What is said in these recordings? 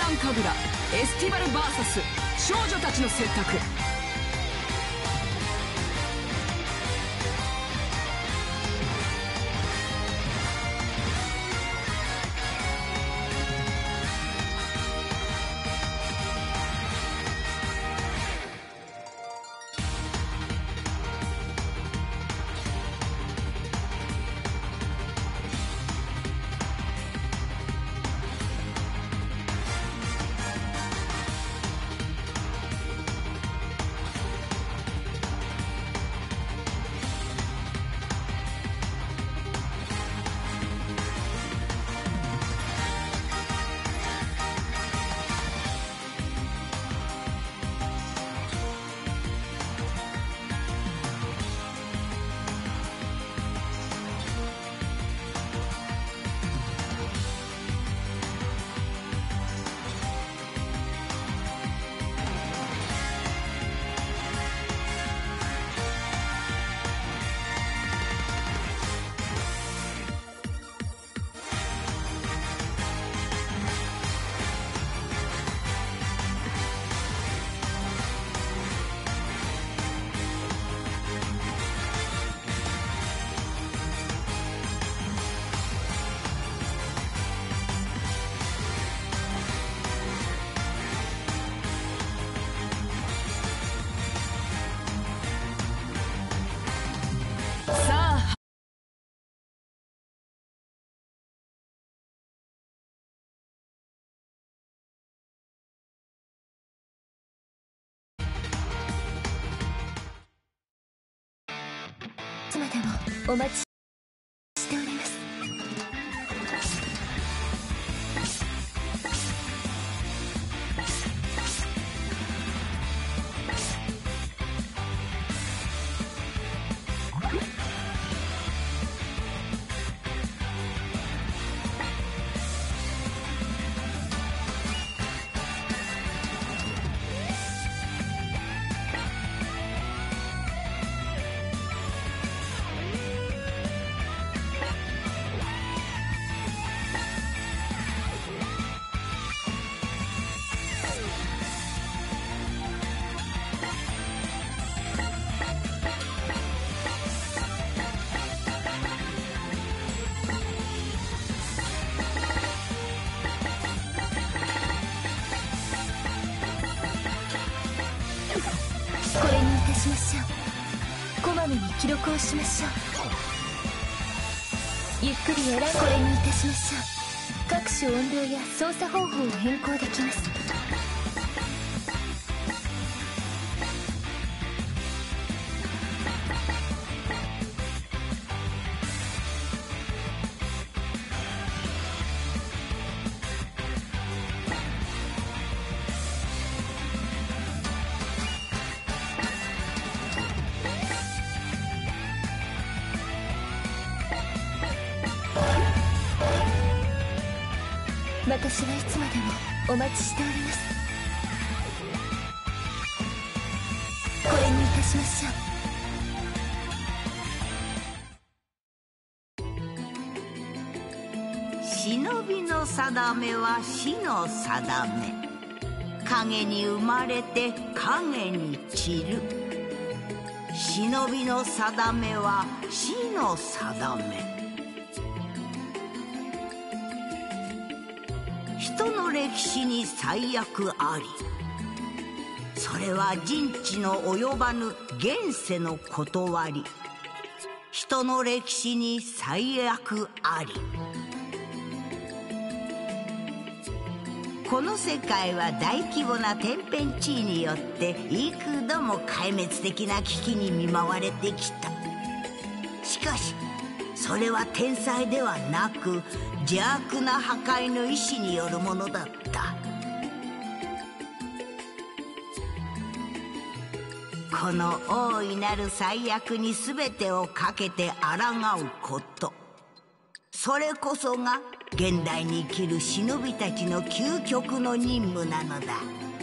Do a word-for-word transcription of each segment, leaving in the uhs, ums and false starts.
ランカグラエスティバル ブイエス 少女たちの選択。 いつまでもお待ちしております。これにいたしましょう。こまめに記録をしましょう。ゆっくり選んこれにいたしましょう。各種音量や操作方法を変更できます。私はいつまでもお待ちしております。これにいたしましょう。 忍びの定めは死の定め。影に生まれて影に散る。忍びの定めは死の定め。人の歴史に最悪あり。それは人知の及ばぬ現世の断り。人の歴史に最悪あり。この世界は大規模な天変地異によって幾度も壊滅的な危機に見舞われてきた。しかしそれは天才ではなく邪悪な破壊の意志によるものだった。この大いなる最悪に全てをかけて抗うこと、それこそが現代に生きる忍びたちの究極の任務なのだ。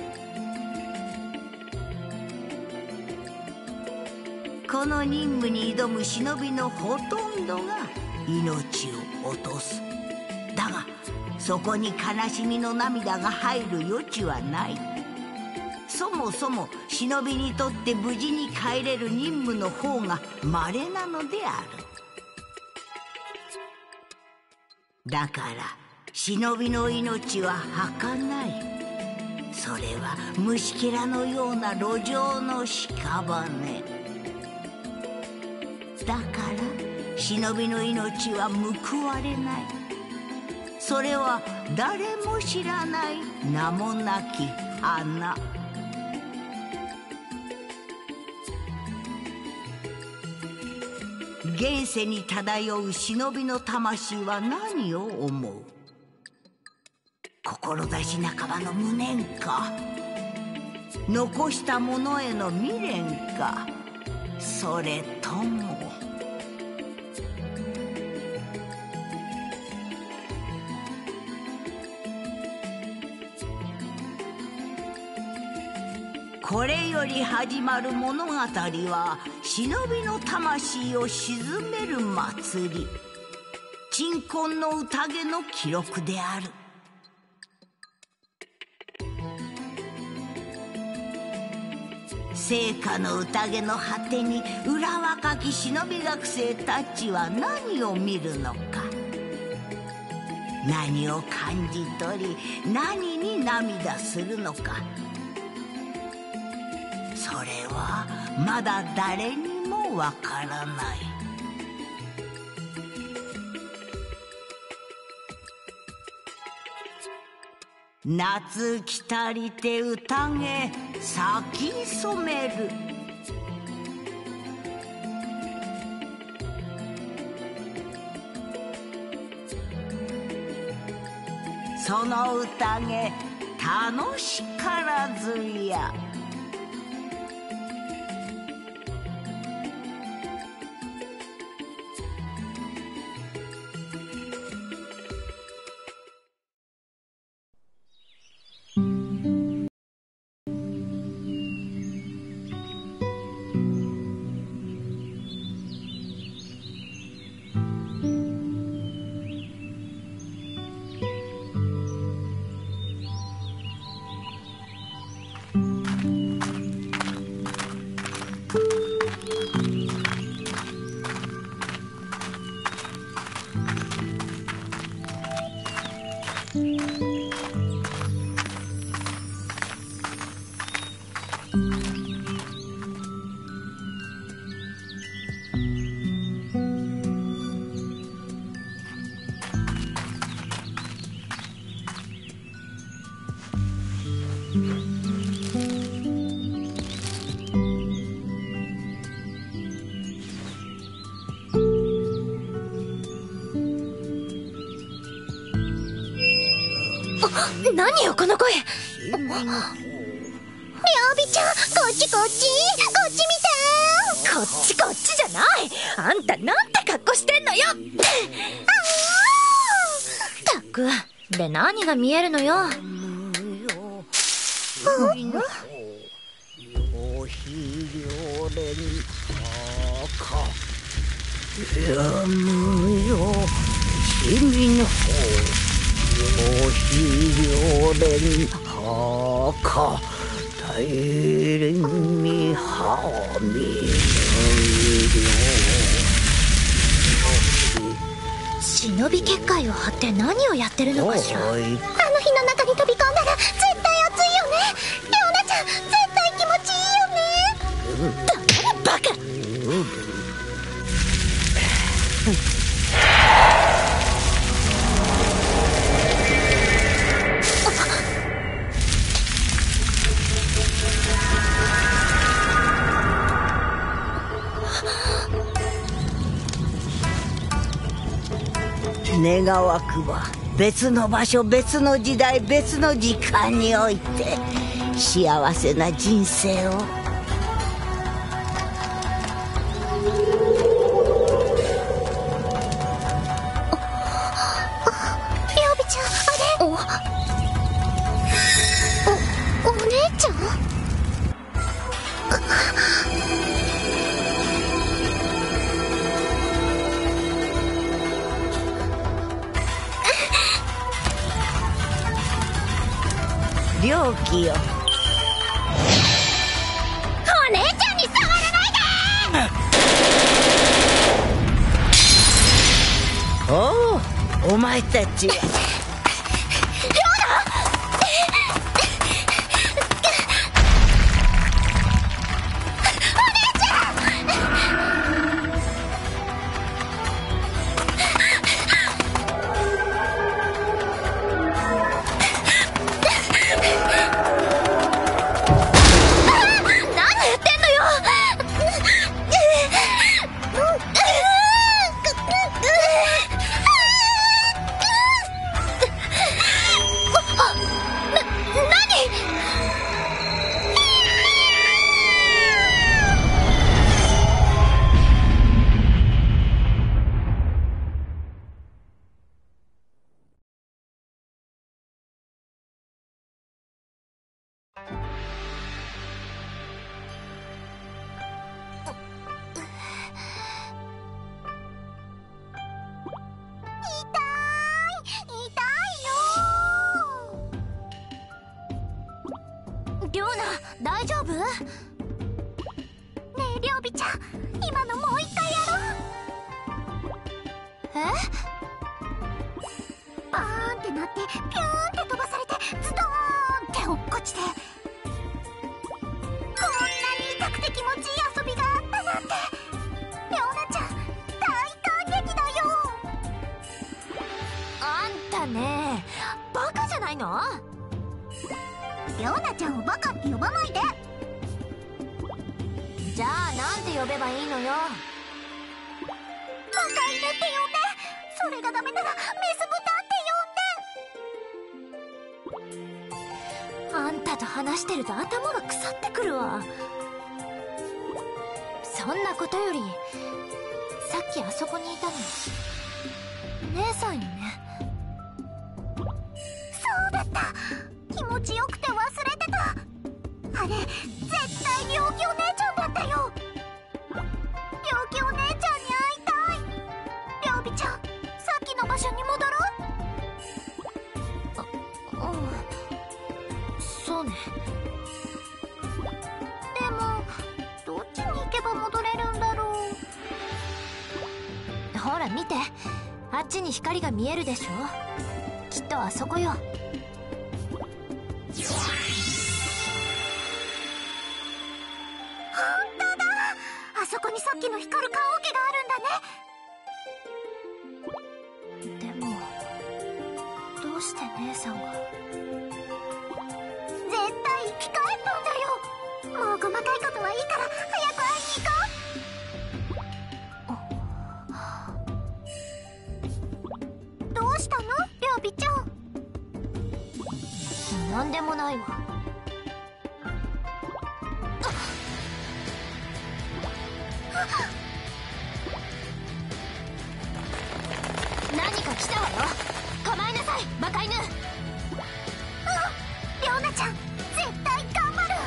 この任務に挑む忍びのほとんどが命を落とす。だがそこに悲しみの涙が入る余地はない。そもそも忍びにとって無事に帰れる任務の方が稀なのである。だから忍びの命は儚い。それは虫けらのような路上の屍だから、忍びの命は報われない。それは誰も知らない名もなき花。現世に漂う忍びの魂は何を思う？志半ばの無念か、残した者への未練か、それともこれより始まる物語は忍びの魂を鎮める祭り、鎮魂の宴の記録である。聖火の宴の果てに裏若き忍び学生たちは何を見るのか、何を感じ取り何に涙するのか、それはまだ誰にもわからない。夏来たりて宴咲き染める。その宴楽しからずや。 何よこの声。りょうびちゃん、こっちこっち、こっち見て。こっちこっちじゃない。あんたなんて格好してんのよって。ったく、で何が見えるのよ。 やむよ君のおひりょうれんはか大連みはみ忍び結界を張って何をやってるのかしら。あの火の中に飛び込んだら絶対熱いよね。レオナちゃん絶対気持ちいいよね。だからバカ。 願わくば別の場所、別の時代、別の時間において幸せな人生を。 良気よ。 お姉ちゃんに触らないで。 おお、お前たちはリョーナ、大丈夫？ねえ、リョウビちゃん、今のもう一回やろう。え？バーンってなってピューンって飛ばされてズドーンって落っこちて、こんなに痛くて気持ちいい遊びがあったなんて。リョーナちゃん、大感激だよ。あんたね、バカじゃないの？リョーナちゃんをバカって呼ばないで。じゃあなんて呼べばいいのよ。バカ犬って呼んで。それがダメならメス豚って呼んで。あんたと話してると頭が腐ってくるわ。そんなことより、さっきあそこにいたの姉さんよね。そうだった。気持ちよくて忘れてた。あれ絶対良気お姉ちゃんだったよ。良気お姉ちゃんに会いたい。リョウビちゃん、さっきの場所に戻ろう。あ、うん、そうね。でもどっちに行けば戻れるんだろう。ほら見て、あっちに光が見えるでしょ。きっとあそこよ。あそこにさっきの光る棺桶があるんだね。でもどうして姉さんが。絶対生き返ったんだよ。もう細かいことはいいから早く会いに行こう。どうしたの、リョウビちゃん。なんでもないわ。何か来たわよ。構いなさい、バカ犬。うん、リョウナちゃん、絶対頑張る。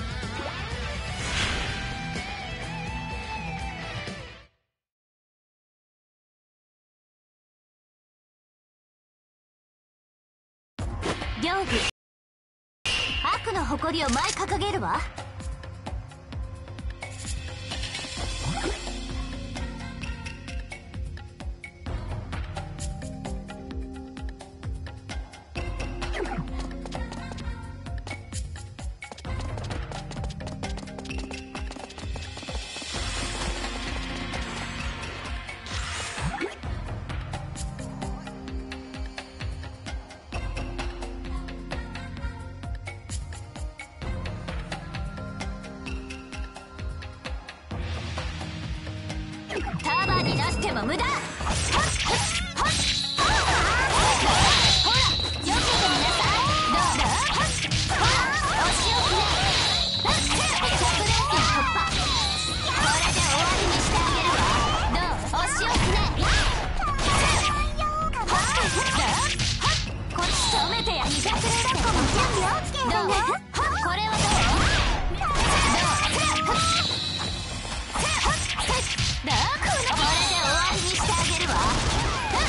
両部、悪の誇りを前掲げるわ。ターバンになっても無駄。これで終わりにしてあげるわ。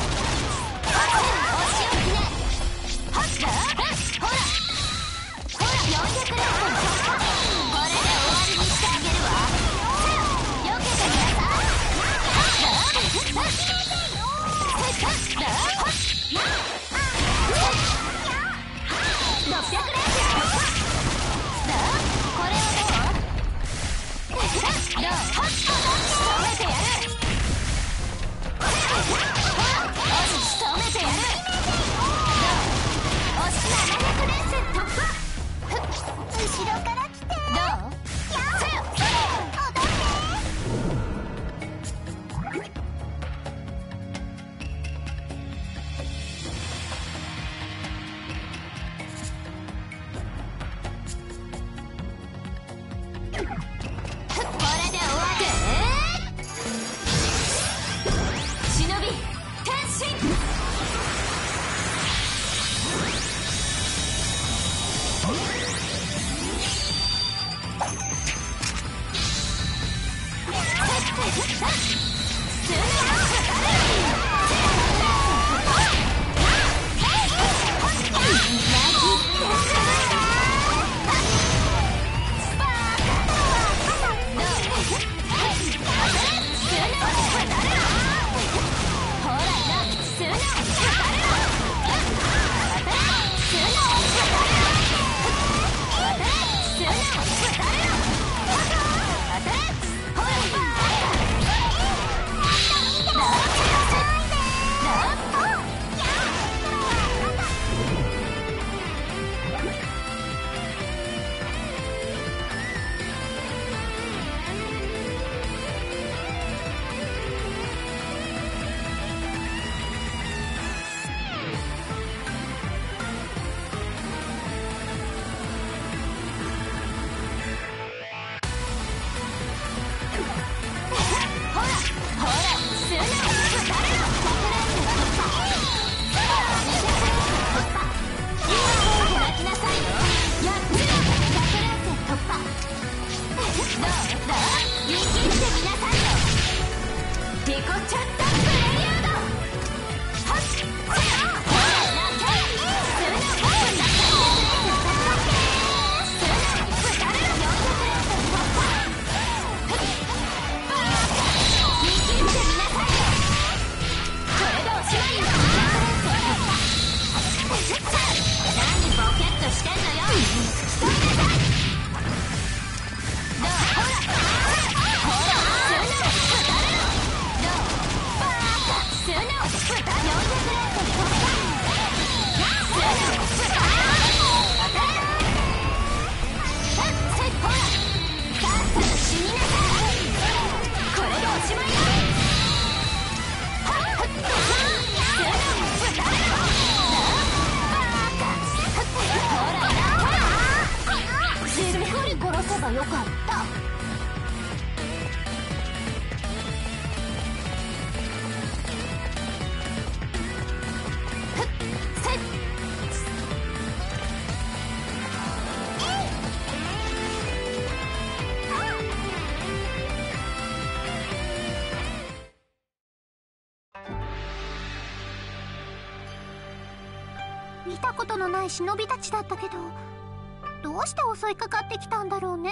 見たことのない忍びたちだったけど、どうして襲いかかってきたんだろうね。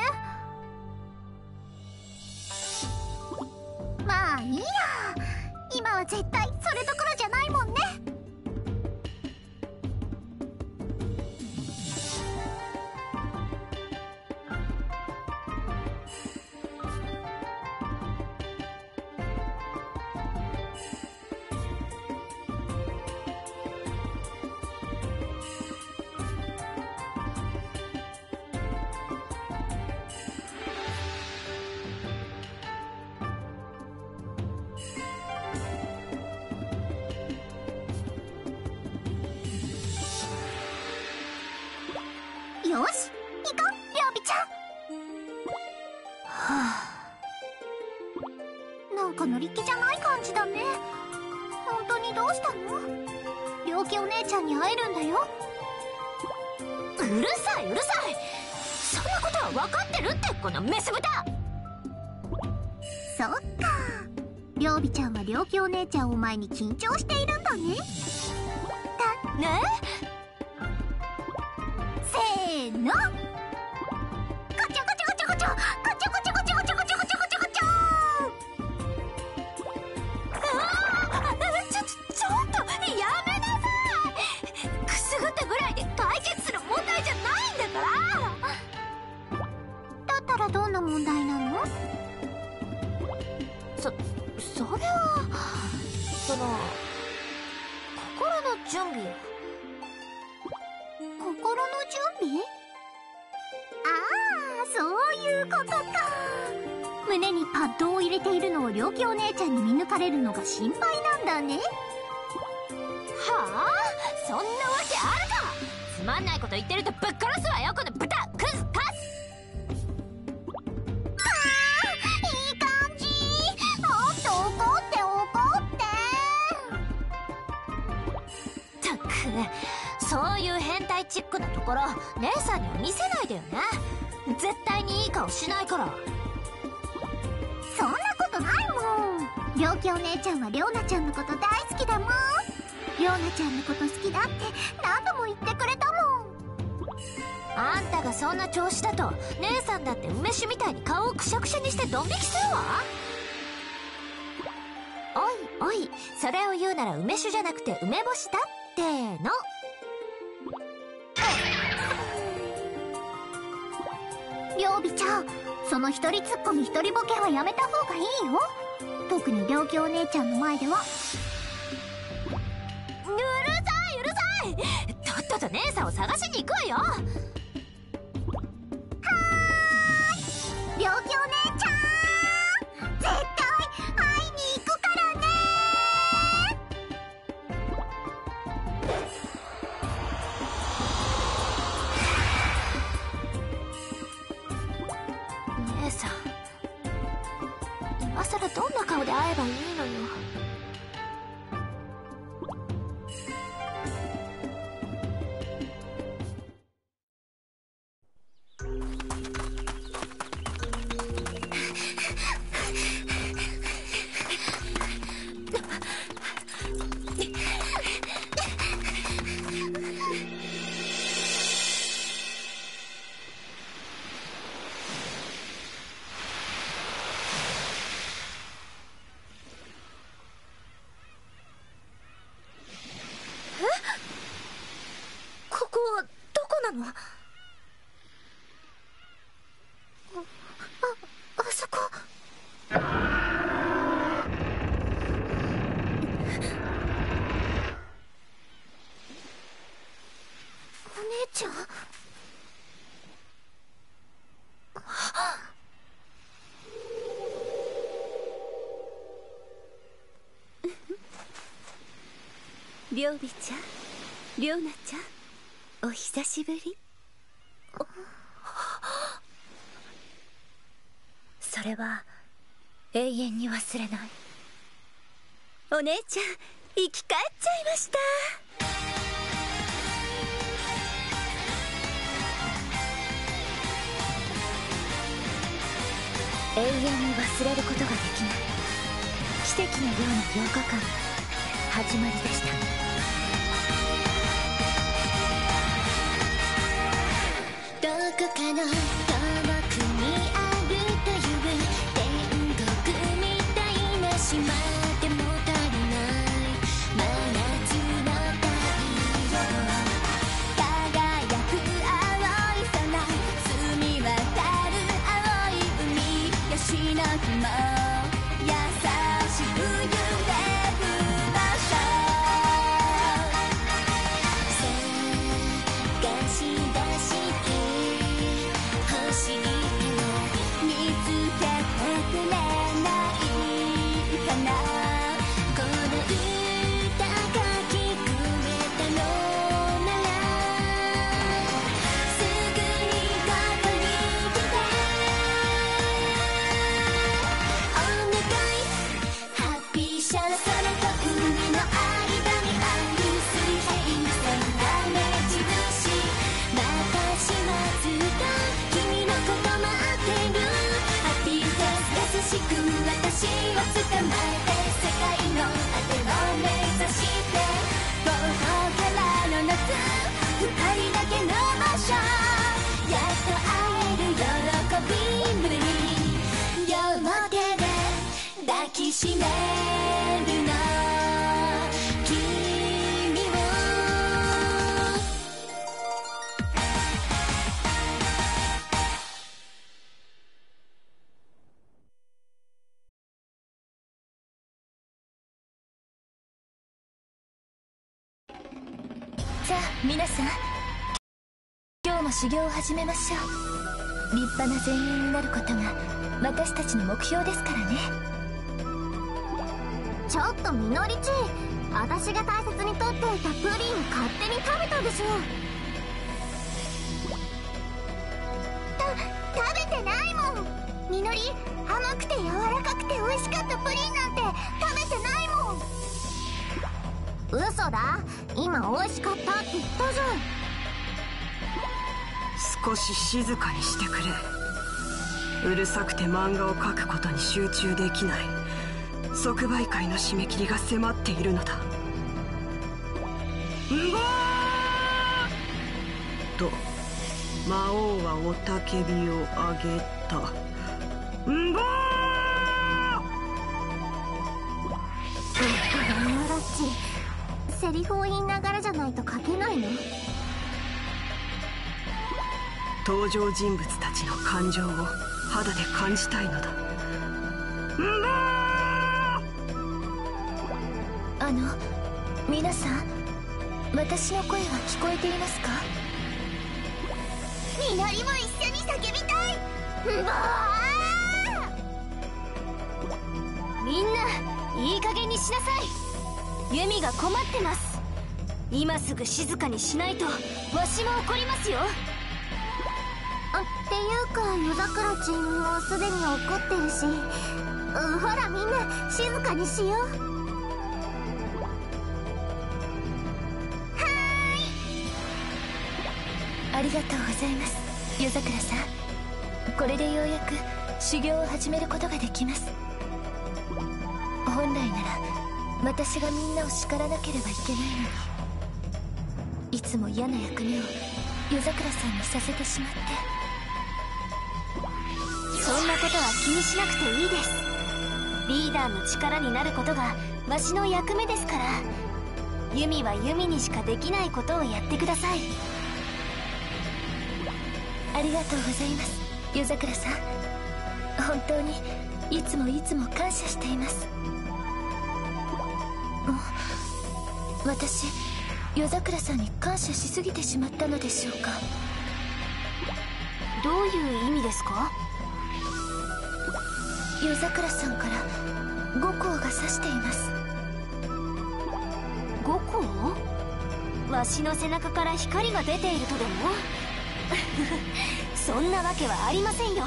まあいいや、今は絶対それどころじゃないもんね。よし、行こう、りょうびちゃん。はあ、なんか乗り気じゃない感じだね。本当にどうしたの？病気お姉ちゃんに会えるんだよ。 うるさいうるさい、そんなことは分かってるって、このメス豚。 そっか、りょうびちゃんは病気お姉ちゃんを前に緊張しているんだね。だねせーの、ガチャガチャガチャガチャガチャガチャガチャガチャガチャガチャガチャガチャ。 ああ、ちょちょちょっとやめなさい。くすぐったぐらいで解決する問題じゃないんだから。 だったらどんな問題なの？ そそれはその心の準備を。心の準備？ああ、そういうことか。胸にパッドを入れているのを良気お姉ちゃんに見抜かれるのが心配なんだね。はあ、そんなわけあるか。つまんないこと言ってるとぶっ殺すわよ、この豚クズカス。はあ、いい感じ。もっと怒って怒ってったく、そういう変態チックなところ姉さんには見せないでよね。絶対にいい顔しないから。そんなことないもん。良気お姉ちゃんはレオナちゃんのこと大好きだもん。レオナちゃんのこと好きだって何度も言ってくれたもん。あんたがそんな調子だと姉さんだって梅酒みたいに顔をくしゃくしゃにしてドン引きするわ。おいおい、それを言うなら梅酒じゃなくて梅干しだっての。曜日ちゃん、その一人ツッコミ一人ボケはやめた方がいいよ。特に良気お姉ちゃんの前では。うるさいうるさい。とっとと姉さんを探しに行くわよ。はーい、良気お姉ちゃん、絶対会いに行くからね。姉さん、今さらどんな顔で会えばいいのよ。ここはどこなの？あ、あ、あそこ。お姉ちゃん？りょうびちゃん、りょうなちゃん、お久しぶり。それは永遠に忘れない。お姉ちゃん、生き返っちゃいました。永遠に忘れることができない奇跡のようなようかかんの始まりでした。どこかの遠くにあるという天国みたいな島でも足りない真夏の太陽輝く青い空澄み渡る青い海ヤシの木も優しく揺れる場所探し出して欲しいから見つけてくれないかな。この歌が聞こえたのならすぐにここに来てお願い。ハッピーシャー空と海の間にある水平線が目印。私はずっと君のこと待ってる。ハッピーフェイス優しく私を捕まえて世界の果てを目指して東方からの夏二人だけの場所やっと会える喜び胸に両手で抱きしめるのじゃあ皆さん、今日も修行を始めましょう。立派な善人になることが私たちの目標ですからね。 ちょっとみのりち、私が大切にとっておいたプリン勝手に食べたでしょ。た食べてないもん。みのり、甘くて柔らかくて美味しかったプリンなんて食べてないもん。嘘だ、今美味しかったって言ったじゃん。 少し静かにしてくれ。うるさくて漫画を描くことに集中できない。即売会の締め切りが迫っているのだ。んごーと魔王は雄たけびをあげた。んごーミノラッチ、セリフを言いながらじゃないと書けないの？ 登場人物たちの感情を肌で感じたいのだ。んごーあの皆さん、私の声は聞こえていますか？ みのりも一緒に叫びたい。うわー！ みんないい加減にしなさい。ユミが困ってます。今すぐ静かにしないとわしも怒りますよ。 あっていうか、夜桜ちんもうすでに怒ってるし、うん、ほらみんな静かにしよう。 ありがとうございます、夜桜さん。これでようやく修行を始めることができます。本来なら私がみんなを叱らなければいけないのに、いつも嫌な役目を夜桜さんにさせてしまって。 そんなことは気にしなくていいです。リーダーの力になることがわしの役目ですから。ユミはユミにしかできないことをやってください。 ありがとうございます、夜桜さん。本当にいつもいつも感謝しています。私、夜桜さんに感謝しすぎてしまったのでしょうか。 どういう意味ですか？ 夜桜さんから五光が差しています。 五光？わしの背中から光が出ているとでも？そんなわけはありませんよ。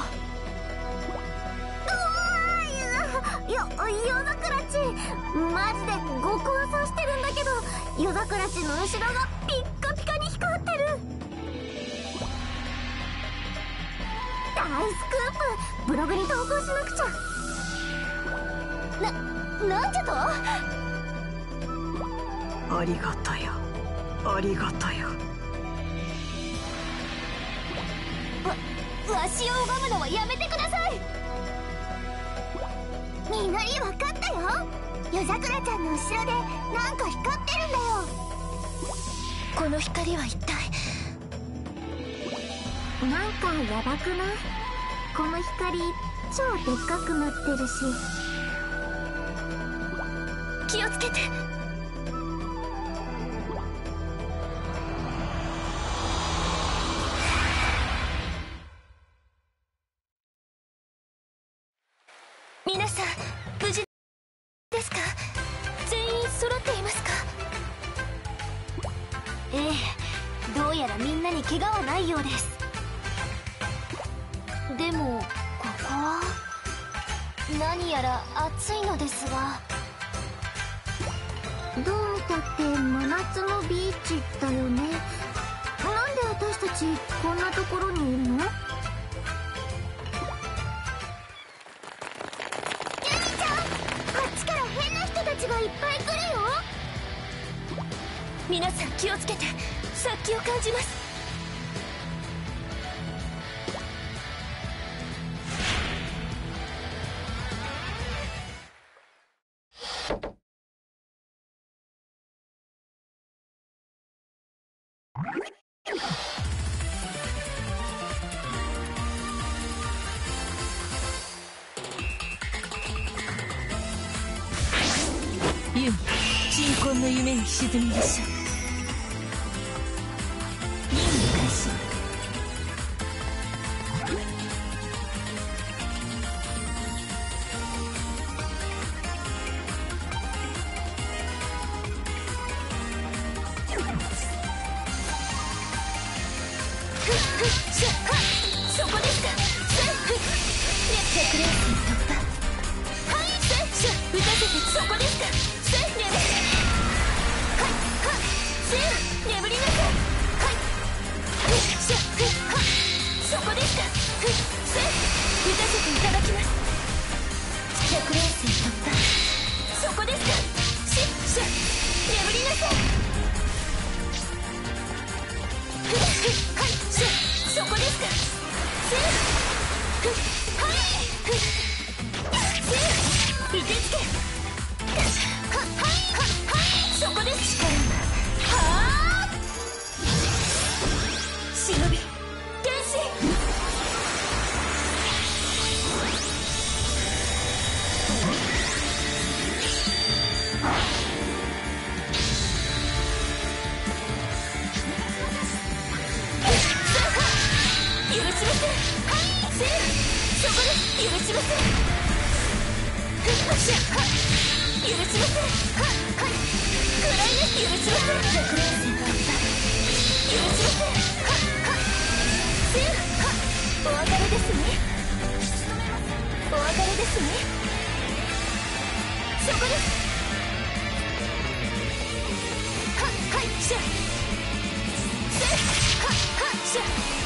いや、夜桜ちんマジで五光差してるんだけど、夜桜ちんの後ろがピッカピカに光ってる。大スクープ、ブログに投稿しなくちゃ。な、なんじゃと？ ありがたや、ありがたや。 わしを拝むのはやめてください。 みのり分かったよ。夜桜ちゃんの後ろでなんか光ってるんだよ。 この光は一体。 なんかやばくない？この光超でっかくなってるし。 気をつけて。皆さん無事ですか？全員揃っていますか？ ええ、どうやらみんなに怪我はないようです。でもここは何やら暑いのですが。 どう見たって真夏のビーチだよね。なんで私たちこんなところにいるの？いっぱい来るよ。 皆さん気をつけて。殺気を感じます。ユミ、鎮魂の夢に沈みましょう。 打たせて、そこですか。せんねぶはいはっせん眠りなさい。はいふっしゃふっはっそこですか。ふっせん打たせていただきます。百連戦突破。そこですか。しっしゃ眠りなさい。ふっふっはいしゃそこですか。せんふっはいふっせんいてつけ。はっはいはっはいそこです。力がはあ忍び天使。許しません。はいせんそこです。許しません。ふっしゃは許しません。ははい暗いね。許しません。百連戦突破。許しません。ははせんはお別れですね。お別れですね。そこです。ははいしゃせんははしゃ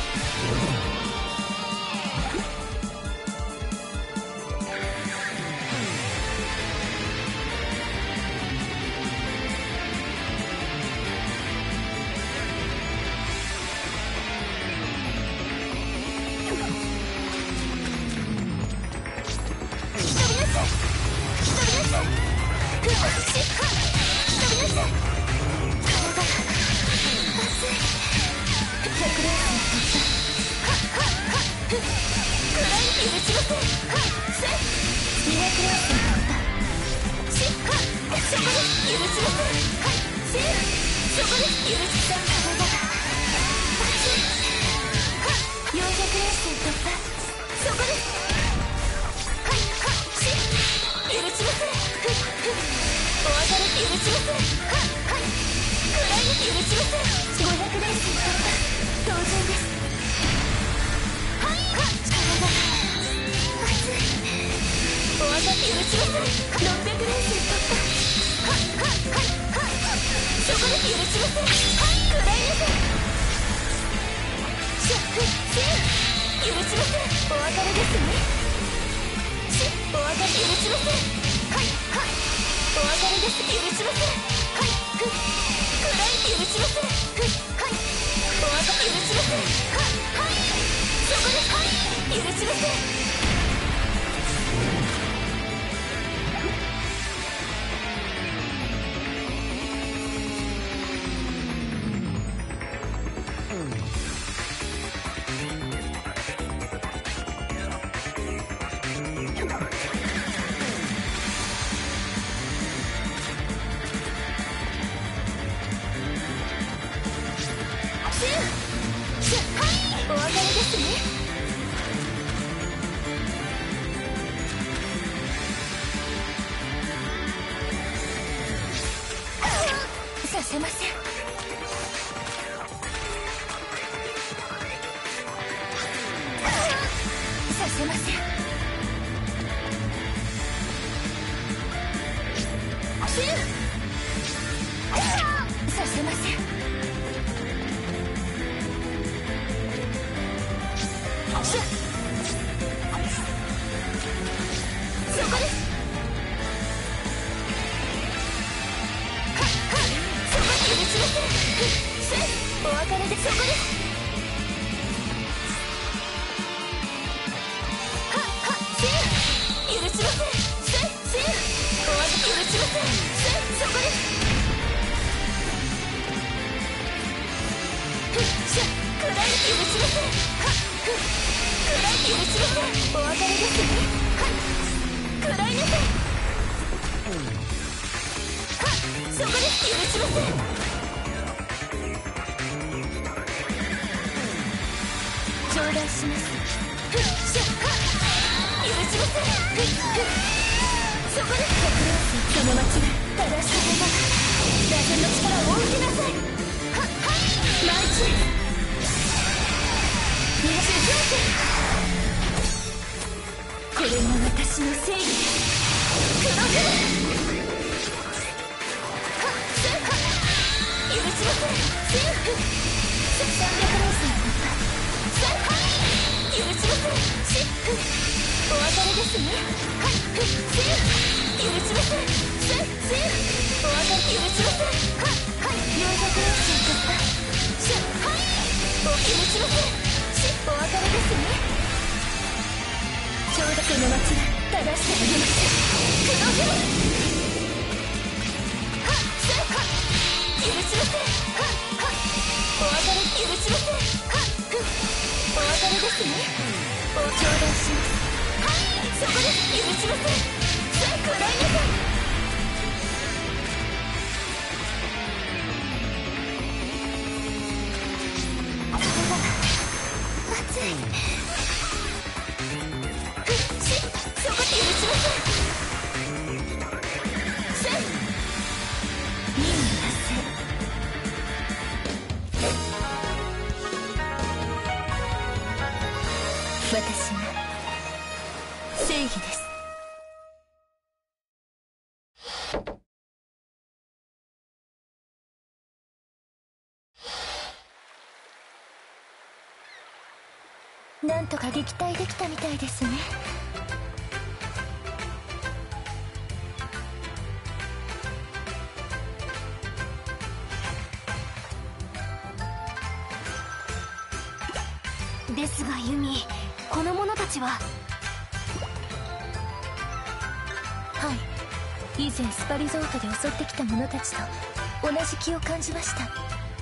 これが私の正義です。 許しません。しお別れですね。はい、せ許しません。せせお別れ許しません。ははいよんひゃくえんし突破。しはいお許しません。しお別れですね。ちょうどこの町は正してあげます。黒ひろはせは許しません。ははお別れ許しません。はふお別れですね。お頂戴します。はいそこです許しません。さあこらえなさい。熱い。ふっしそこ許しません。せん任務達成。私が正義です。なんとか撃退できたみたいですね。ですがユミ、この者たちは。はい以前スパリゾートで襲ってきた者たちと同じ気を感じました。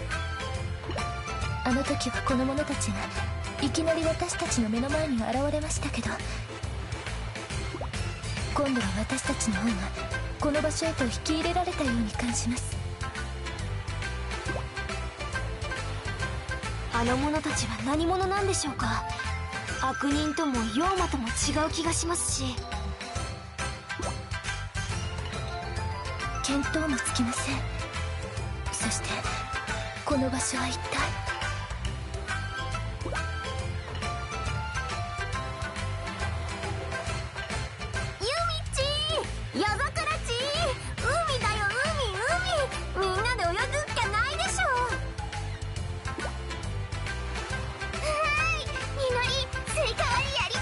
あの時はこの者たちがいきなり私たちの目の前に現れましたけど、今度は私たちの方がこの場所へと引き入れられたように感じます。あの者たちは何者なんでしょうか。悪人とも妖魔とも違う気がしますし、見当もつきません。そしてこの場所は一体。ユミっちー、夜桜ちー、海だよ海海、みんなで泳ぐっきゃないでしょ。はいみのりスイカ割りやり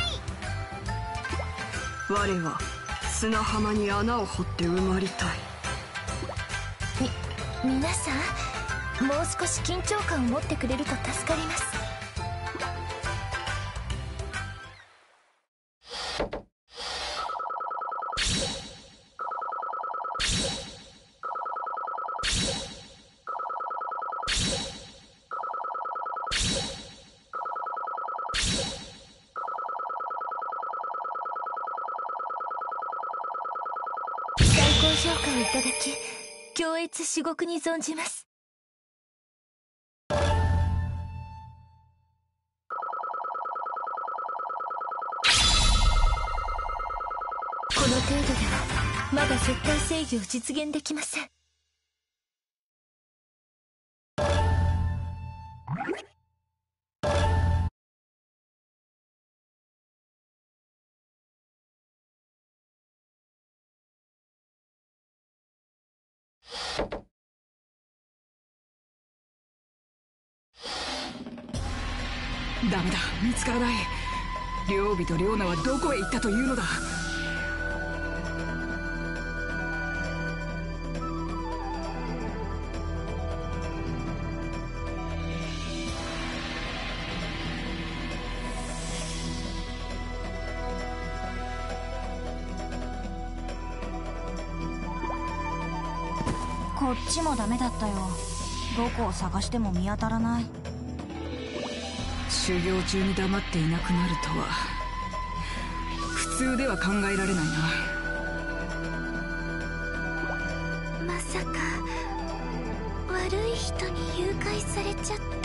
たい。 我は砂浜に穴を掘って埋まりたい。 み皆さんもう少し緊張感を持ってくれると助かります。最高評価をいただき恐悦至極に存じます。この程度ではまだ絶対正義を実現できません。 ダメだ、見つからない。両備と両名はどこへ行ったというのだ。 こっちもダメだったよ。どこを探しても見当たらない。 修行中に黙っていなくなるとは普通では考えられないな。 まさか悪い人に誘拐されちゃったとか。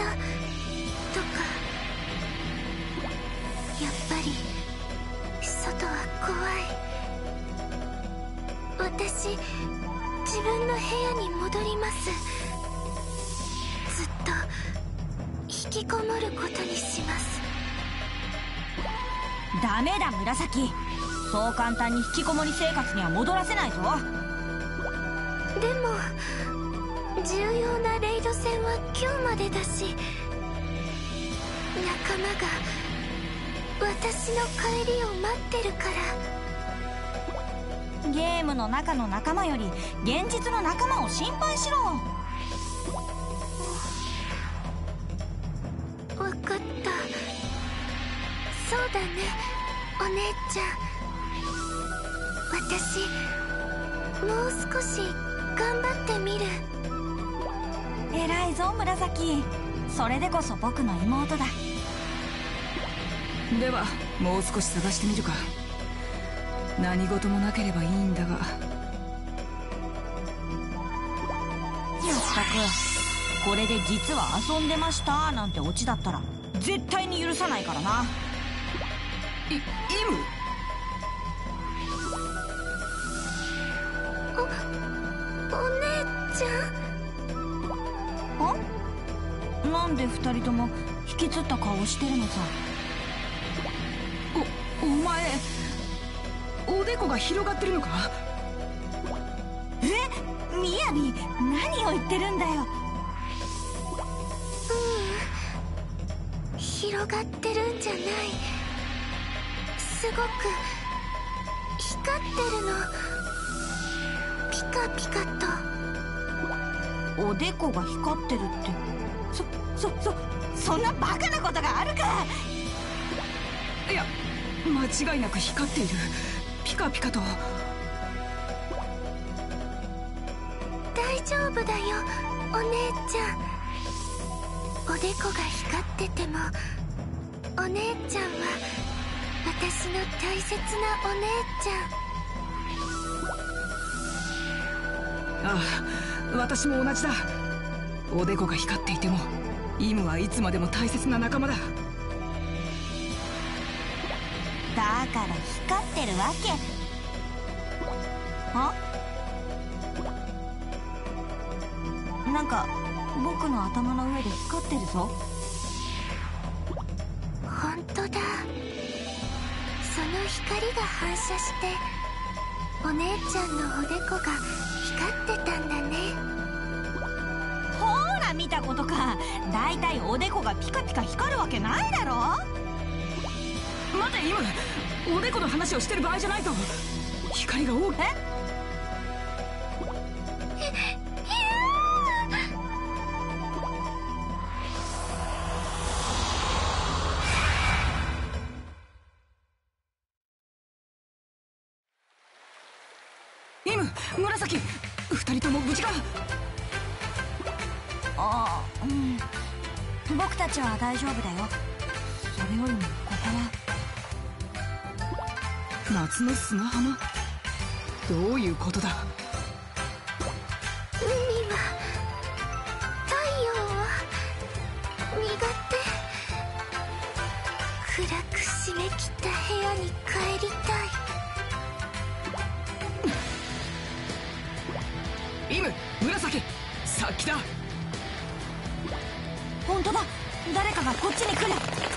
やっぱり外は怖い。私自分の部屋に戻ります。ずっと引きこもることにします。 ダメだ紫、そう簡単に引きこもり生活には戻らせないぞ。 でも重要なレイド戦は今日までだし、仲間が私の帰りを待ってるから。 ゲームの中の仲間より現実の仲間を心配しろ。 わかった。そうだね、お姉ちゃん。私もう少し頑張ってみる。 偉いぞ紫。それでこそ僕の妹だ。 ではもう少し探してみるか。何事もなければいいんだが。 まったく、これで実は遊んでましたなんてオチだったら絶対に許さないからな。 い、イム？ お、お姉ちゃん？ ん？なんで二人とも引きつった顔してるのさ。 お、お前おでこが広がってるのか？ え？みやび、何を言ってるんだよ。 ううん、広がってるんじゃない。すごく光ってるの。ピカピカと。 おでこが光ってるって、そ、そ、そ、そんなバカなことがあるか。 いや、間違いなく光っている。ピカピカと。 大丈夫だよ、お姉ちゃん。おでこが光っててもお姉ちゃんは私の大切なお姉ちゃん。ああ、私も同じだ。おでこが光っていてもイムはいつまでも大切な仲間だ。 だから光ってるわけ。あ？なんか僕の頭の上で光ってるぞ。 本当だ。その光が反射してお姉ちゃんのおでこが光ってたんだね。 ほーら見たことか。だいたいおでこがピカピカ光るわけないだろ。 待てイム、おでこの話をしてる場合じゃないと。光が大きい。イム、紫、二人とも無事か？ ああ、うん、僕たちは大丈夫だよ。それよりもここは夏の砂浜？どういうことだ？ 海は太陽は苦手。暗く締め切った部屋に帰りたい。 イム、紫、さっきだ。 本当だ。誰かがこっちに来る。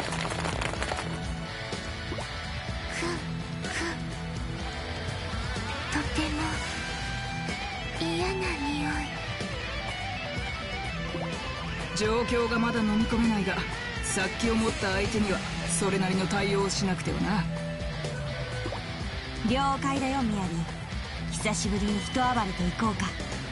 ふんふん。とても嫌な匂い。 状況がまだ飲み込めないが、殺気を持った相手にはそれなりの対応をしなくてはな。 了解だよ、みやび。久しぶりに人暴れていこうか。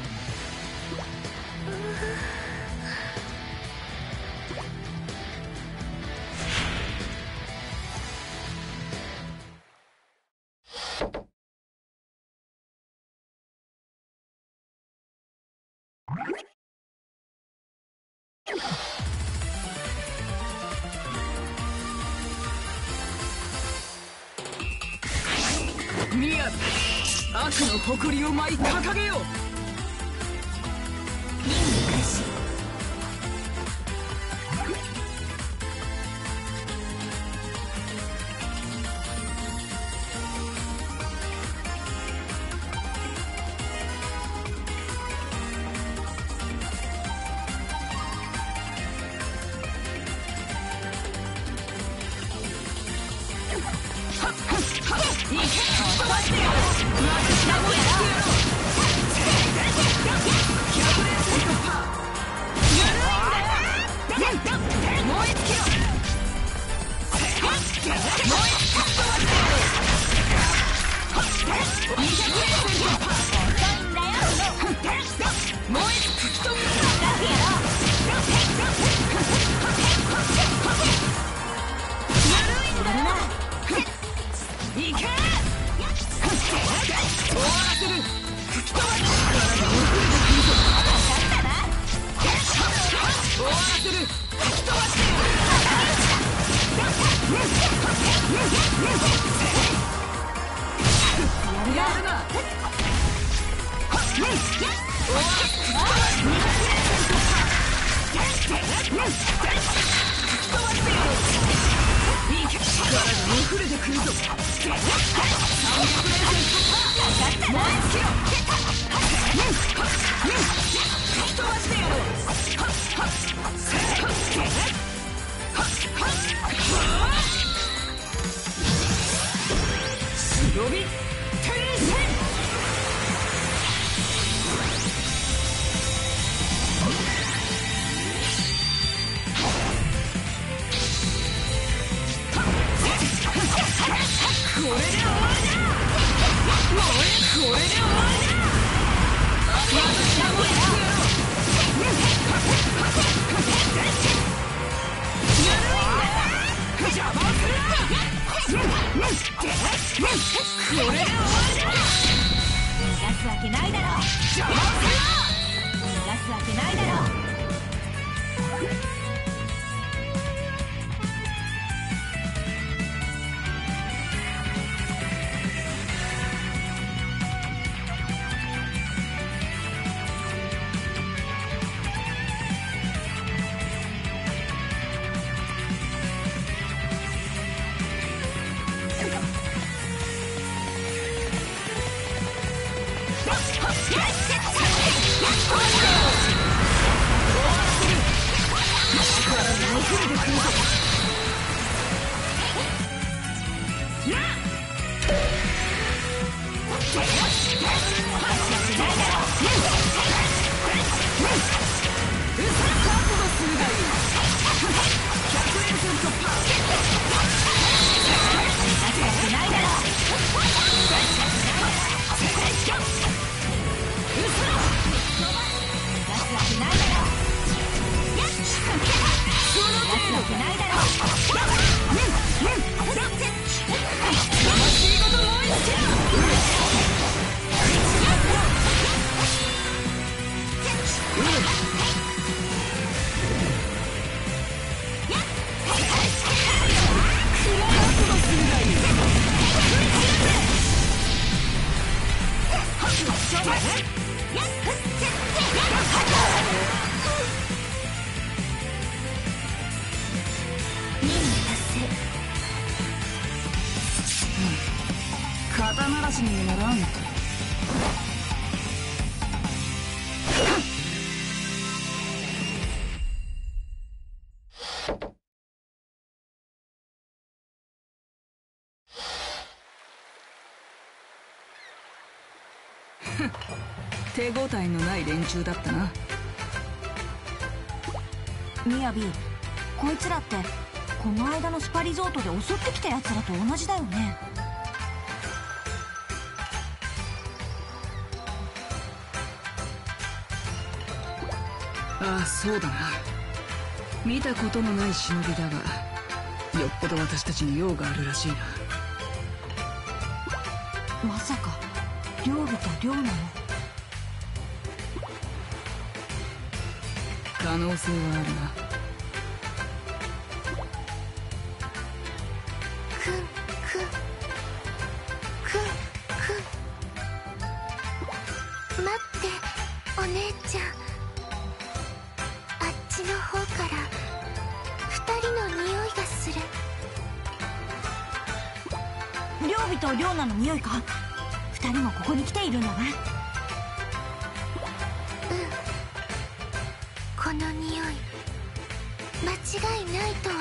ミヤ、悪の誇りを舞い掲げよう。 任務開始。 こ肩慣らしにもならん。手応えのない連中だったな。みやび、こいつらってこの間のスパリゾートで襲ってきたやつらと同じだよね。ああ、そうだな。見たことのない忍びだが、よっぽど私たちに用があるらしいな。まさか両備と両なの？可能性はあるな。 くんくんくんくん、待ってお姉ちゃん、あっちの方から二人の匂いがする。 両備と両なの匂いか？二人もここに来ているんだな。 この匂い間違いないと思う。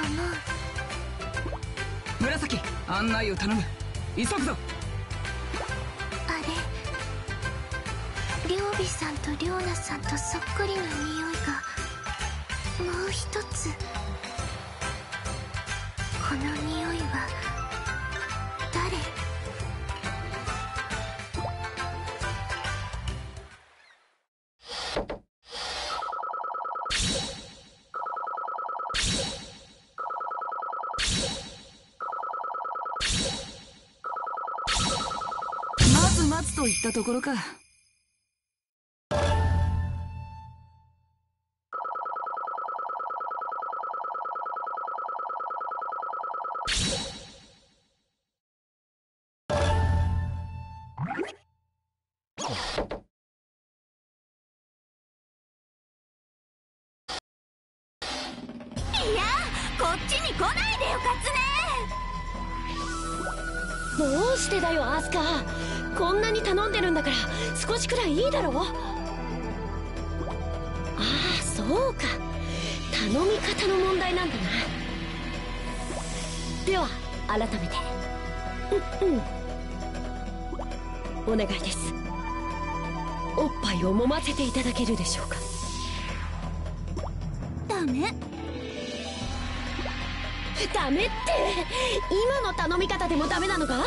紫、案内を頼む。急ぐぞ。 あれ、両備さんと両奈さんとそっくりの匂いがもう一つ。この匂いは誰？ 待つといったところか。 いや、こっちに来ないでよ、カツネ。 どうしてだよアスカ。こんなに頼んでるんだから少しくらいいいだろう。ああ、そうか、頼み方の問題なんだな。では改めてうんうんお願いです。おっぱいを揉ませていただけるでしょうか。 ダメ。 ダメって今の頼み方でもダメなのか。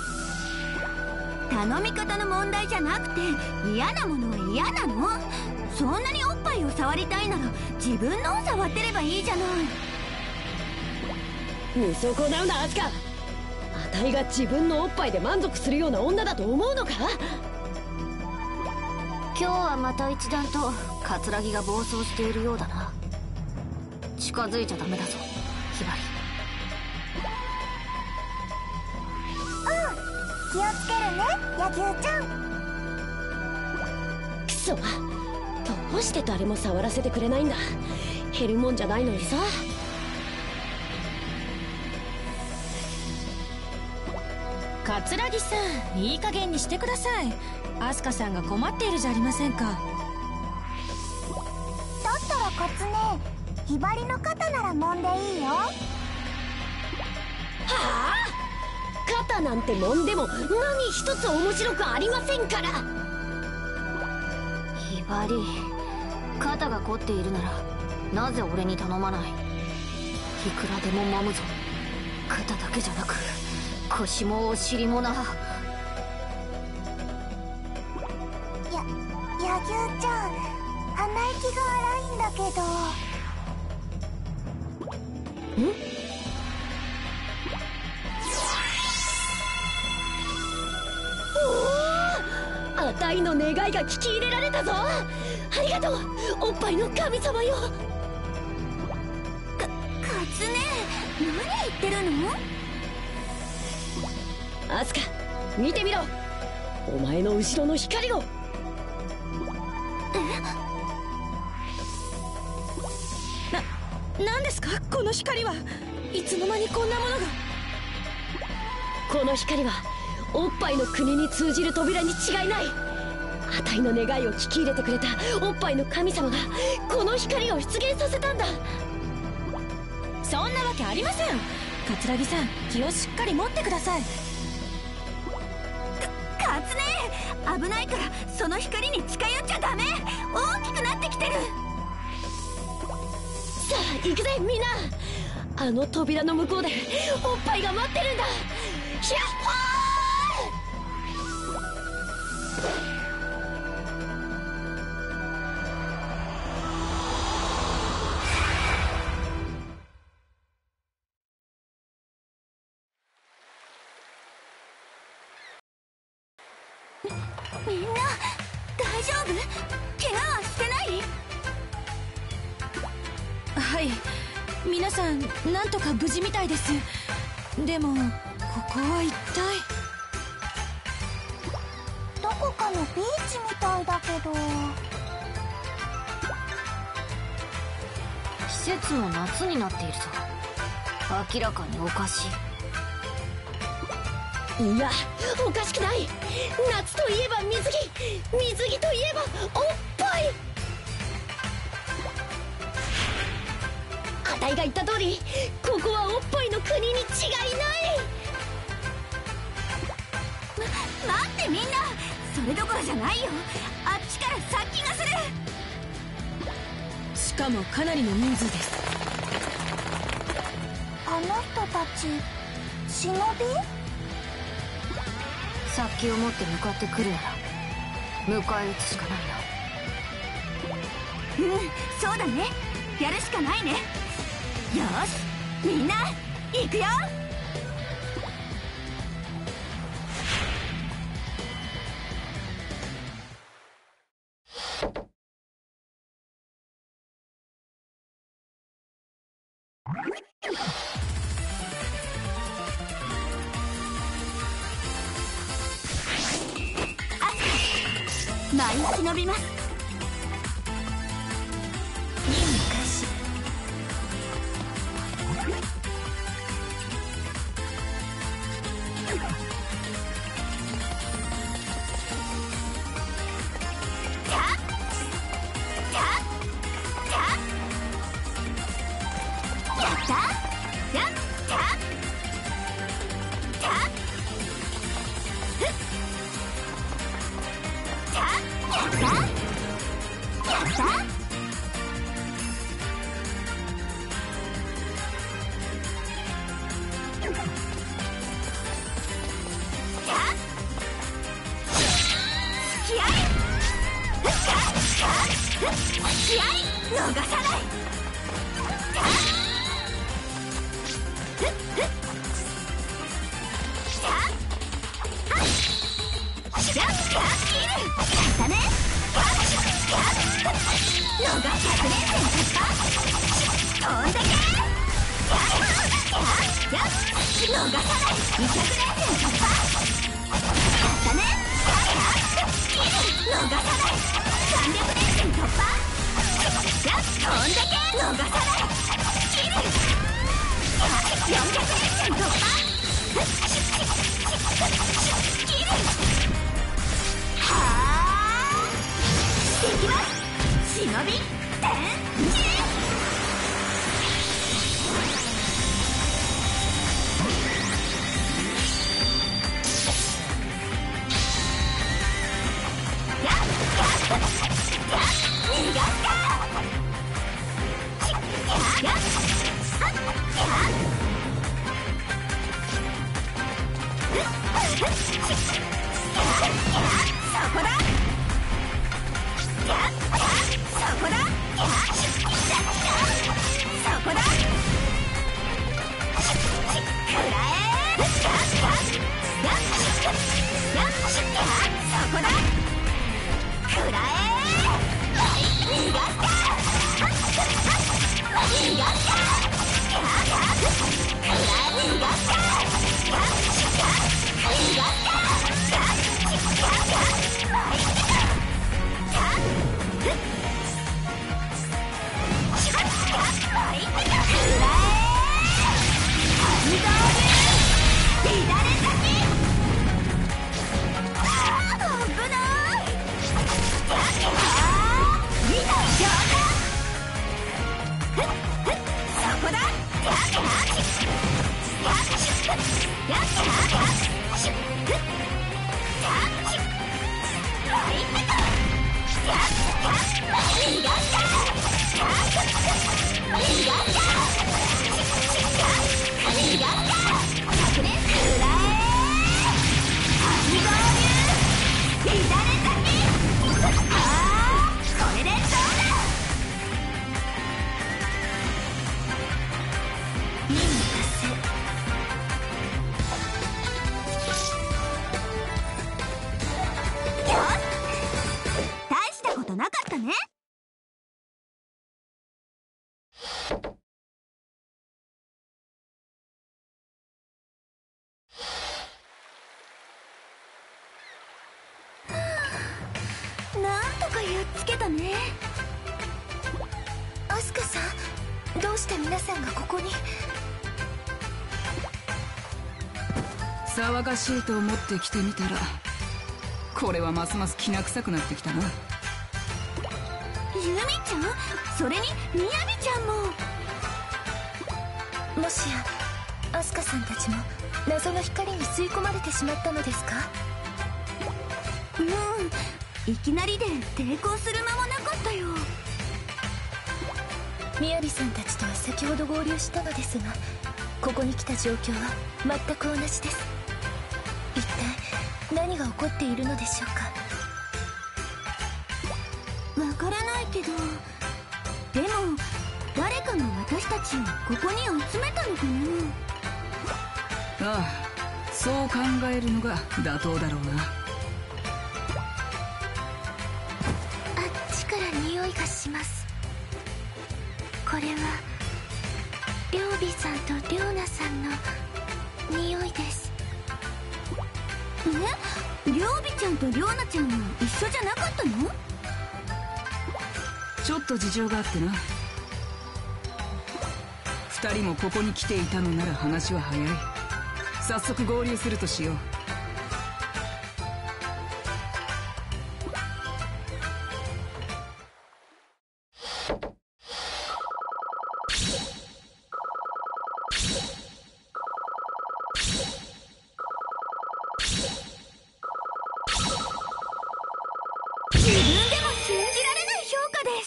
頼み方の問題じゃなくて、嫌なものは嫌なの。そんなにおっぱいを触りたいなら自分のを触ってればいいじゃない。 見損なうなアスカ。あたいが自分のおっぱいで満足するような女だと思うのか。 今日はまた一段とカツラギが暴走しているようだな。近づいちゃダメだぞひばり。 気をつけるね、野球ちゃん。 くそ、どうして誰も触らせてくれないんだ。減るもんじゃないのにさ。 桂木さん、いい加減にしてください。アスカさんが困っているじゃありませんか。 だったらカツネ、ひばりの肩なら揉んでいいよ。 はあ、肩なんて揉んでも何一つ面白くありませんから。 ひばり、肩が凝っているならなぜ俺に頼まない。いくらでも揉むぞ。肩だけじゃなく腰もお尻もな。 や、野球ちゃん、鼻息が荒いんだけど。 ん？おお、あたいの願いが聞き入れられたぞ。ありがとう、おっぱいの神様よ。 か、カツネ、何言ってるの？ アスカ、見てみろ、お前の後ろの光を。 な、何ですかこの光は。いつの間にこんなものが。 この光はおっぱいの国に通じる扉に違いない。あたいの願いを聞き入れてくれたおっぱいの神様がこの光を出現させたんだ。 そんなわけありません。桂木さん、気をしっかり持ってください。 カツネ、危ないからその光に近寄っちゃダメ。大きくなってきてる。 さあ行くぜみんな。あの扉の向こうでおっぱいが待ってるんだ。ヒャッホみんな大丈夫？怪我はしてない？ はい、皆さんなんとか無事みたいです。でもここは一体。 どこかのビーチみたいだけど。 季節も夏になっているぞ。明らかにおかしい。 いや、おかしくない。夏といえば水着、水着といえばおっぱい。あたいが言った通り、ここはおっぱいの国に違いない。 ま、待ってみんな、それどころじゃないよ。あっちから殺気がする。 しかもかなりの人数です。 あの人たち、忍び？ 殺気を持って向かってくるなら迎え撃つしかないな。 うん、そうだね。やるしかないね。よし、みんな行くよ。 舞い忍びます。任務開始。 騒がしいと思って来てみたら、これはますますきな臭くなってきたな。 ユミちゃん、それにみやびちゃんも。 もしやアスカさんたちも謎の光に吸い込まれてしまったのですか？ うん、いきなりで抵抗する間もなかったよ。 みやびさんたちとは先ほど合流したのですが、ここに来た状況は全く同じです。一体何が起こっているのでしょうか？ わからないけど、でも誰かが私たちをここに集めたのかな。 ああ、そう考えるのが妥当だろうな。 あっちから匂いがします。これはりょうびさんとりょうなさんの匂いです。 え、りょうびちゃんとりょうなちゃんは一緒じゃなかったの？ ちょっと事情があってな。二人もここに来ていたのなら話は早い。早速合流するとしよう。 自分でも信じられない評価です。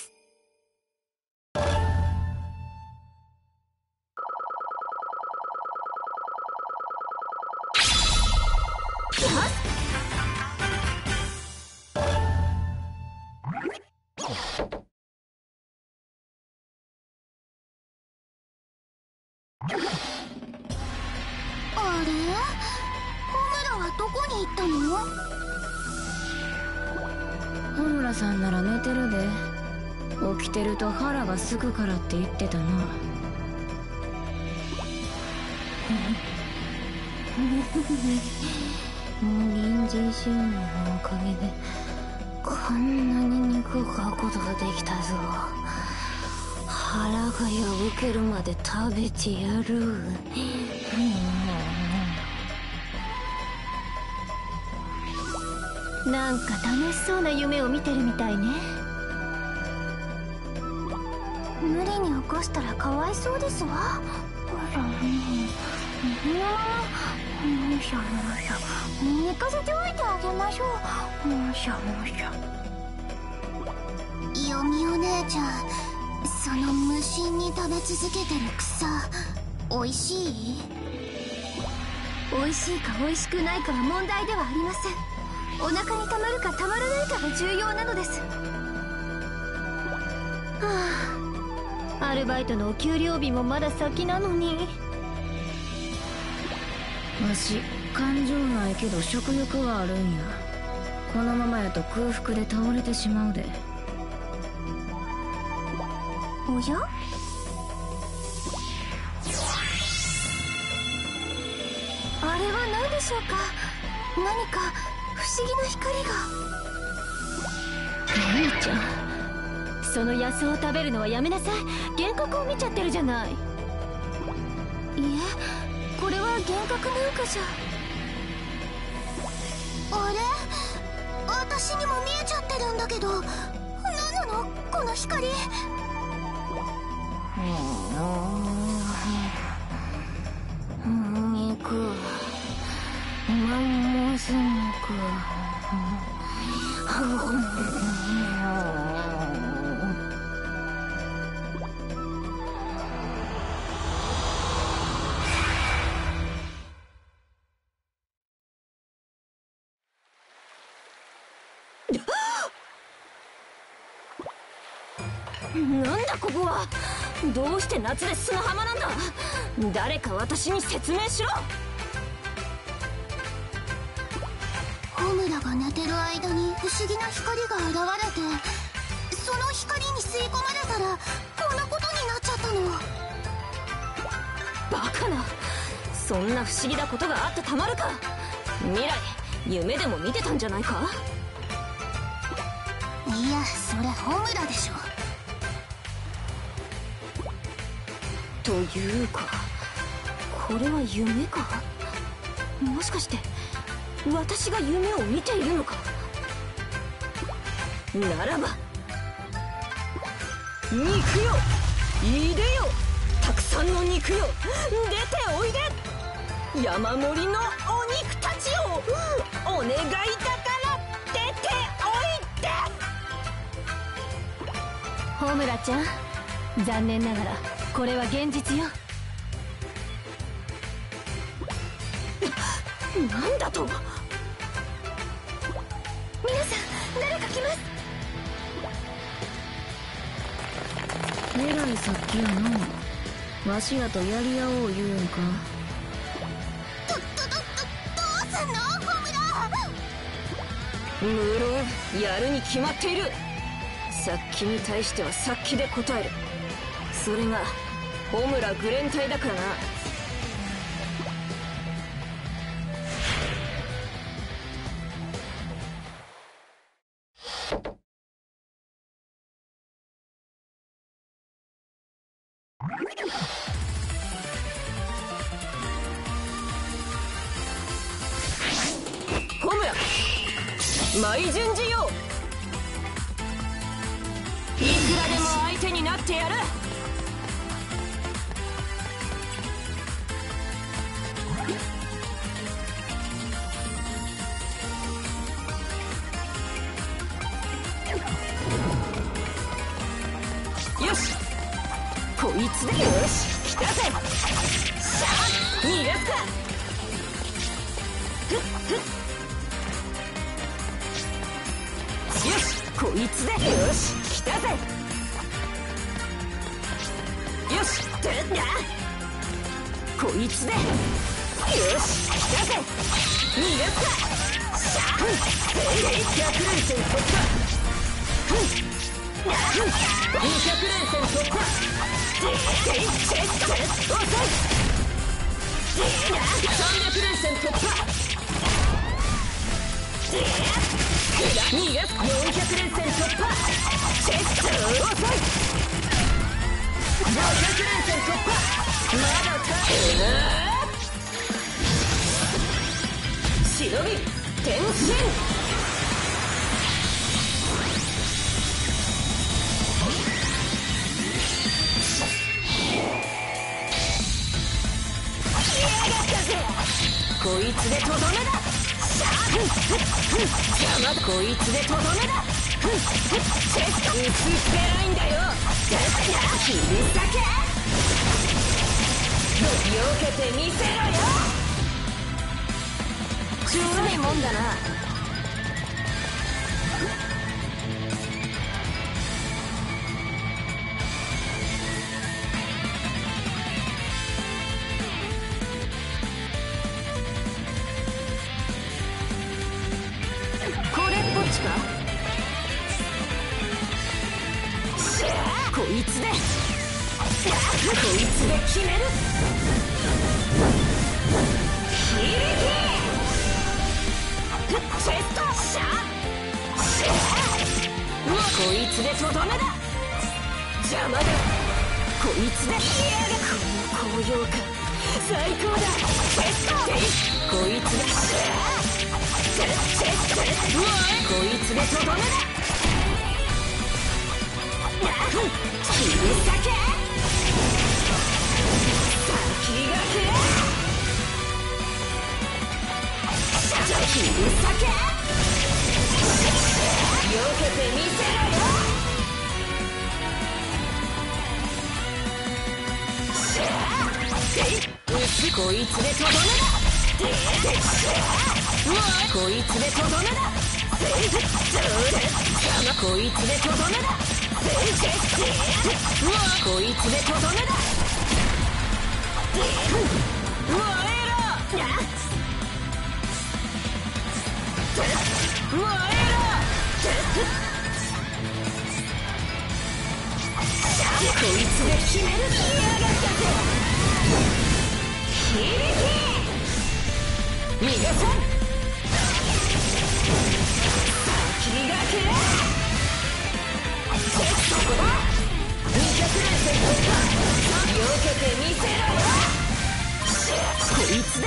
あれ、ホムラはどこに行ったの？ ホムラさんなら寝てるで。起きてると腹がすくからって言ってたな。臨時収納のおかげでこんなに肉を買うことができたぞ。腹が破けるまで食べてやる。なんか楽しそうな夢を見てるみたいね。 無理に起こしたらかわいそうですわ。寝かせておいてあげましょう。ヨミお姉ちゃん、その無心に食べ続けてる草、おいしい？ 美味しいか美味しくないかは問題ではありません。お腹にたまるかたまらないかが重要なのです。 はあ、アルバイトのお給料日もまだ先なのに。わし感情ないけど食欲はあるんや。このままやと空腹で倒れてしまうで。 おや？あれは何でしょうか？何か不思議な光が。 お兄ちゃん、その野草を食べるのはやめなさい。幻覚を見ちゃってるじゃない。 いえ、これは幻覚なんかじゃ。あれ？私にも見えちゃってるんだけど、何なのこの光。 肉、マンモス肉。なんだここは。どうして夏で砂浜なんだ。誰か私に説明しろ。 ホムラが寝てる間に不思議な光が現れて、その光に吸い込まれたらこんなことになっちゃったの。 バカな、そんな不思議なことがあってたまるか。未来、夢でも見てたんじゃないか。 いや、それホムラでしょ。 というか、これは夢か。もしかして私が夢を見ているのか。ならば肉よ、いでよ、たくさんの肉よ、出ておいで。山盛りのお肉たちよ、お願いだから出ておいで。ホムラちゃん、残念ながらこれは現実よ。なんだと。 皆さん、誰か来ます。 えらいさっきやな。わしらとやり合おう言うんか。 ど、ど、ど、ど、どうすんのホムラ。 無論やるに決まっている。さっきに対してはさっきで答える。それがホムラグレン隊だからな。ホムラ舞順次よ、いくらでも相手になってやる。よし、こいつで、よし来たぜ。さあ逃がすか。ふっふっ、よしこいつで、よし来たぜ。よしどっだ、こいつで、よし来たぜ。逃がすか。さあひゃく連戦突破。にひゃく連戦突破。遅い。さんびゃく連戦突破。逃がす。よんひゃく連戦突破。チェック遅い。ごひゃく連戦突破。まだた忍び転身。こいつでとどめだ。さあ邪魔だ。こいつでとどめだ。チェック打ちつけないんだよ。切り裂け。避けてみせろよ。ちょろいもんだな。こいつで、こいつで決める。響きチェストシャー。こいつでとどめだ。邪魔だ。こいつでこの高揚感最高だ。チェストこいつでチェストこいつでとどめだ。切り裂け。先駆け。切り裂け。避けてみせろよ。こいつでとどめだ。こいつでとどめだ。こいつでとどめだ。こいつでとどめだ。燃えろ。燃えろ。こいつで決める。来やがったぜ。響き逃がさん。先駆け。そこだ。にひゃく連戦突破。避けてみせろよ。こいつで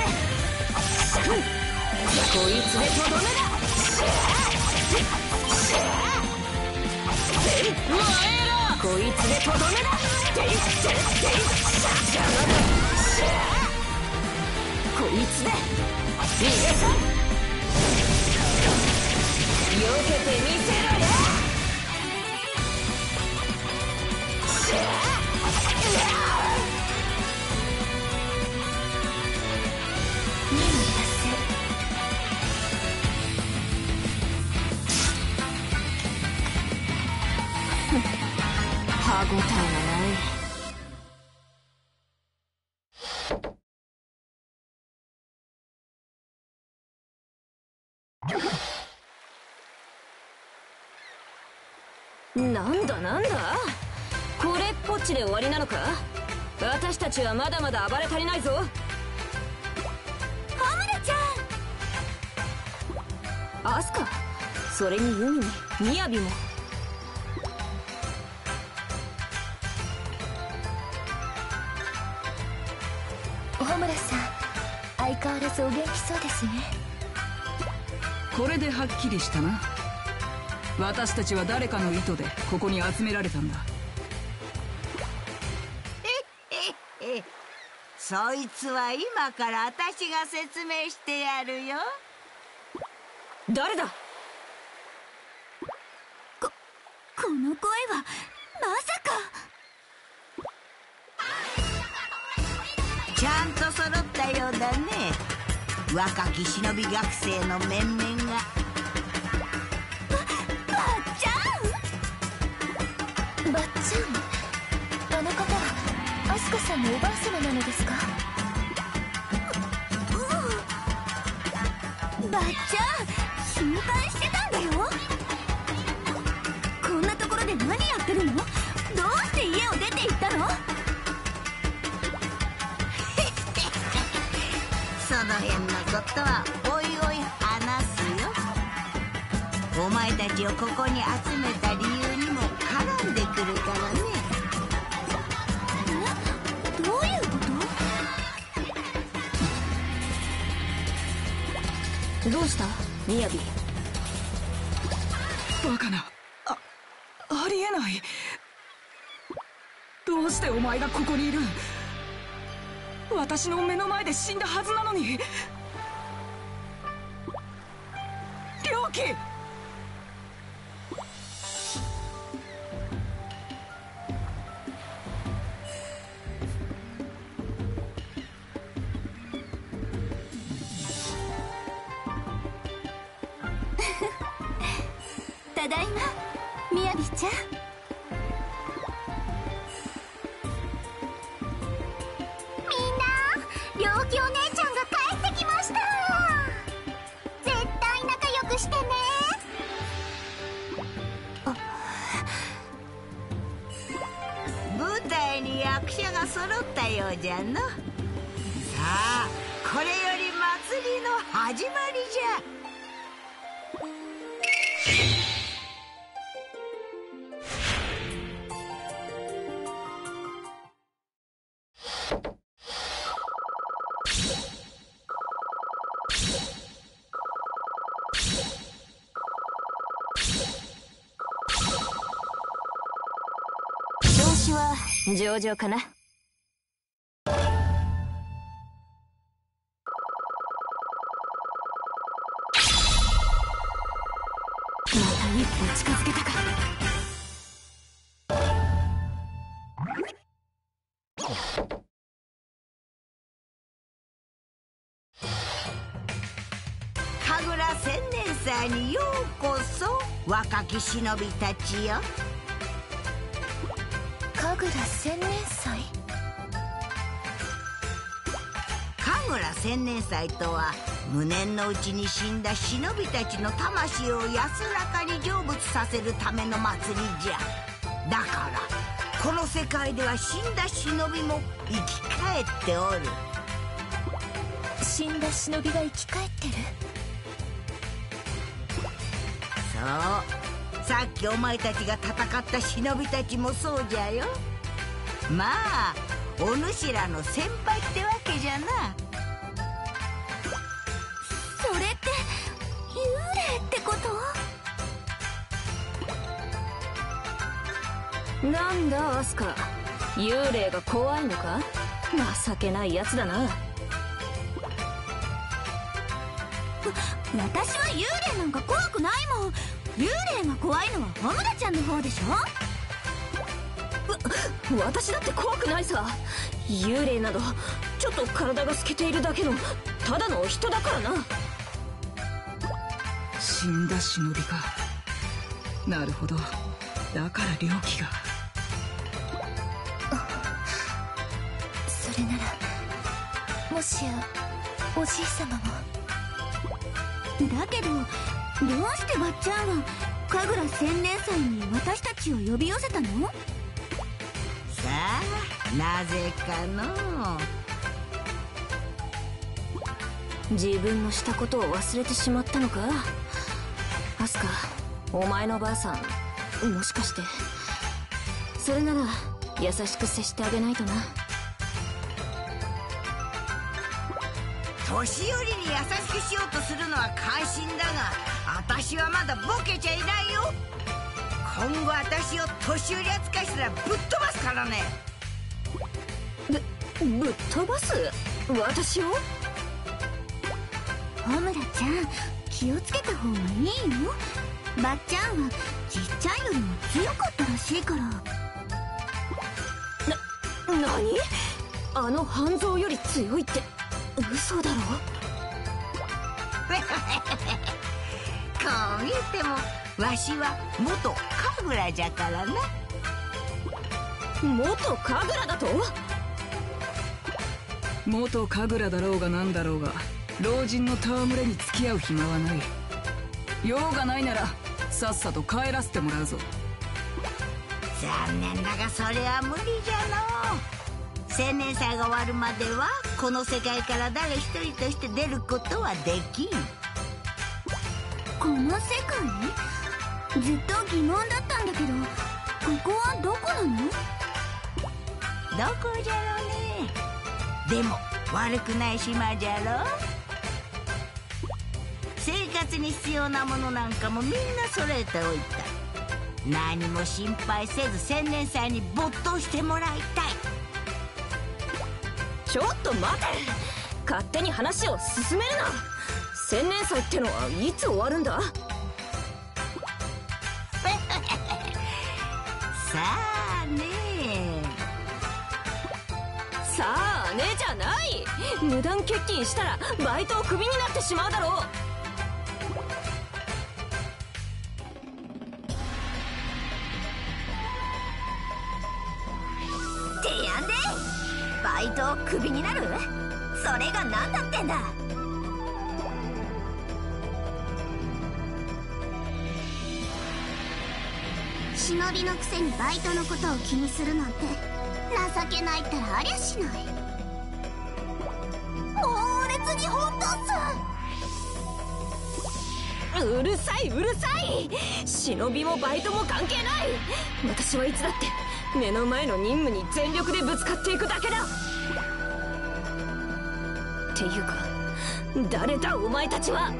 こいつでとどめだ。燃えろ。こいつでとどめだ。邪魔だ。こいつで逃がさん。避けてみせろよ。歯応えがない。なんだなんだ、これっぽっちで終わりなのか。 私たちはまだまだ暴れ足りないぞ。 ホムラちゃん。 アスカ、それにユミにミヤビも。 ホムラさん、相変わらずお元気そうですね。 これではっきりしたな。私たちは誰かの意図でここに集められたんだ。 ええ、そいつは今から私が説明してやるよ。 誰だ？ こ、この声はまさか。 ちゃんと揃ったようだね。若き忍び学生の面々が。 ばっちゃん。 ばっちゃん、あの方はアスカさんのおばあ様なのですか？ うん、ばっちゃん、心配してたんだよ。こんなところで何やってるの？どうして家を出て行ったの？ その辺のことはおいおい話すよ。お前たちをここに集めた理由にも絡んでくるからね。 え？どういうこと？ どうしたミヤビ？ バカな、あ、ありえない。どうしてお前がここにいる？私の目の前で死んだはずなのに。良樹！ ただいま、みやびちゃん。良きお姉ちゃんが帰ってきました。絶対仲良くしてね。 舞台に役者が揃ったようじゃの。さあ、これより祭りの始まりじゃ。 調子は上々かな。また一歩近づけたか。 神楽千年祭にようこそ、若き忍びたちよ。 神楽千年祭？ 神楽千年祭とは、無念のうちに死んだ忍びたちの魂を安らかに成仏させるための祭りじゃ。だからこの世界では死んだ忍びも生き返っておる。 死んだ忍びが生き返ってる？ そう、さっきお前たちが戦った忍びたちもそうじゃよ。まあお主らの先輩ってわけじゃな。 それって幽霊ってこと？ なんだアスカ、幽霊が怖いのか？情けないやつだな。わ私は幽霊なんか怖くないもん。幽霊が怖いのはホムラちゃんの方でしょ。 私だって怖くないさ。幽霊などちょっと体が透けているだけのただの人だからな。 死んだ忍びか。なるほど、だから良樹が。 それならもしやおじい様も。 だけどどうしてばっちゃんは神楽千年祭に私たちを呼び寄せたの？ そなぜかの。 自分のしたことを忘れてしまったのか。アスカ、お前のばあさん、もしかして。それなら優しく接してあげないとな。 年寄りに優しくしようとするのは感心だが、私はまだボケちゃいないよ。今後私を年寄り扱いしたらぶっ飛ばすからね。 ぶぶっ飛ばす？私を？ ホムラちゃん、気をつけた方がいいよ。ばっちゃんはちっちゃいよりも強かったらしいから。 な、何？あの半蔵より強いって嘘だろ？ こう見えてもわしは元神楽じゃからな。 元神楽だと？ 元神楽だろうがなんだろうが、老人の戯れに付き合う暇はない。用がないならさっさと帰らせてもらうぞ。 残念だがそれは無理じゃのう。青年祭が終わるまではこの世界から誰一人として出ることはできん。 この世界？ずっと疑問だったんだけど、ここはどこなの？ どこじゃろうね。でも悪くない島じゃろ。生活に必要なものなんかもみんな揃えておいた。何も心配せず青年祭に没頭してもらいたい。 ちょっと待て、勝手に話を進めるな。青年祭ってのはいつ終わるんだ？ さあねさあねじゃない。無断欠勤したらバイトをクビになってしまうだろう。 てやんでバイトをクビになる？それが何だってんだ。忍びのくせにバイトのことを気にするなんて情けないったらありゃしない。猛烈に本当っす。 うるさいうるさい。忍びもバイトも関係ない。私はいつだって目の前の任務に全力でぶつかっていくだけだ。っていうか誰だお前たちは。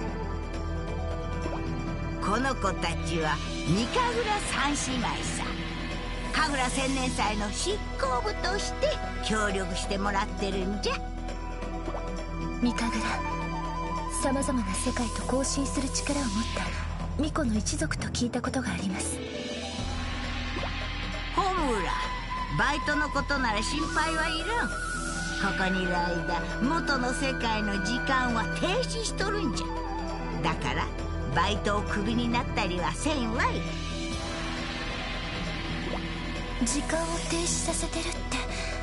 この子たちは三神楽三姉妹さ。神楽青年祭の執行部として協力してもらってるんじゃ。 三神楽、さまざまな世界と交信する力を持った巫女の一族と聞いたことがあります。 ホムラ、バイトのことなら心配はいらん。ここにいる間元の世界の時間は停止しとるんじゃ。だからバイトをクビになったりはせんわい。 時間を停止させてるって、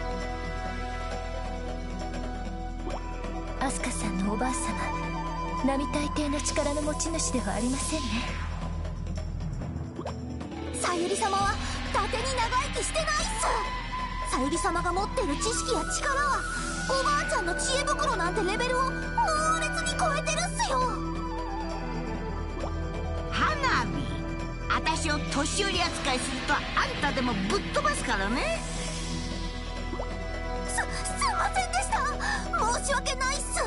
アスカさんのおばあ様、並大抵の力の持ち主ではありませんね。さゆり様は伊達に長生きしてないっす。さゆり様が持ってる知識や力はおばあちゃんの知恵袋なんてレベルを猛烈に超えてるっすよ。 花火、私を年寄り扱いするとあんたでもぶっ飛ばすからね。 す、すいませんでした。申し訳ないっす。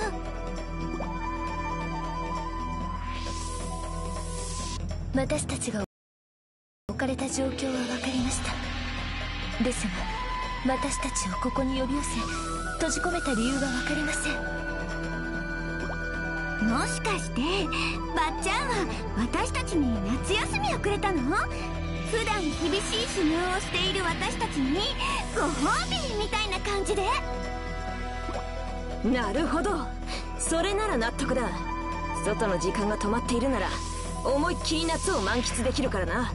私たちが置かれた状況は分かりました。ですが私たちをここに呼び寄せ閉じ込めた理由は分かりません。もしかしてばっちゃんは私たちに夏休みをくれたの？普段厳しい修行をしている私たちにご褒美みたいな感じで。 なるほど、それなら納得だ。外の時間が止まっているなら思いっきり夏を満喫できるからな。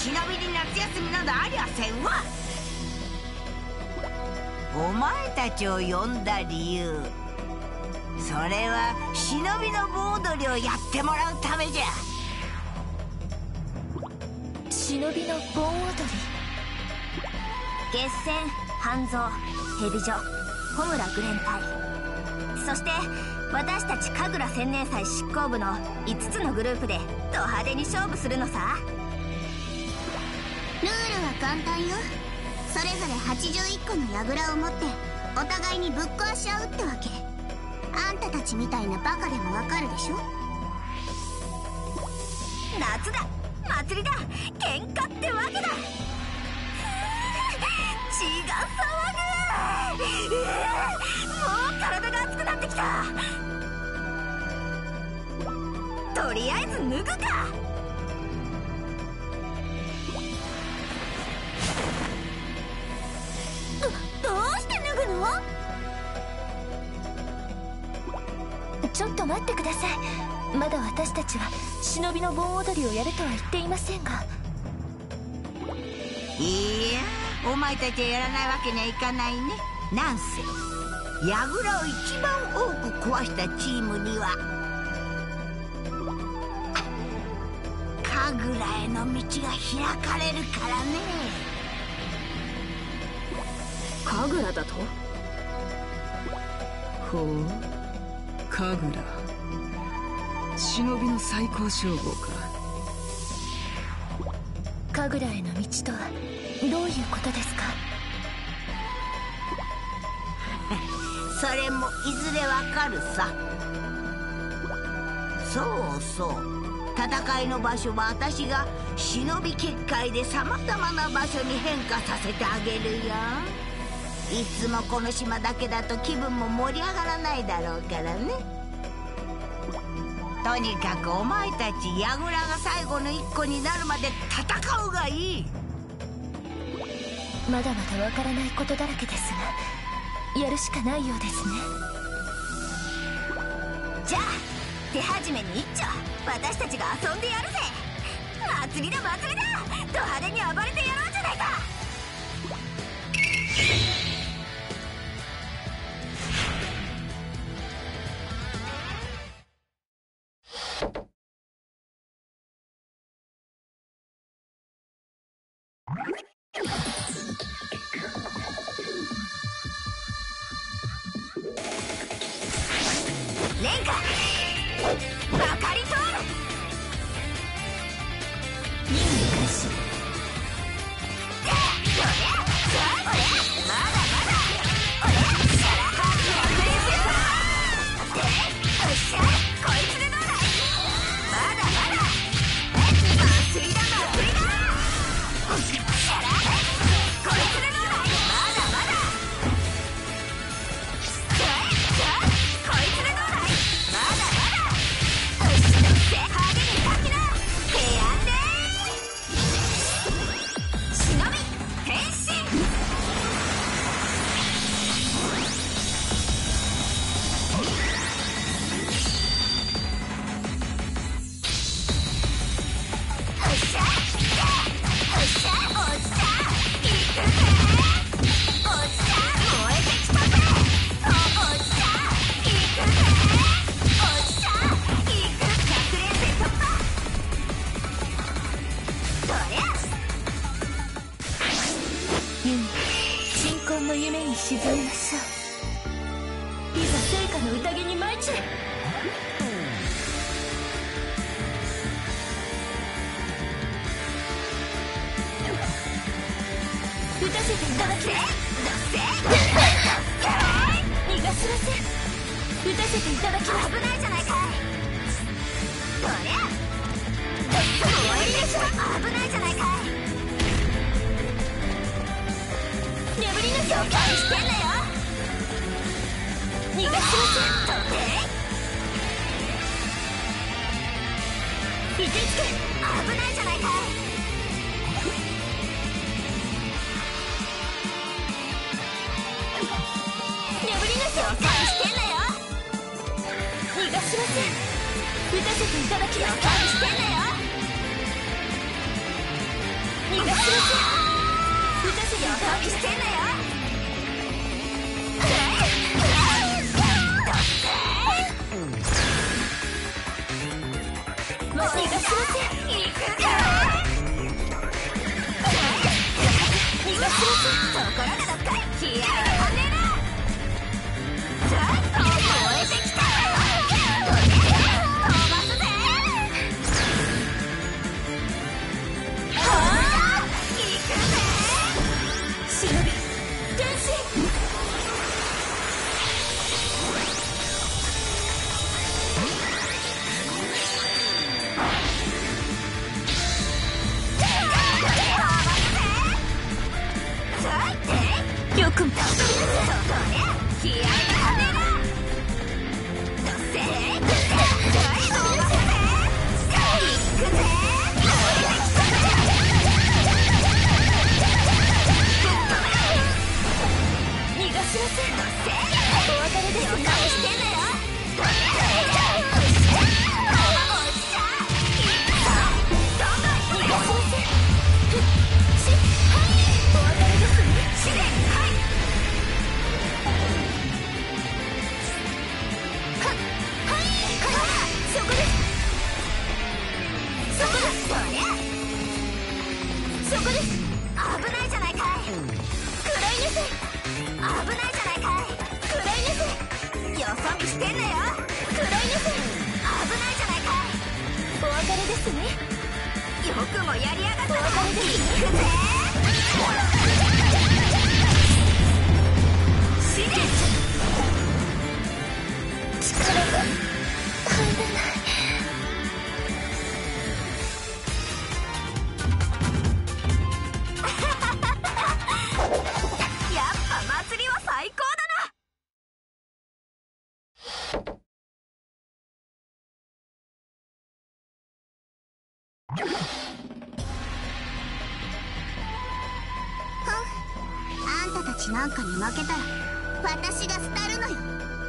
忍びに夏休みなどありゃせんわ。お前たちを呼んだ理由、それは忍びの盆踊りをやってもらうためじゃ。 忍びの盆踊り。月戦、半蔵、蛇女、穂村グレン隊、そして私たち神楽千年祭執行部のいつつのグループでド派手に勝負するのさ。 ルールは簡単よ。それぞれはちじゅういっこの櫓を持ってお互いにぶっ壊し合うってわけ。あんたたちみたいなバカでもわかるでしょ。 夏だ、祭りだ、喧嘩ってわけだ。血が騒ぐ。もう体が熱くなってきた。とりあえず脱ぐか。どどうして脱ぐの？ちょっと待ってください。まだ私たちは忍びの盆踊りをやるとは言っていませんが。 いや、お前たちはやらないわけにはいかないね。なんせ櫓を一番多く壊したチームには神楽への道が開かれるからね。 神楽だと？ ほう、神楽、忍びの最高称号か。 神楽への道とはどういうことですか？ それもいずれわかるさ。そうそう、戦いの場所は私が忍び結界でさまざまな場所に変化させてあげるよ。いつもこの島だけだと気分も盛り上がらないだろうからね。とにかくお前たち櫓が最後の一個になるまで戦うがいい。 まだまだわからないことだらけですが、やるしかないようですね。じゃあ手始めに一丁私たちが遊んでやるぜ。祭りだ祭りだ、ド派手に暴れてやろうじゃないか。レンカバカリトール任務開始。沈みましょう。いざ聖火の宴に参っちゃえ。打たせていただきます。逃がしません。打たせていただきます。危ないじゃないかい。こりゃ終わりでしょ。危ないじゃないかい。眠りの状況にしてんだよ。逃がしません。とていてつけ。危ないじゃないかい。眠りの状況にしてんだよ。逃がしません。打たせていただきます。してんだよ。 装備してんなよ。もう逃がしません。行くぜ。逃がしません。ところがどっかい。気合が跳ねる。ちょっと燃えてきた。飛ばすぜ。はあ、行くぜ。忍び天使。よく見た。そこりゃ気合が跳ねる。どっせー。飛ばすぜ。行くぜ。逃がしません。どっせー。お別れです。予感してんだよ。おっしゃ。逃がしません。し、はい。お別れですね。しで、はい。は、はい。はい。そこです。そこです。そりゃ。そこです。危ないじゃないかい。食らいなさい。危ないじゃないかい。食らいなさい。よそ見してんなよ。食らいなさい。危ないじゃないかい。お別れですね。よくもやりやがった。お別れです。行くぜ。死ね。力が入らない。やっぱ祭りは最高だな。 あんたたちなんかに負けたら私が廃るのよ。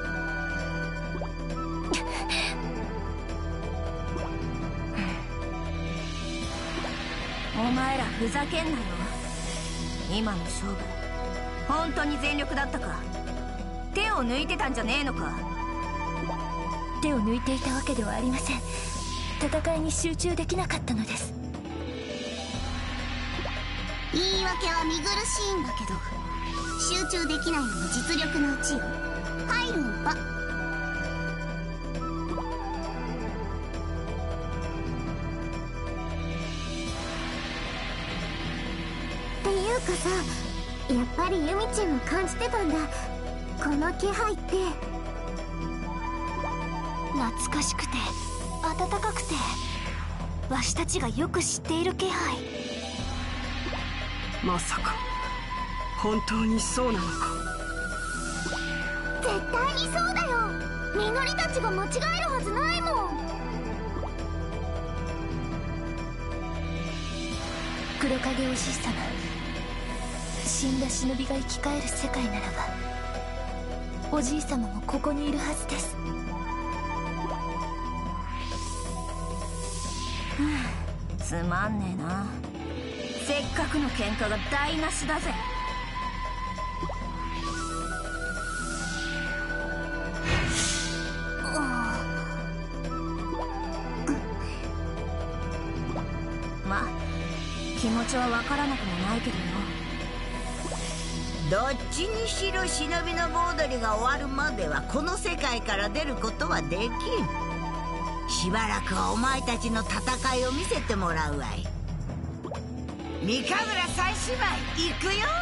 お前らふざけんなよ。今の勝負本当に全力だったか。手を抜いてたんじゃねえのか。 手を抜いていたわけではありません。戦いに集中できなかったのです。 言い訳は見苦しいんだけど、集中できないのも実力のうちよ。入るんば。っていうかさ、やっぱりユミちゃんも感じてたんだ、この気配って。 懐かしくて温かくて、わしたちがよく知っている気配。 まさか本当にそうなのか。 絶対にそうだよ。みのりたちが間違えるはずないもん。 黒影おじい様、死んだ忍びが生き返る世界ならば、おじい様もここにいるはずです。 つまんねえな。せっかくの喧嘩が台無しだぜ。ま、気持ちはわからなくもないけどよ。どっちにしろ忍びの盆踊りが終わるまではこの世界から出ることはできん。しばらくはお前たちの戦いを見せてもらうわい。三神楽三姉妹行くよ。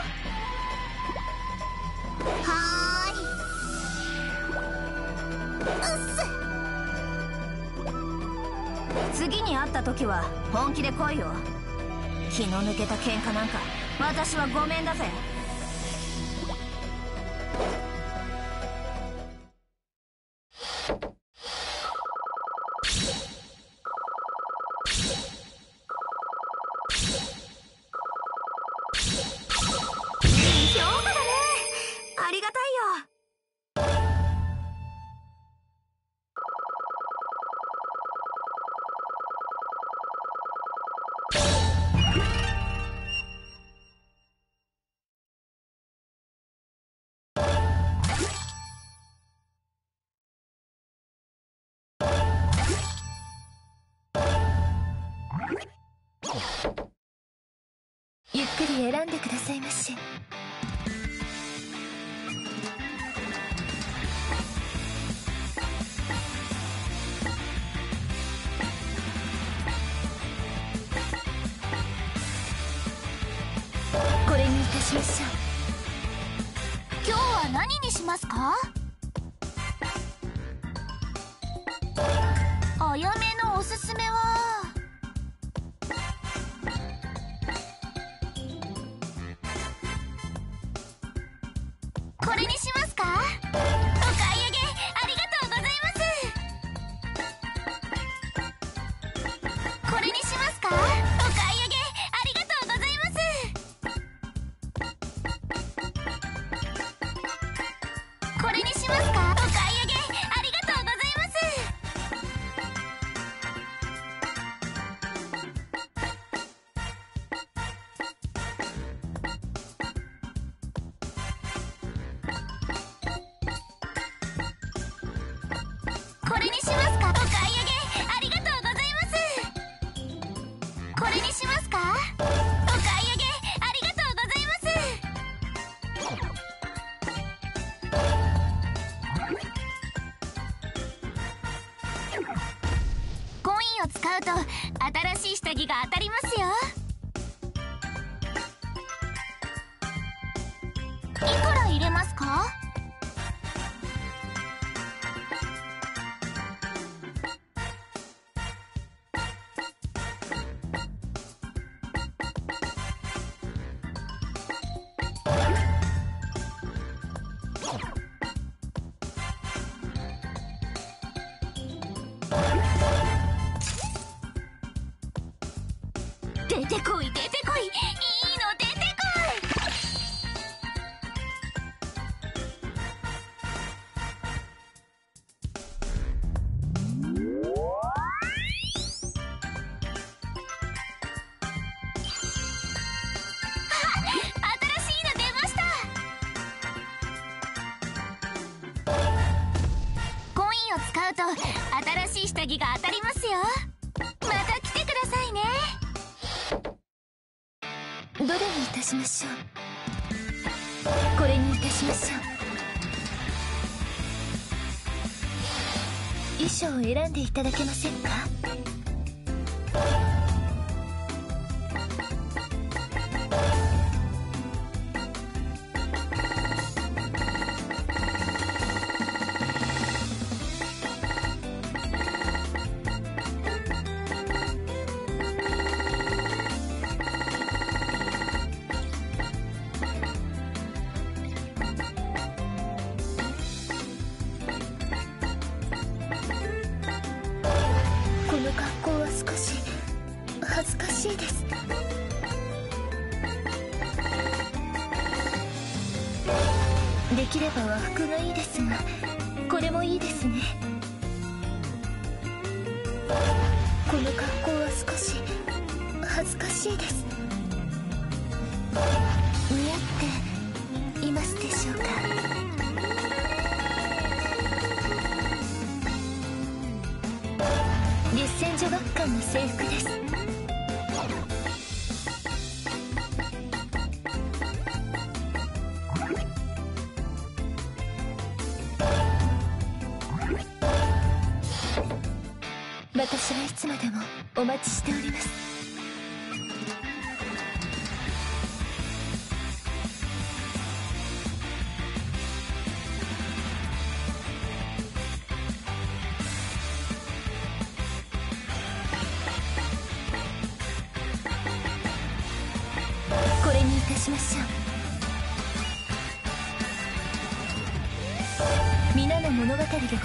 はーい。うっす。 次に会った時は本気で来いよ。気の抜けた喧嘩なんか私はごめんだぜ。ありがたいよ。 くり選んでくださいまし。これにいたしましょう。 今日は何にしますか？あやめのおすすめはこれにしますか？お買い上げありがとうございます。これにしますか？お買い上げありがとうございます。これにしますか？お買い上げありがとうございます。これにしますか？お買い上げありがとうございます。これにしますか？お買い上げありがとうございます。コインを使うと新しい下着が当たりますよ。いくら入れますか？出てこい出てこい、いいの出てこい。あ、新しいの出ました。コインを使うと新しい下着が当たりますよ。また来てくださいね。 どれにいたしましょう。これにいたしましょう。衣装を選んでいただけませんか？この格好は少し恥ずかしいです。できれば和服がいいですが、これもいいですね。この格好は少し恥ずかしいです。似合っていますでしょうか？実践女学館の制服です。私はいつまでもお待ちしております。これにいたしましょう。皆の物語でございます。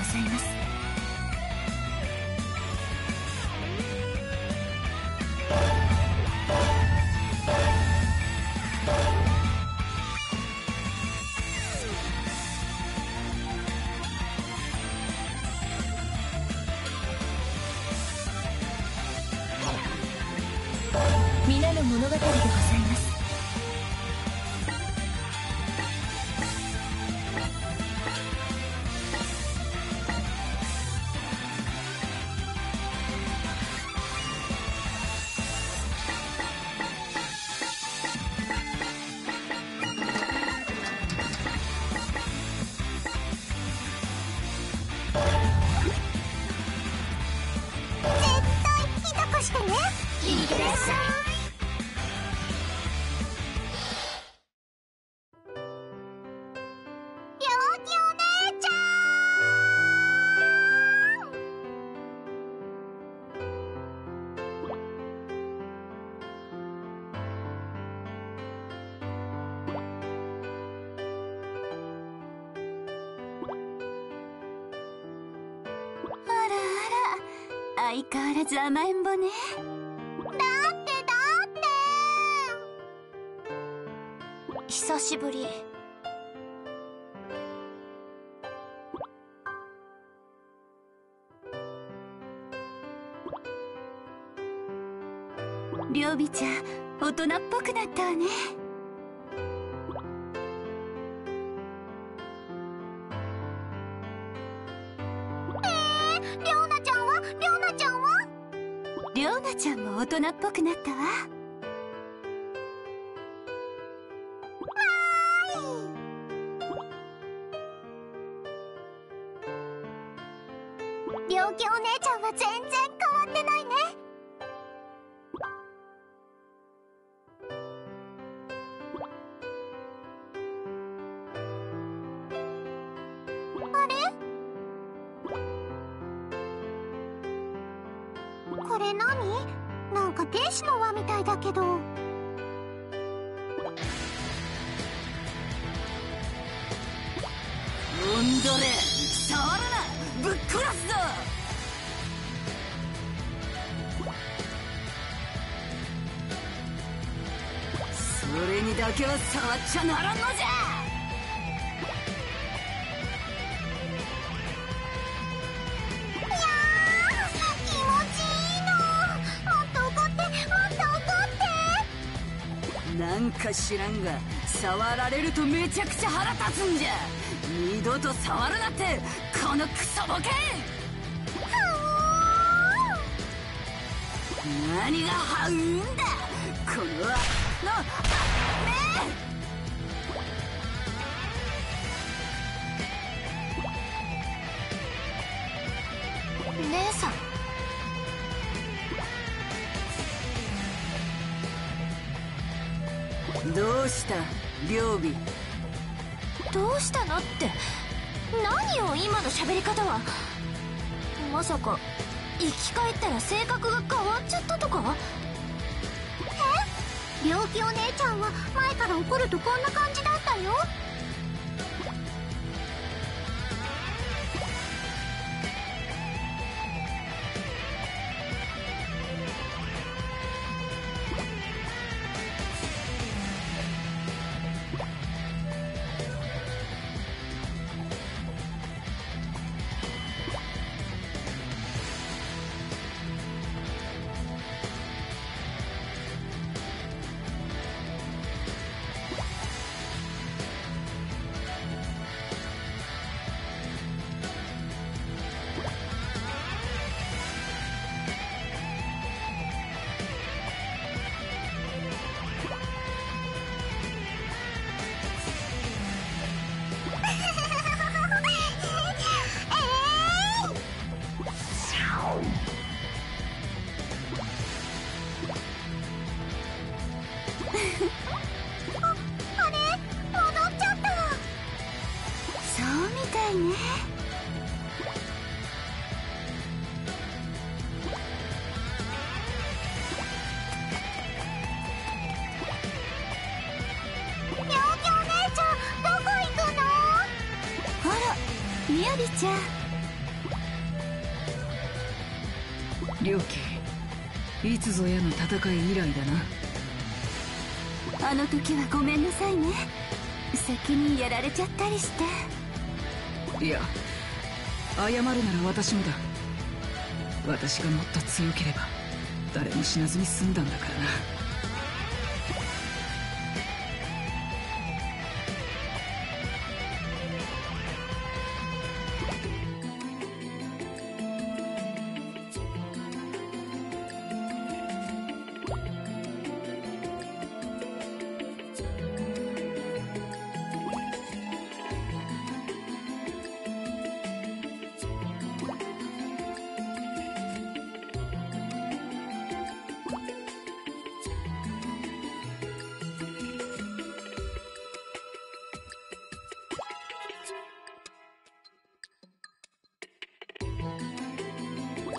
皆の物語でございます。 いってらっしゃい。相変わらず甘えん坊ね。 だってだって久しぶり。 りょうびちゃん大人っぽくなったわね。 りょうなちゃんはりょうなちゃんはりょうなちゃんも大人っぽくなったわ。 りょうきお姉ちゃんは全然変わってないね。あれ？これ何？なんか天使の輪みたいだけど。 うんどれ、触るな、ぶっ殺すぞ。それにだけは触っちゃならんのじゃ。なんか知らんが触られるとめちゃくちゃ腹立つんじゃ。二度と触るなってこのクソボケ。何がハウーンだこのあの姉さん、 どうした両備。 どうしたのって何よ今の喋り方は。まさか生き返ったら性格が変わっちゃったとか？え？病気お姉ちゃんは前から怒るとこんな感じだったよ。 みやびちゃん。 良家、いつぞやの戦い以来だな。あの時はごめんなさいね。先にやられちゃったりして。 いや、謝るなら私もだ。私がもっと強ければ誰も死なずに済んだんだからな。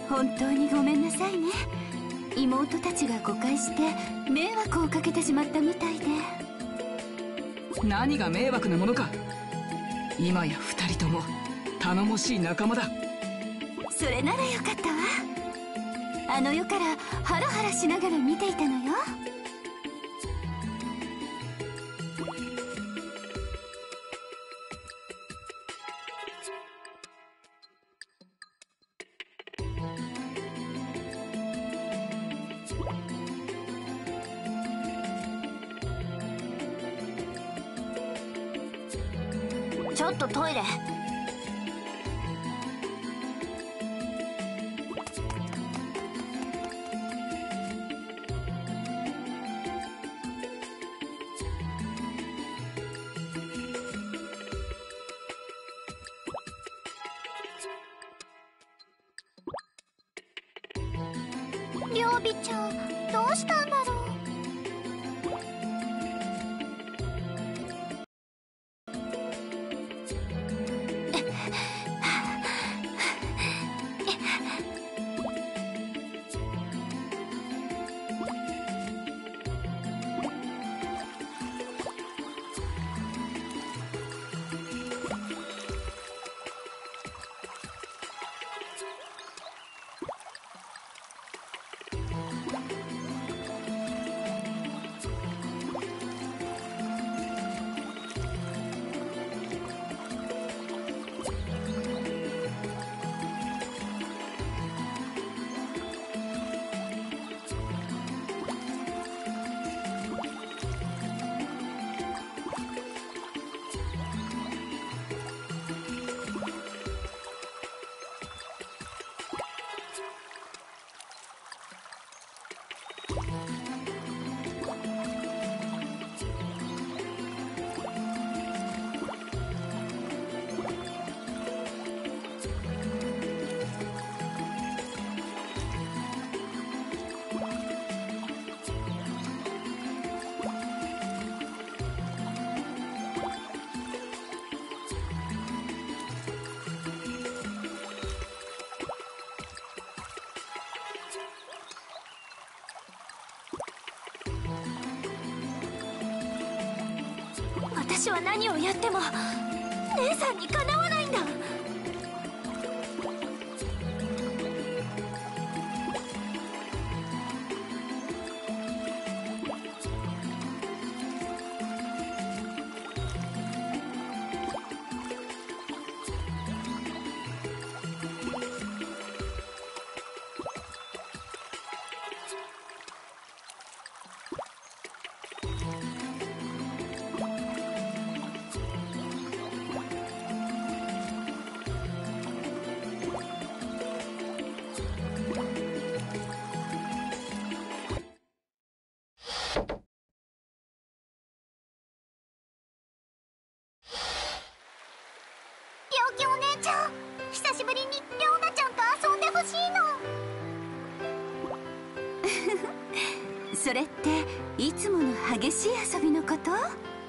本当にごめんなさいね。妹たちが誤解して迷惑をかけてしまったみたいで。 何が迷惑なものか。今や二人とも頼もしい仲間だ。 それならよかったわ。あの世からハラハラしながら見ていたのよ。 ちょっとトイレ。 りょうびちゃん、どうしたんだろう。私は何をやっても姉さんにかなわないんだ。お姉ちゃん、久しぶりにりょうなちゃんと遊んでほしいの。 それっていつもの激しい遊びのこと？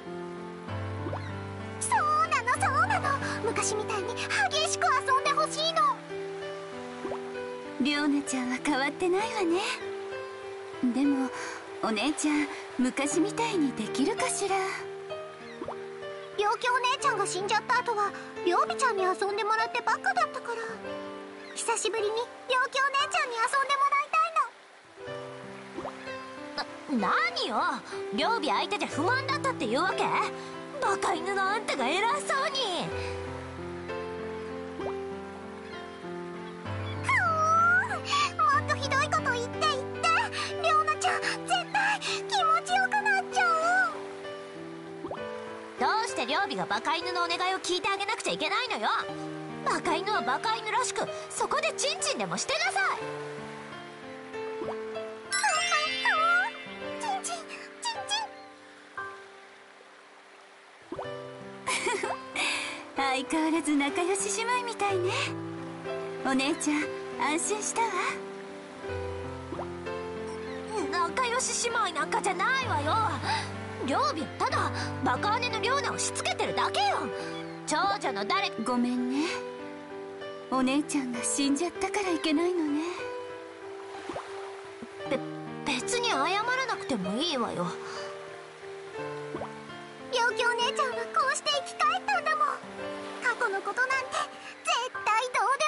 そうなのそうなの、昔みたいに激しく遊んでほしいの。 りょうなちゃんは変わってないわね。でもお姉ちゃん昔みたいにできるかしら。 陽気お姉ちゃんが死んじゃった後はりょうびちゃんに遊んでもらってばっかだったから、久しぶりに陽気お姉ちゃんに遊んでもらいたいの。 な、何よ、りょうび相手じゃ不満だったっていうわけ？バカ犬のあんたが偉そうに。 もっとひどいこと言って言って、りょうなちゃん絶対気持ちよくなっちゃう。 どうしてりょうびがバカ犬のお願いを聞いてあげなくちゃいけないのよ。バカ犬はバカ犬らしく、そこでチンチンでもしてなさい。 チンチンチンチン。 相変わらず仲良し姉妹みたいね。お姉ちゃん安心したわ。 仲良し姉妹なんかじゃないわよ。りょうびはただバカ姉のりょうなをしつけてるだけよ。長女の誰… ごめんね。お姉ちゃんが死んじゃったからいけないのね。 べ別に謝らなくてもいいわよ。 病気お姉ちゃんはこうして生き返ったんだもん。過去のことなんて絶対どう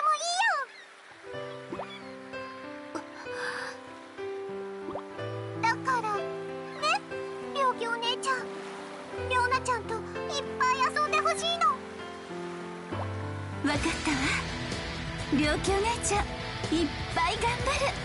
でもいいよ。だからね、病気お姉ちゃん、りょうなちゃんといっぱい遊んでほしいの。 わかったわ。病気お姉ちゃんいっぱい頑張る。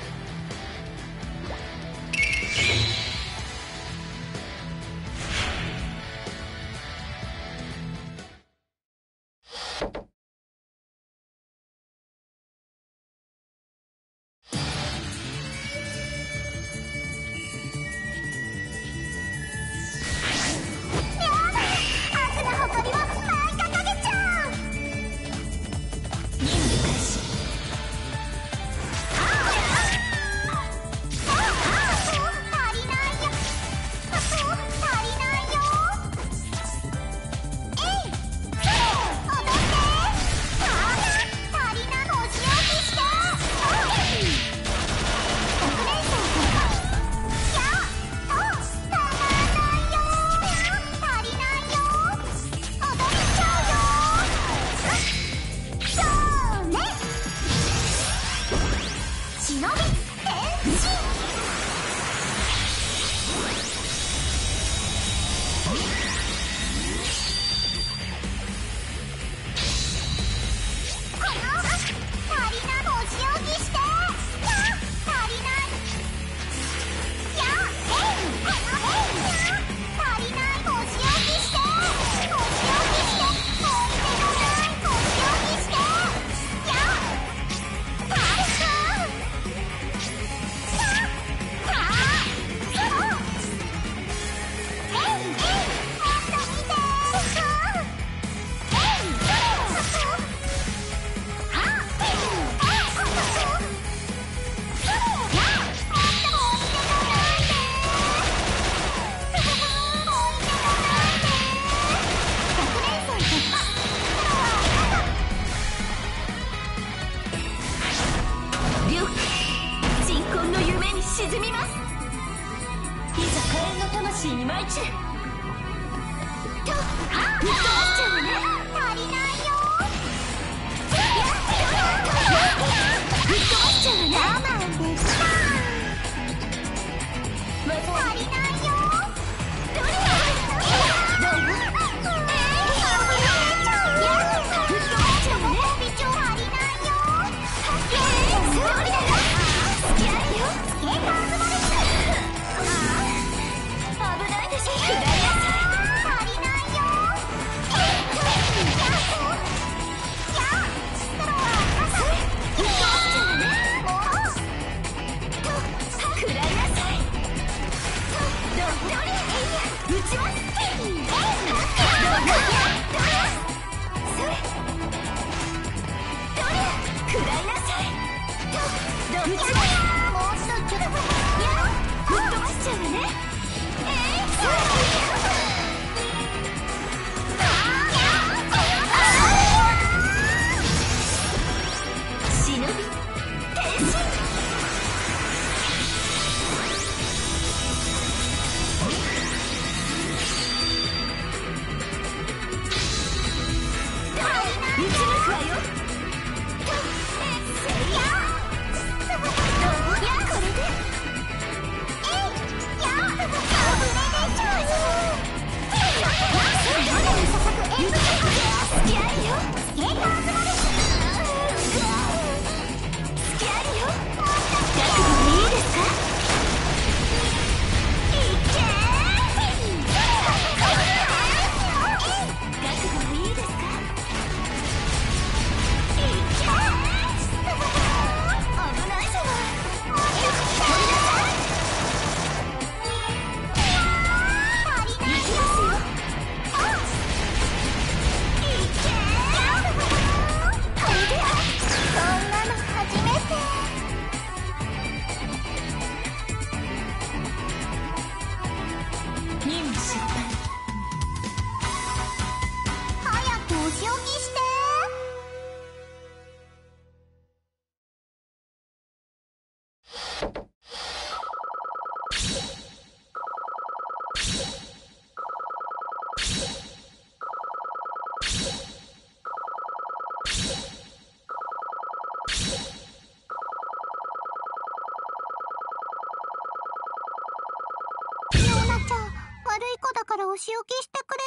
からお仕置きしてくれ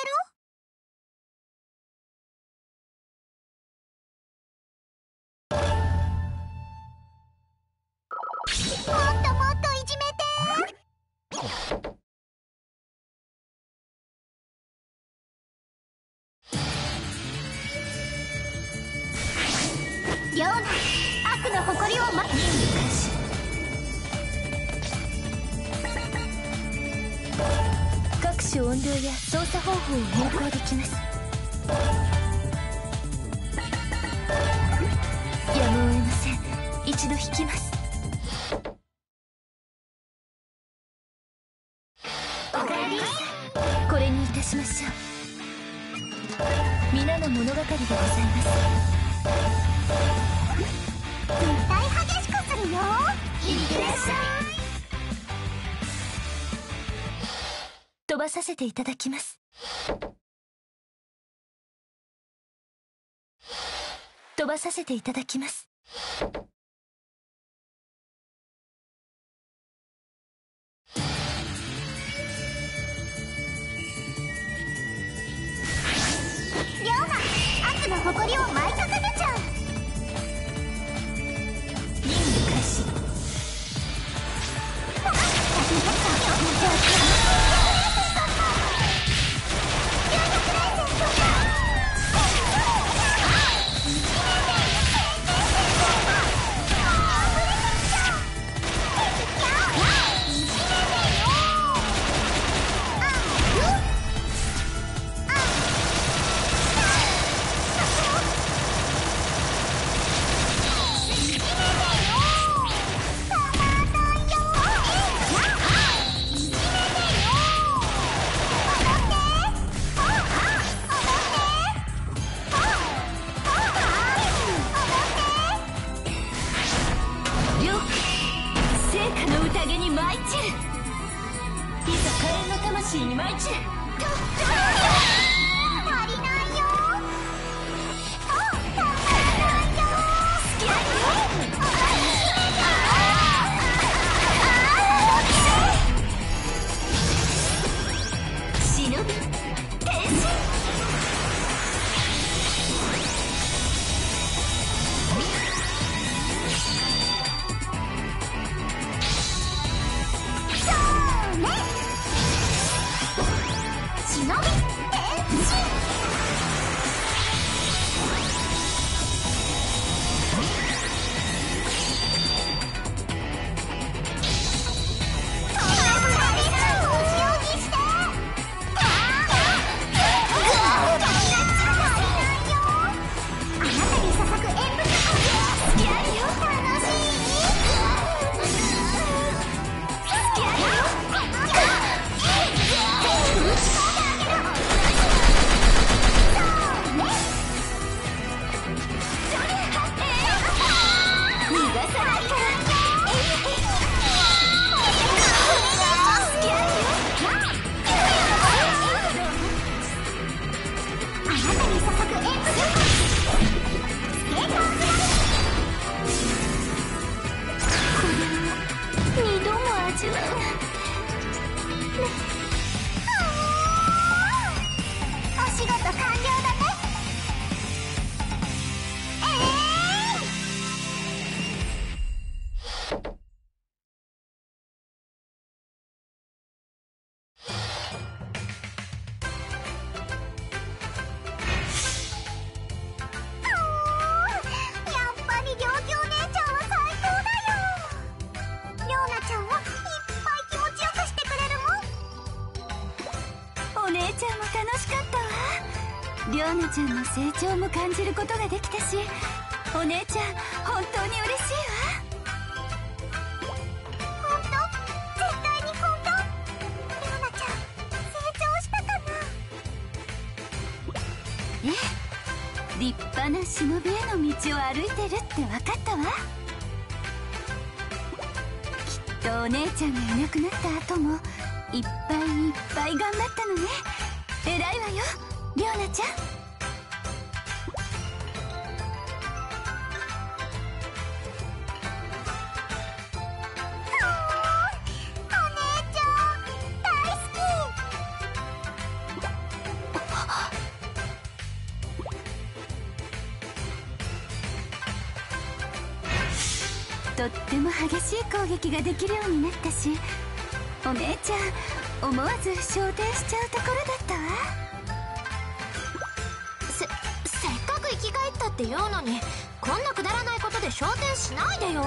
る？もっともっといじめて。リョーナ、悪の誇りをま各種音量や操作方法を変更できます。やむを得ません。一度引きます。おかえりなさい。これにいたしましょう。皆の物語でございます。 絶対激しくするよ。いってらっしゃい。 飛ばさせていただきます。飛ばさせていただきます。 リョーナ、悪の誇りを舞いかけてちゃう。 任務開始。魂に舞い散る。 足りないよ。あ、足りないよ。好きだよ。 忍び天使。 忍び天使。お仕事完了だね。 リョーナちゃんの成長も感じることができたし、お姉ちゃん本当に嬉しいわ。 本当？絶対に本当？リョーナちゃん成長したかな？ ええ、立派な忍びへの道を歩いてるって分かったわ。きっとお姉ちゃんがいなくなった後もいっぱいいっぱい頑張ったのね。偉いわよリョーナちゃん。 お姉ちゃん大好き。 とっても激しい攻撃ができるようになったし、お姉ちゃん思わず昇天しちゃうところだったわ。 せせっかく生き返ったって言うのに、こんなくだらないことで昇天しないでよ。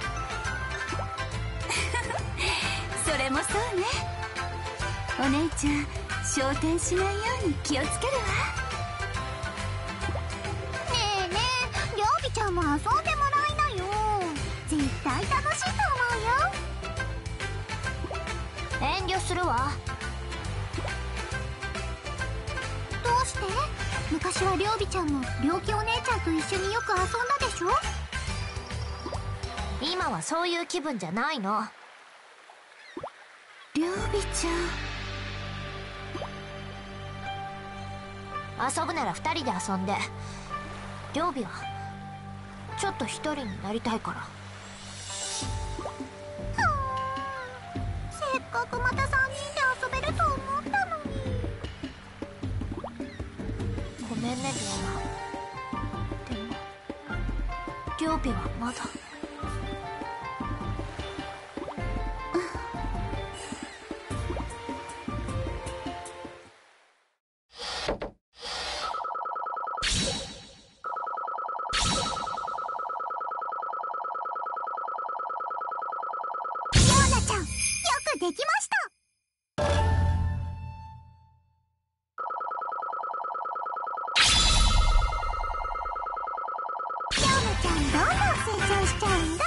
それもそうね。お姉ちゃん昇天しないように気をつけるわ。 ねえねえ、りょうびちゃんも遊んでもらいなよ。絶対楽しいと思うよ。遠慮するわ。どうして？昔はりょうびちゃんも良気お姉ちゃんと一緒によく遊んだでしょ？今はそういう気分じゃないの。 りょうびちゃん遊ぶなら二人で遊んで。りょうびはちょっと一人になりたいから。せっかくまたさんにんで遊べると思ったのに。ごめんね、りょう。でもりょうびはまだ。できました。りょうなちゃんどんどん成長しちゃうんだ。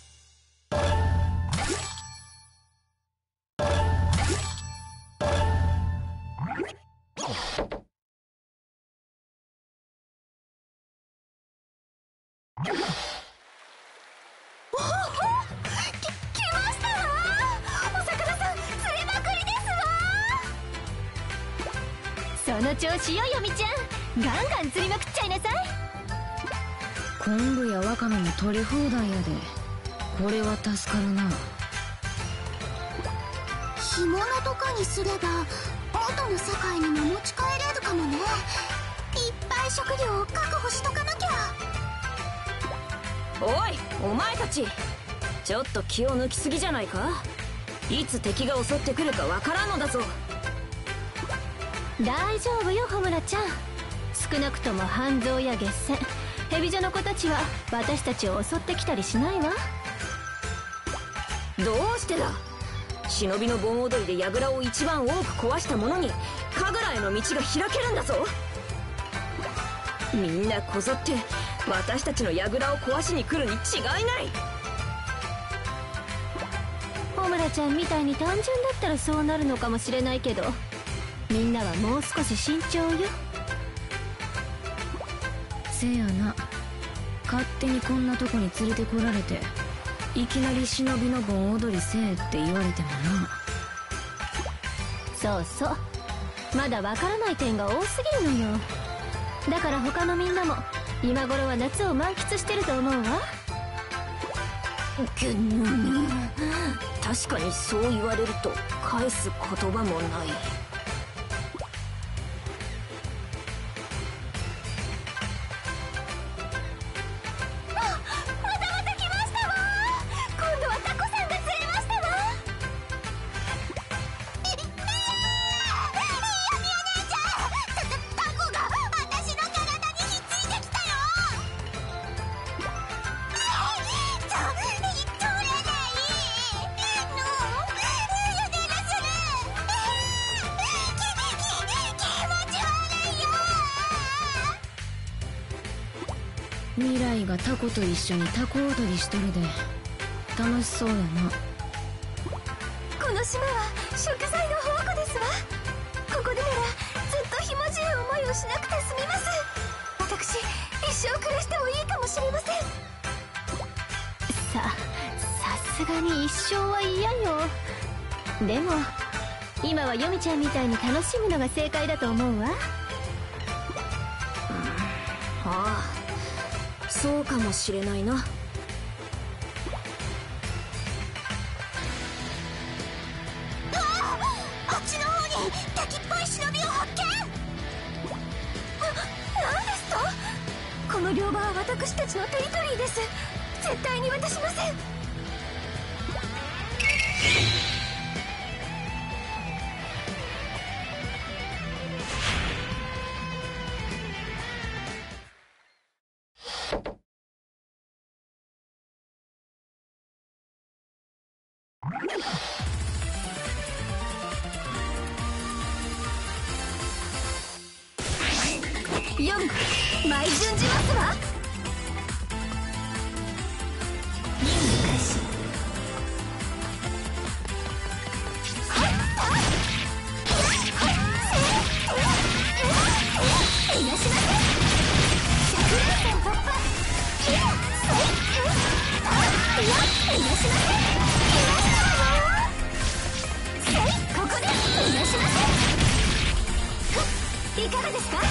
その調子よ、よみちゃん。ガンガン釣りまくっちゃいなさい。 昆布やワカメも取り放題やで。これは助かるな。 干物とかにすれば元の世界にも持ち帰れるかもね。いっぱい食料を確保しとかなきゃ。 おい、お前たちちょっと気を抜きすぎじゃないか。いつ敵が襲ってくるかわからんのだぞ。大丈夫よ、穂村ちゃん。少なくとも半蔵や月仙、蛇女の子たちは私たちを襲ってきたりしないわ。どうしてだ。忍びの盆踊りで櫓を一番多く壊した者に神楽への道が開けるんだぞ。みんなこぞって私たちの櫓を壊しに来るに違いない。穂村ちゃんみたいに単純だったらそうなるのかもしれないけど、みんなはもう少し慎重よ。 せやな。勝手にこんなとこに連れてこられて、いきなり忍びの盆踊りせえって言われてもな。 そうそう、まだわからない点が多すぎるのよ。だから他のみんなも今頃は夏を満喫してると思うわ。確かにそう言われると返す言葉もない。 未来がタコと一緒にタコ踊りしとるで楽しそうやな。 この島は食材の宝庫ですわ。ここでならずっとひもじい思いをしなくて済みます。私一生暮らしてもいいかもしれません。 ささすがに一生は嫌よ。でも今はヨミちゃんみたいに楽しむのが正解だと思うわ。 ああ、そうかもしれないな。 あっちの方に敵っぽい忍びを発見。 何ですと。この両場は私たちのテリトリーです。絶絶対に渡しません。よん舞順じますわ。任務開始。いなしませ。百連戦突破。いやいなしませ。ここでいなしませ。いかがですか。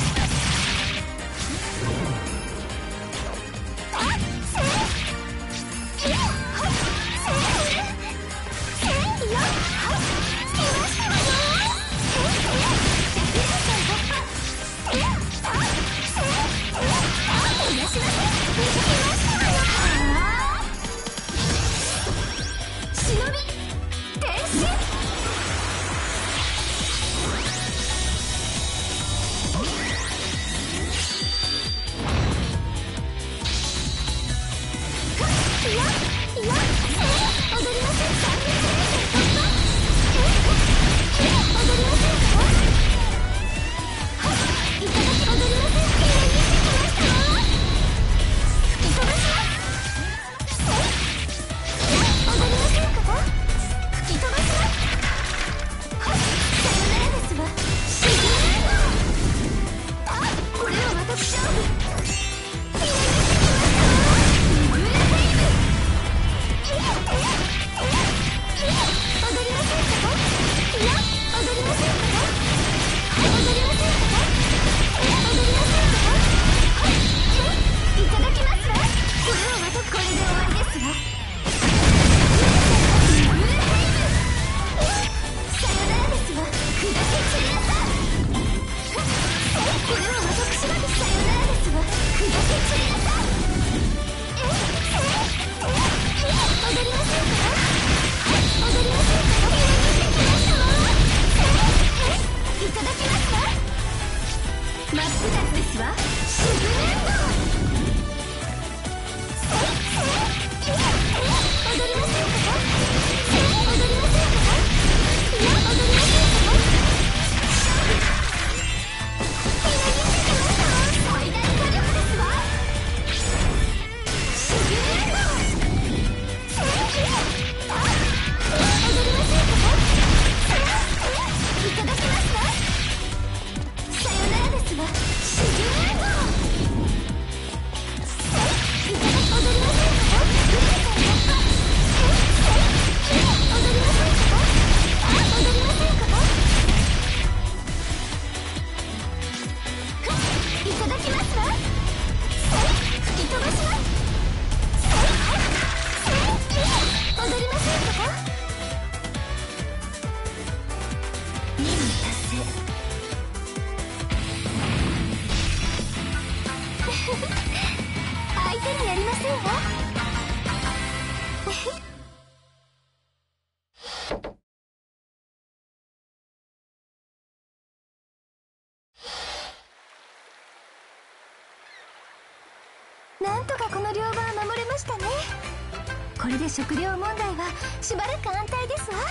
なんとかこの両場は守れましたね。これで食料問題はしばらく安泰ですわ。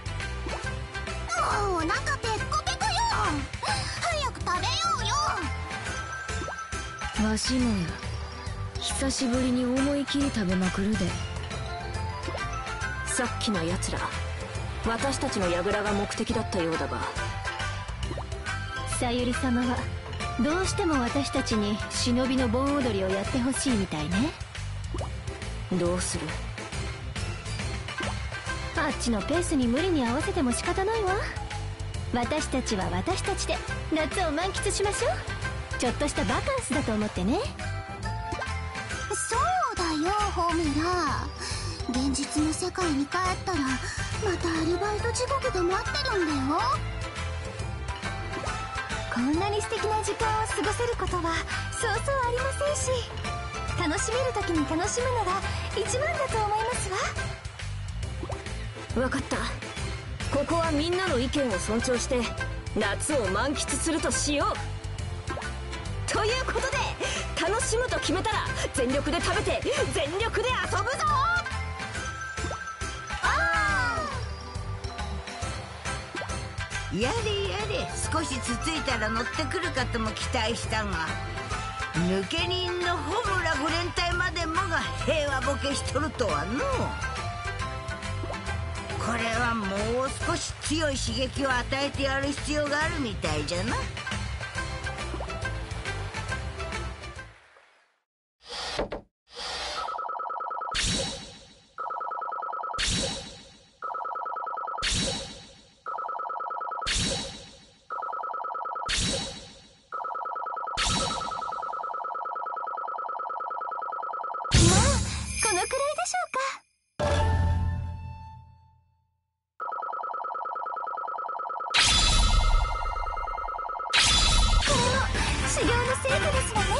もうお腹ペッコペコよ。早く食べようよ。 わしもや。久しぶりに思い切り食べまくるで。 さっきのやつら私たちの櫓が目的だったようだが、 さゆり様はどうしても私たちに忍びの盆踊りをやってほしいみたいね。 どうする？ あっちのペースに無理に合わせても仕方ないわ。私たちは私たちで夏を満喫しましょう。ちょっとしたバカンスだと思ってね。 そうだよホメラ。現実の世界に帰ったらまたアリバイト地獄が待ってるんだよ。 こんなに素敵な時間を過ごせることはそうそうありませんし、 楽しめる時に楽しむのが一番だと思いますわ。 分かった。ここはみんなの意見を尊重して夏を満喫するとしよう。ということで楽しむと決めたら全力で食べて全力で遊ぶぞ。 やれやれ、少しつついたら乗ってくるかとも期待したが、抜け人のホムラグレン隊までもが平和ボケしとるとはの。これはもう少し強い刺激を与えてやる必要があるみたいじゃな。 このくらいでしょうか。これも修行の成果ですわね。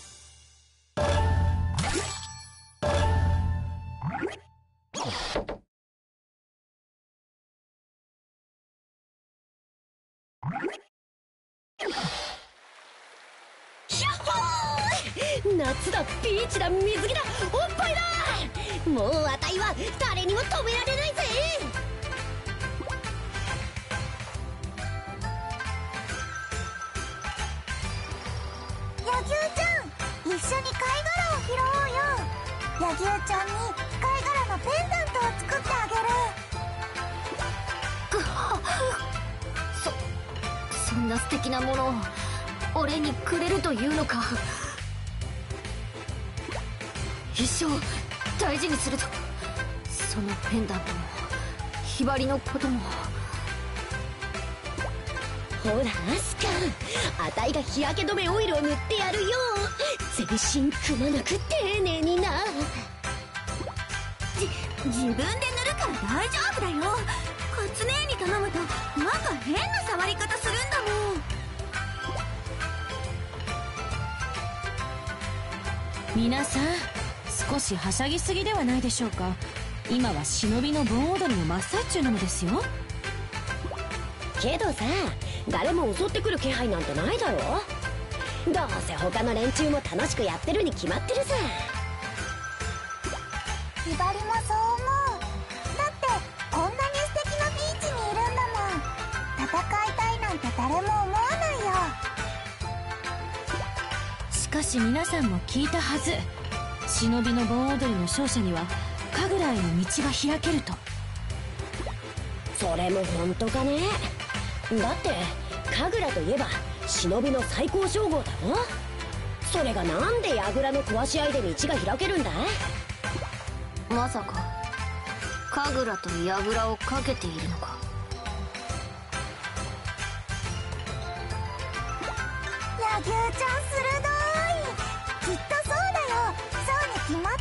夏だ、ピーチだ、水着だ、おっぱいだ。もうあたいは誰にも止められないぜ。 柳生ちゃん、一緒に貝殻を拾おうよ。柳生ちゃんに貝殻のペンダントを作ってあげる。 そそんな素敵なものを俺にくれるというのか。一生大事にすると。そのペンダントもひばりのことも。 ほらアスカ、あたいが日焼け止めオイルを塗ってやるよ。全身くまなく丁寧にな。 じ自分で塗るから大丈夫だよ。カツネに頼むとなんか変な触り方するんだもん。 皆さん少しはしゃぎすぎではないでしょうか。今は忍びの盆踊りの真っ最中なのですよ。 けどさ、誰も襲ってくる気配なんてないだろ。どうせ他の連中も楽しくやってるに決まってるさ。 ひばりもそう思う。だってこんなに素敵なビーチにいるんだもん。戦いたいなんて誰も思わないよ。 しかし皆さんも聞いたはず。忍びの盆踊りの勝者には神楽への道が開けると。 それも本当かね。だって神楽といえば忍びの最高称号だろ。それがなんで櫓の壊し合いで道が開けるんだい。 まさか神楽と櫓をかけているのか。 柳生ちゃん鋭い。きっとそうだよ。そうに決まって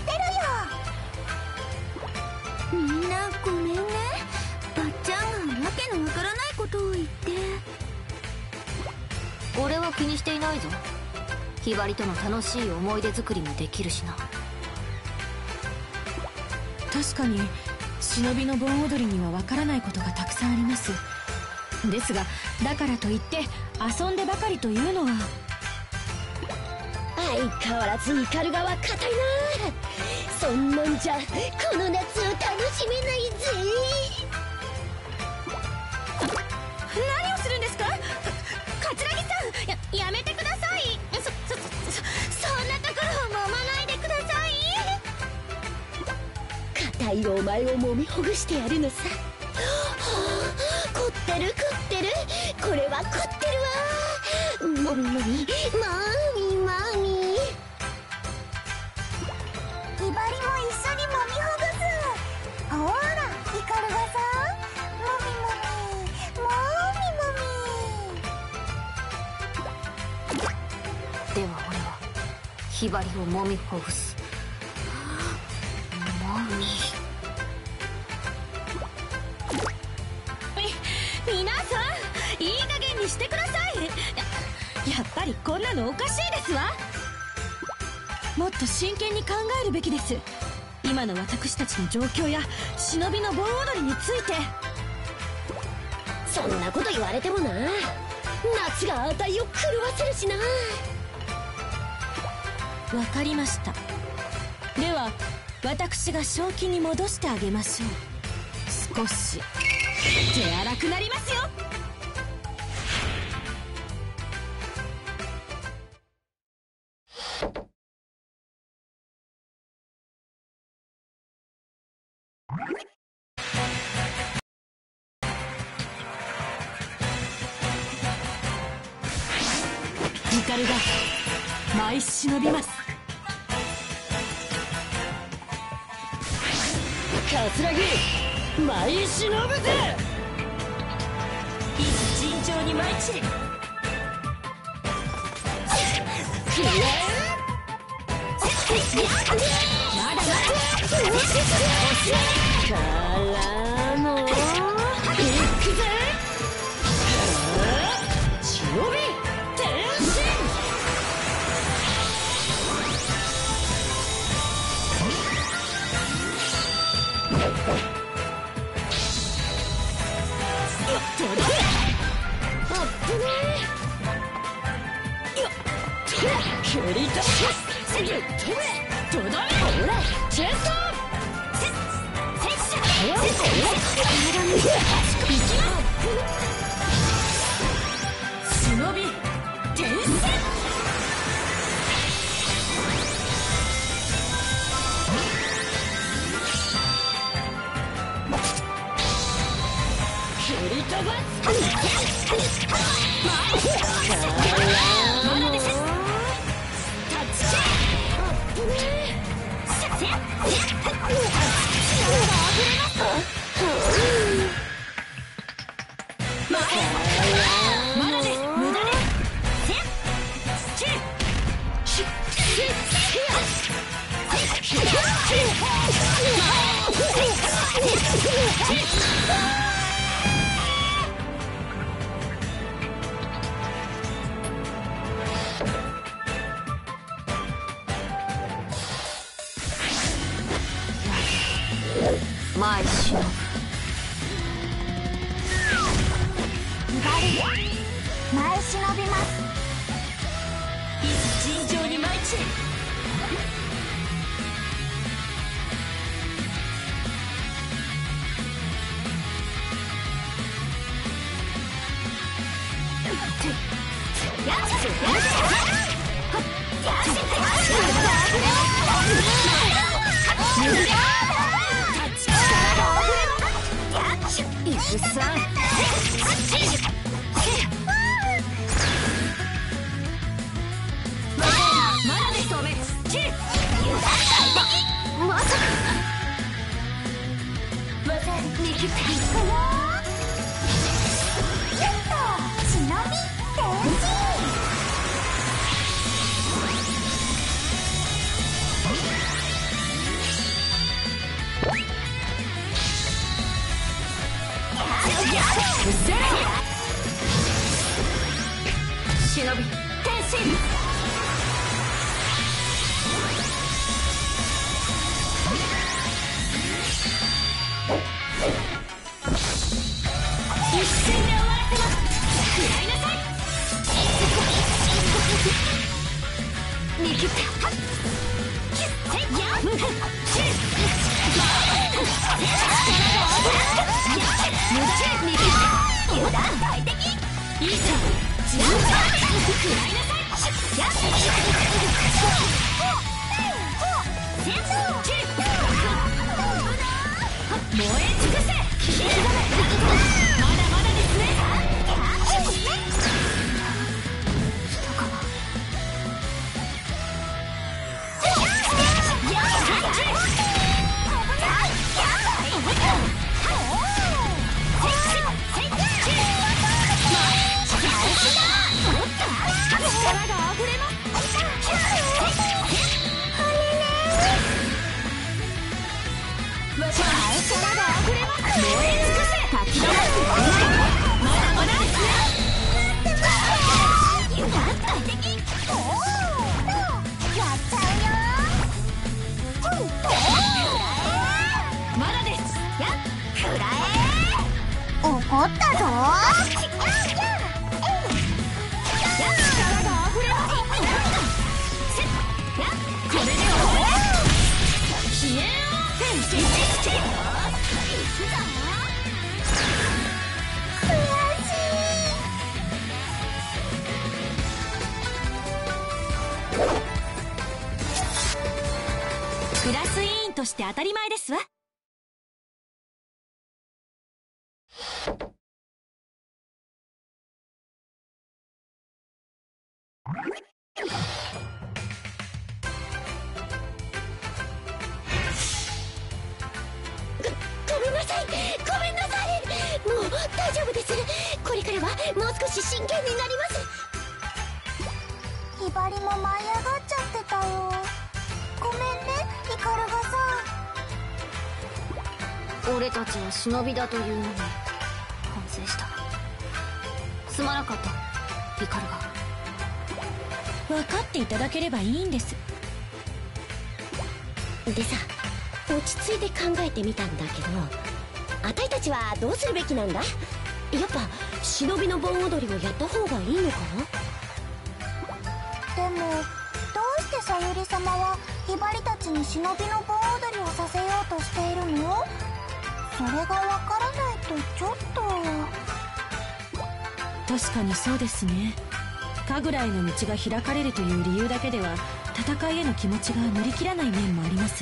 るよ。みんなごめんね。ばっちゃんがわけのわからないことを言って。 俺は気にしていないぞ。ひばりとの楽しい思い出作りもできるしな。 確かに忍びの盆踊りにはわからないことがたくさんあります。ですがだからといって遊んでばかりというのは。 相変わらずイカル側硬いな。そんなんじゃこの夏を楽しめないぜ。 何をするんですか、か桂木さん。ややめてください。そそそそんなところを揉まないでください。 硬いお前を揉みほぐしてやるのさ。はあ、凝ってる凝ってる。これは凝ってるわ。もみもみもみもみ。 ひばりも一緒に揉みほぐす。ほらイカルガさん、もみもみもみもみ。 では俺はひばりをもみほぐす。もみ。 み皆さんいい加減にしてください。ややっぱりこんなのおかしいですわ。 もっと真剣に考えるべきです。今の私たちの状況や忍びの盆踊りについて。 そんなこと言われてもな、夏があたいを狂わせるしな。 わかりました。では私が正気に戻してあげましょう。少し手荒くなりますよ。ヒカルが舞い忍びます。 桂木舞い忍ぶぜ。 一尋常に舞い散り。まだまだからのいくぜ。忍び転身。蹴り飛ばす。飛べとどめ。ほらチェストせっせっしゃ。いきます。忍び転身。蹴り飛ばす。まだです。 舞い忍ぶ。 舞い忍びます。 一尋常に舞い散り。いくさん。まだです。止め切る。まさか技握っていくかな。 キュッと忍び転身。 忍び転身。一瞬で終わらせます。食らいなさい。握ってはっキュッせいやシュッ無駄握って油断大敵。いいさ食らいなさい。やっ燃え尽くせ。まだまだですね。人かな。力が溢れます。力が溢れます。燃え尽くせ。 として当たり前ですわ。 ごめんなさい、ごめんなさい。もう大丈夫です。これからはもう少し真剣になります。 ひばりも舞い上がっちゃってたよ。ごめんね、ヒカルがさ。 俺たちは忍びだというのに反省した。すまなかったヒカルが。 分かっていただければいいんです。 でさ、落ち着いて考えてみたんだけど、あたいたちはどうするべきなんだ？やっぱ忍びの盆踊りをやった方がいいのかな？でもどうしてさゆり様はひばりたちに忍びの盆踊りをさせようとしているの？それがわからないとちょっと。 確かにそうですね。神楽への道が開かれるという理由だけでは戦いへの気持ちが乗り切らない面もあります。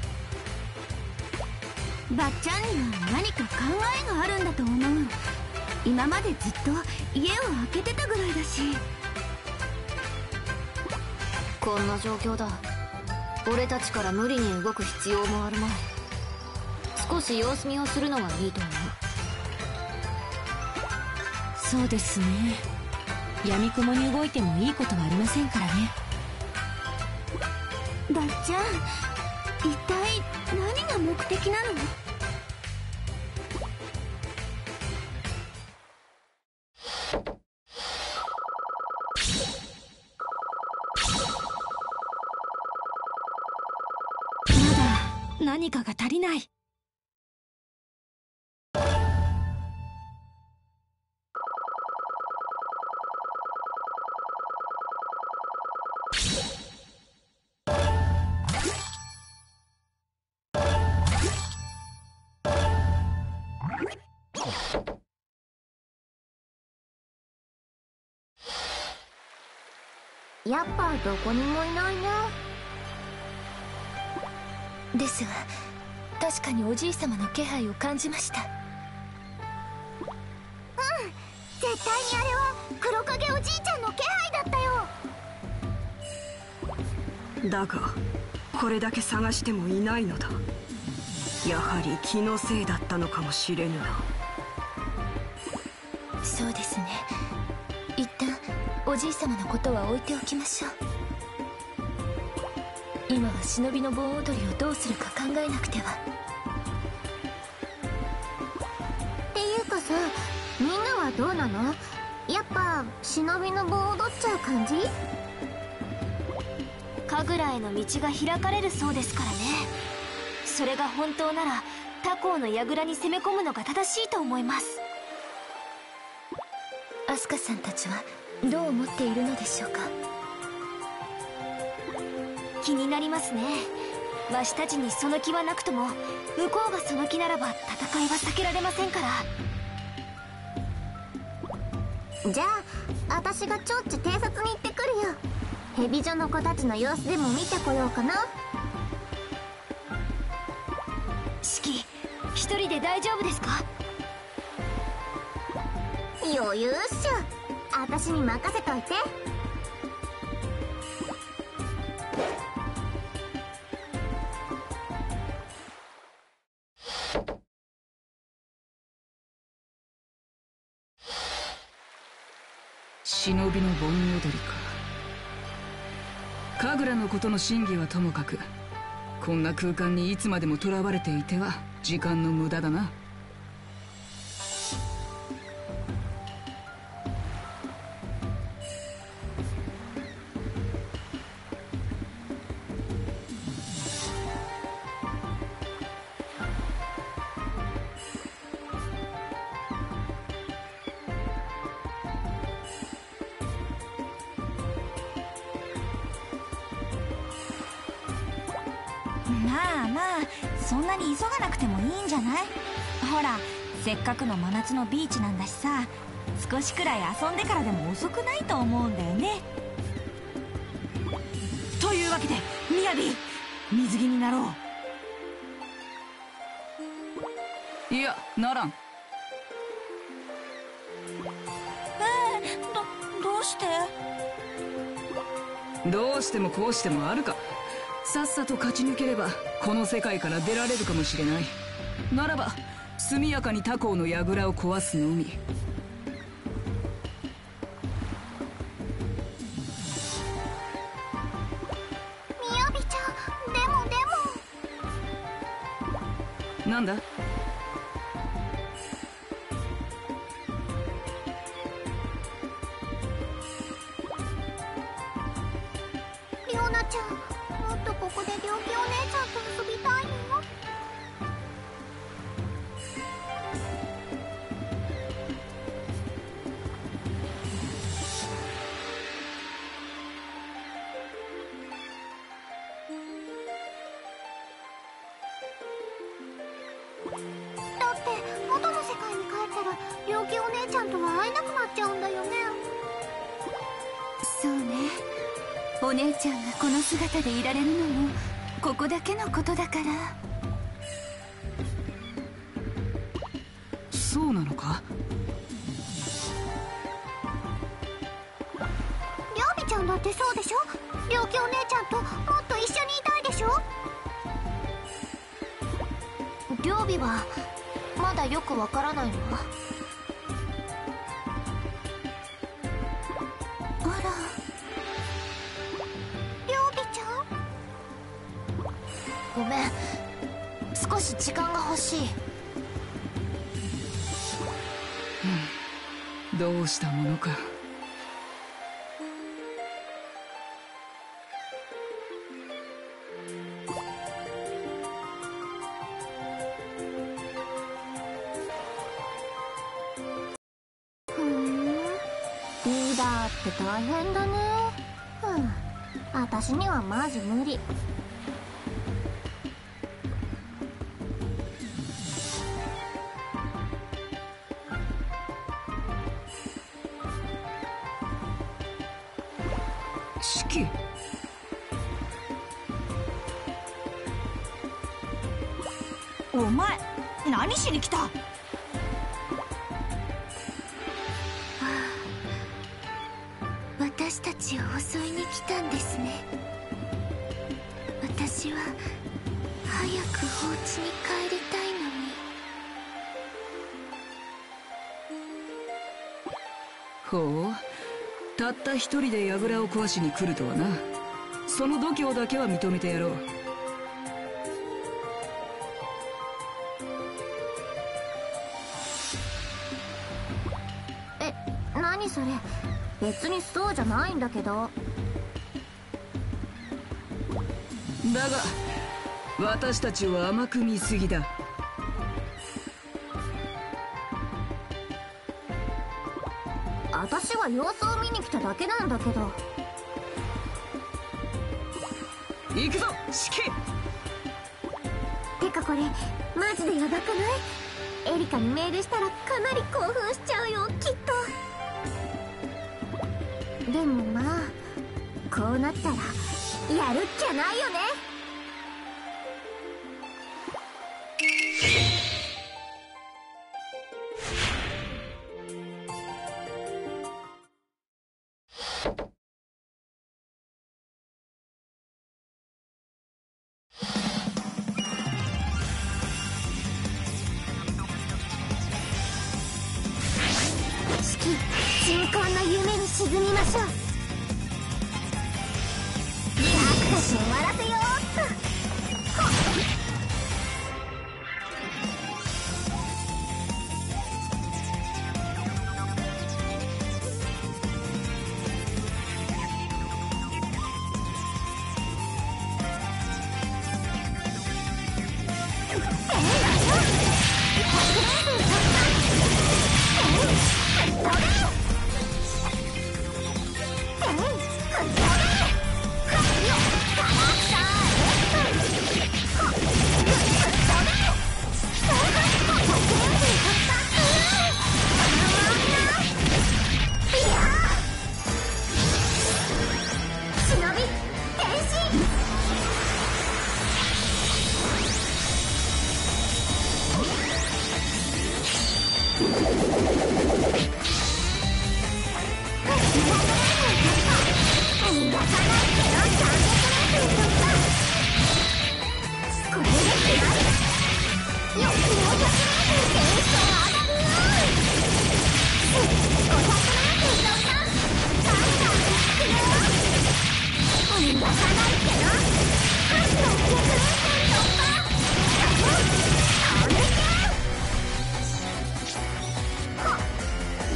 ばっちゃんには何か考えがあるんだと思う。今までずっと家を空けてたぐらいだし。 こんな状況だ。俺たちから無理に動く必要もあるまい。少し様子見をするのがいいと思う。 そうですね。闇雲に動いてもいいことはありませんからね。 ばっちゃん、一体何が目的なの？ まだ何かが足りない。 やっぱどこにもいないね。 ですが確かにおじい様の気配を感じました。 うん、絶対にあれは黒影おじいちゃんの気配だったよ。 だがこれだけ探してもいないのだ。やはり気のせいだったのかもしれぬな。 そうですね。一旦おじい様のことは置いておきましょう。今は忍びの盆踊りをどうするか考えなくては。 っていうかさ、みんなはどうなの？やっぱ忍びの盆踊っちゃう感じ？ 神楽への道が開かれるそうですからね。それが本当なら他校の櫓に攻め込むのが正しいと思います。アスカさんたちはどう思っているのでしょうか。気になりますね。わしたちにその気はなくとも向こうがその気ならば戦いは避けられませんから。 じゃあ私がちょっち偵察に行ってくるよ。ヘビ女の子たちの様子でも見てこようかな。 シキ、一人で大丈夫ですか？ 余裕っしょ。私に任せといて。 忍びの盆踊りか。神楽のことの真偽はともかく、こんな空間にいつまでも囚われていては時間の無駄だな。 まあまあ、そんなに急がなくてもいいんじゃない？ほら、せっかくの真夏のビーチなんだしさ、少しくらい遊んでからでも遅くないと思うんだよね。というわけでみやび、水着になろう。 いや、ならん。 ええ、どどうして？ どうしてもこうしてもあるか。さっさと勝ち抜ければこの世界から出られるかもしれない。ならば速やかに他校の櫓を壊すのみ。 みやびちゃん、でもでも。 なんだ？ りょうなちゃん、もっとここでりょうきお姉ちゃんと遊びたいの？だって元の世界に帰ったらりょうきお姉ちゃんとは会えなくなっちゃうんだよね。 そうね。お姉ちゃんがこの姿でいられるのもここだけのことだから。 そうなのか？ りょうびちゃんだってそうでしょ？りょうきお姉ちゃんともっと一緒にいたいでしょ？りょうびはまだよくわからないの？あら、りょうびちゃん？ごめん、少し時間が欲しい。 どうしたものか。 ふん、リーダーって大変だね。うん、私にはマジ無理。 シキ、 お前何しに来た？ 私たちを襲いに来たんですね。私は早くお家に帰りたいのに。 ほう、たった一人で櫓を壊しに来るとはな。その度胸だけは認めてやろう。 え、何それ？別にそうじゃないんだけど。 だが私たちを甘く見すぎだ。 私は様子を見に来ただけなんだけど。 行くぞシキ。 てかこれマジでヤバくない？エリカにメールしたらかなり興奮しちゃうよ、きっと。でもまあこうなったらやるっきゃないよね。鎮魂の夢に沈みましょう。さっさと終わらせようっと。さ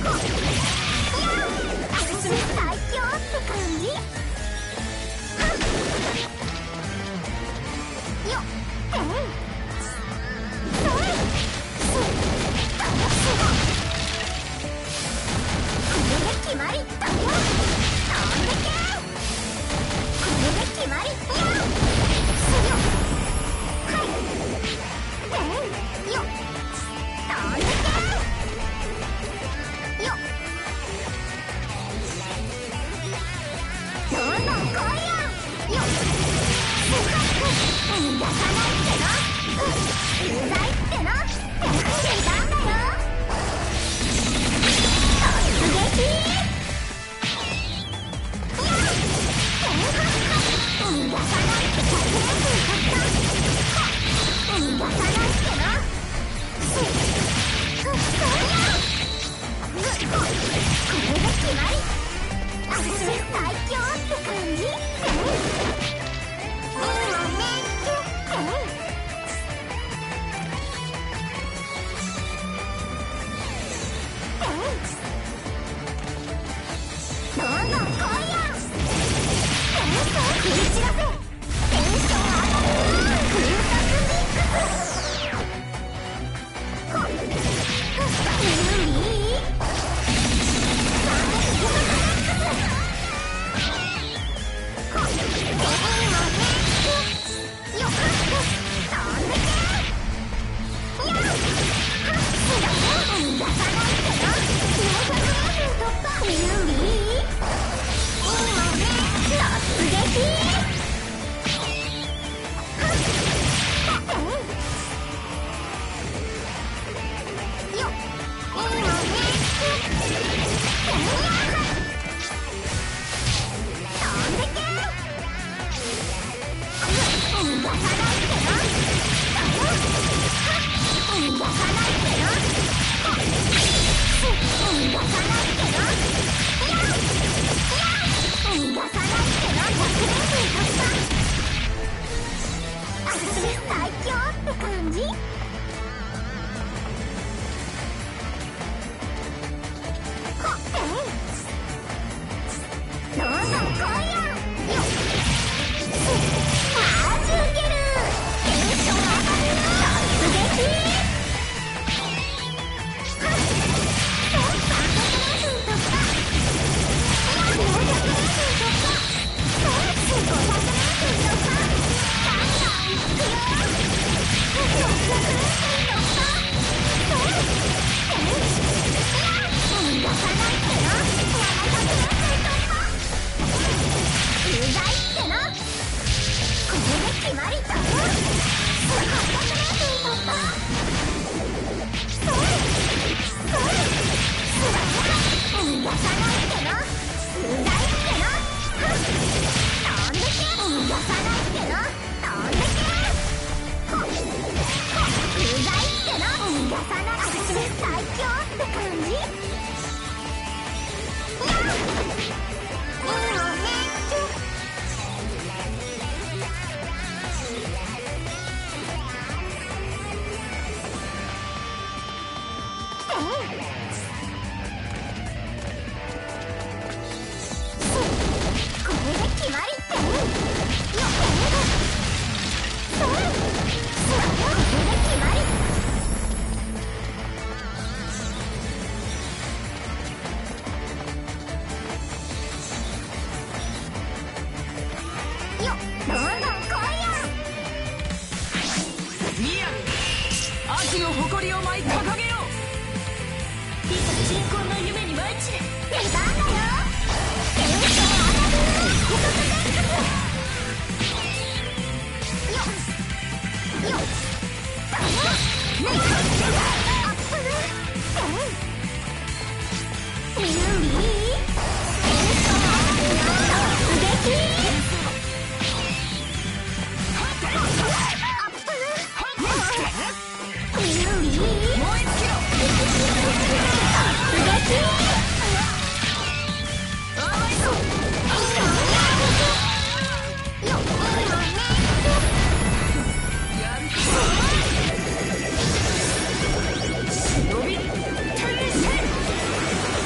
こ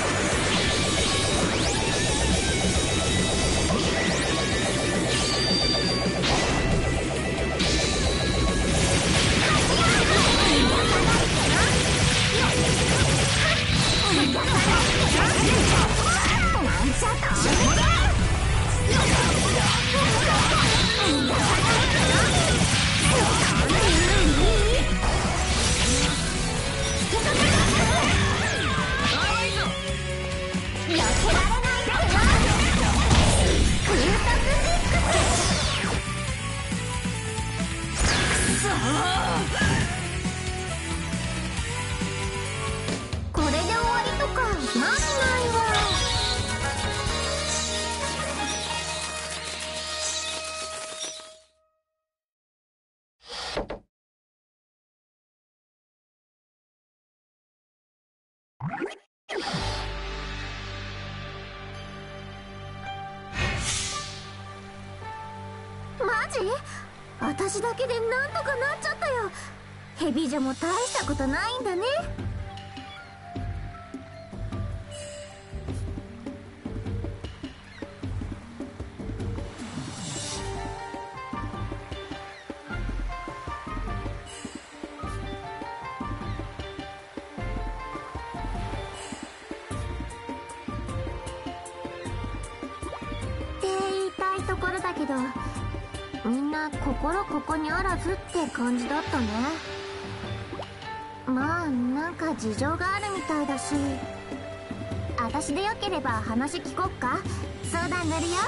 ないないわ。マジ？私だけでなんとかなっちゃったよ。ヘビじゃも大したことないんだね。って言いたいところだけど、みんな心ここにあらずって感じだったね。まあなんか事情があるみたいだし、私でよければ話聞こっか。相談乗るよ。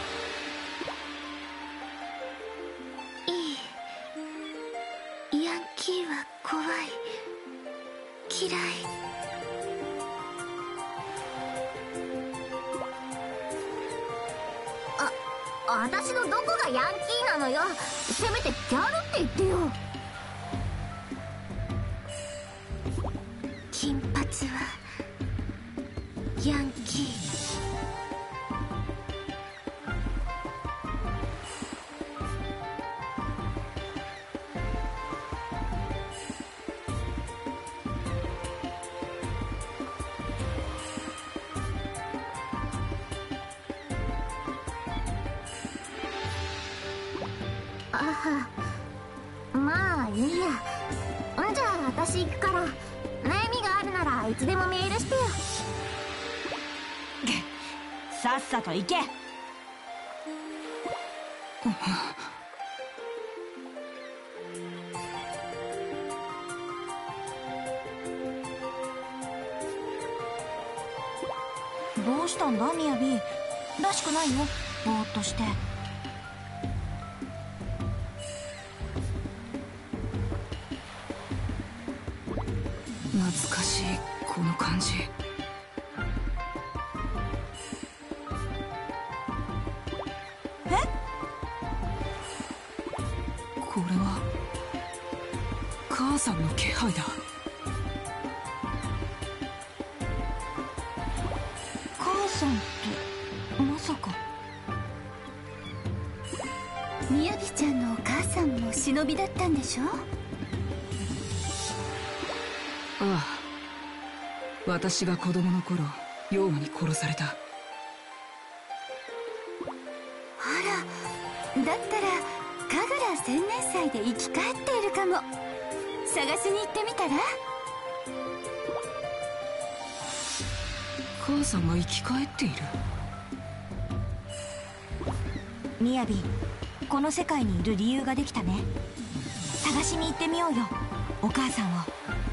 いい。ヤンキーは怖い、嫌い。あ、私のどこがヤンキーなのよ。せめてギャルって言ってよ。金髪はヤンキー。あは、まあいいや。んじゃあ私行くから、悩みがあるならいつでもメールしてよ。 さっさと行け。どうしたんだみやび。らしくないよ、ぼーっとして。 懐かしいこの感じ。 え？ これは母さんの気配だ。 母さんってまさか。 みやびちゃんのお母さんも忍びだったんでしょ？ ああ、私が子供の頃妖魔に殺された。 あら、だったら神楽千年祭で生き返っているかも。探しに行ってみたら？ 母さんが生き返っている。 みやび、この世界にいる理由ができたね。探しに行ってみようよ、お母さんを。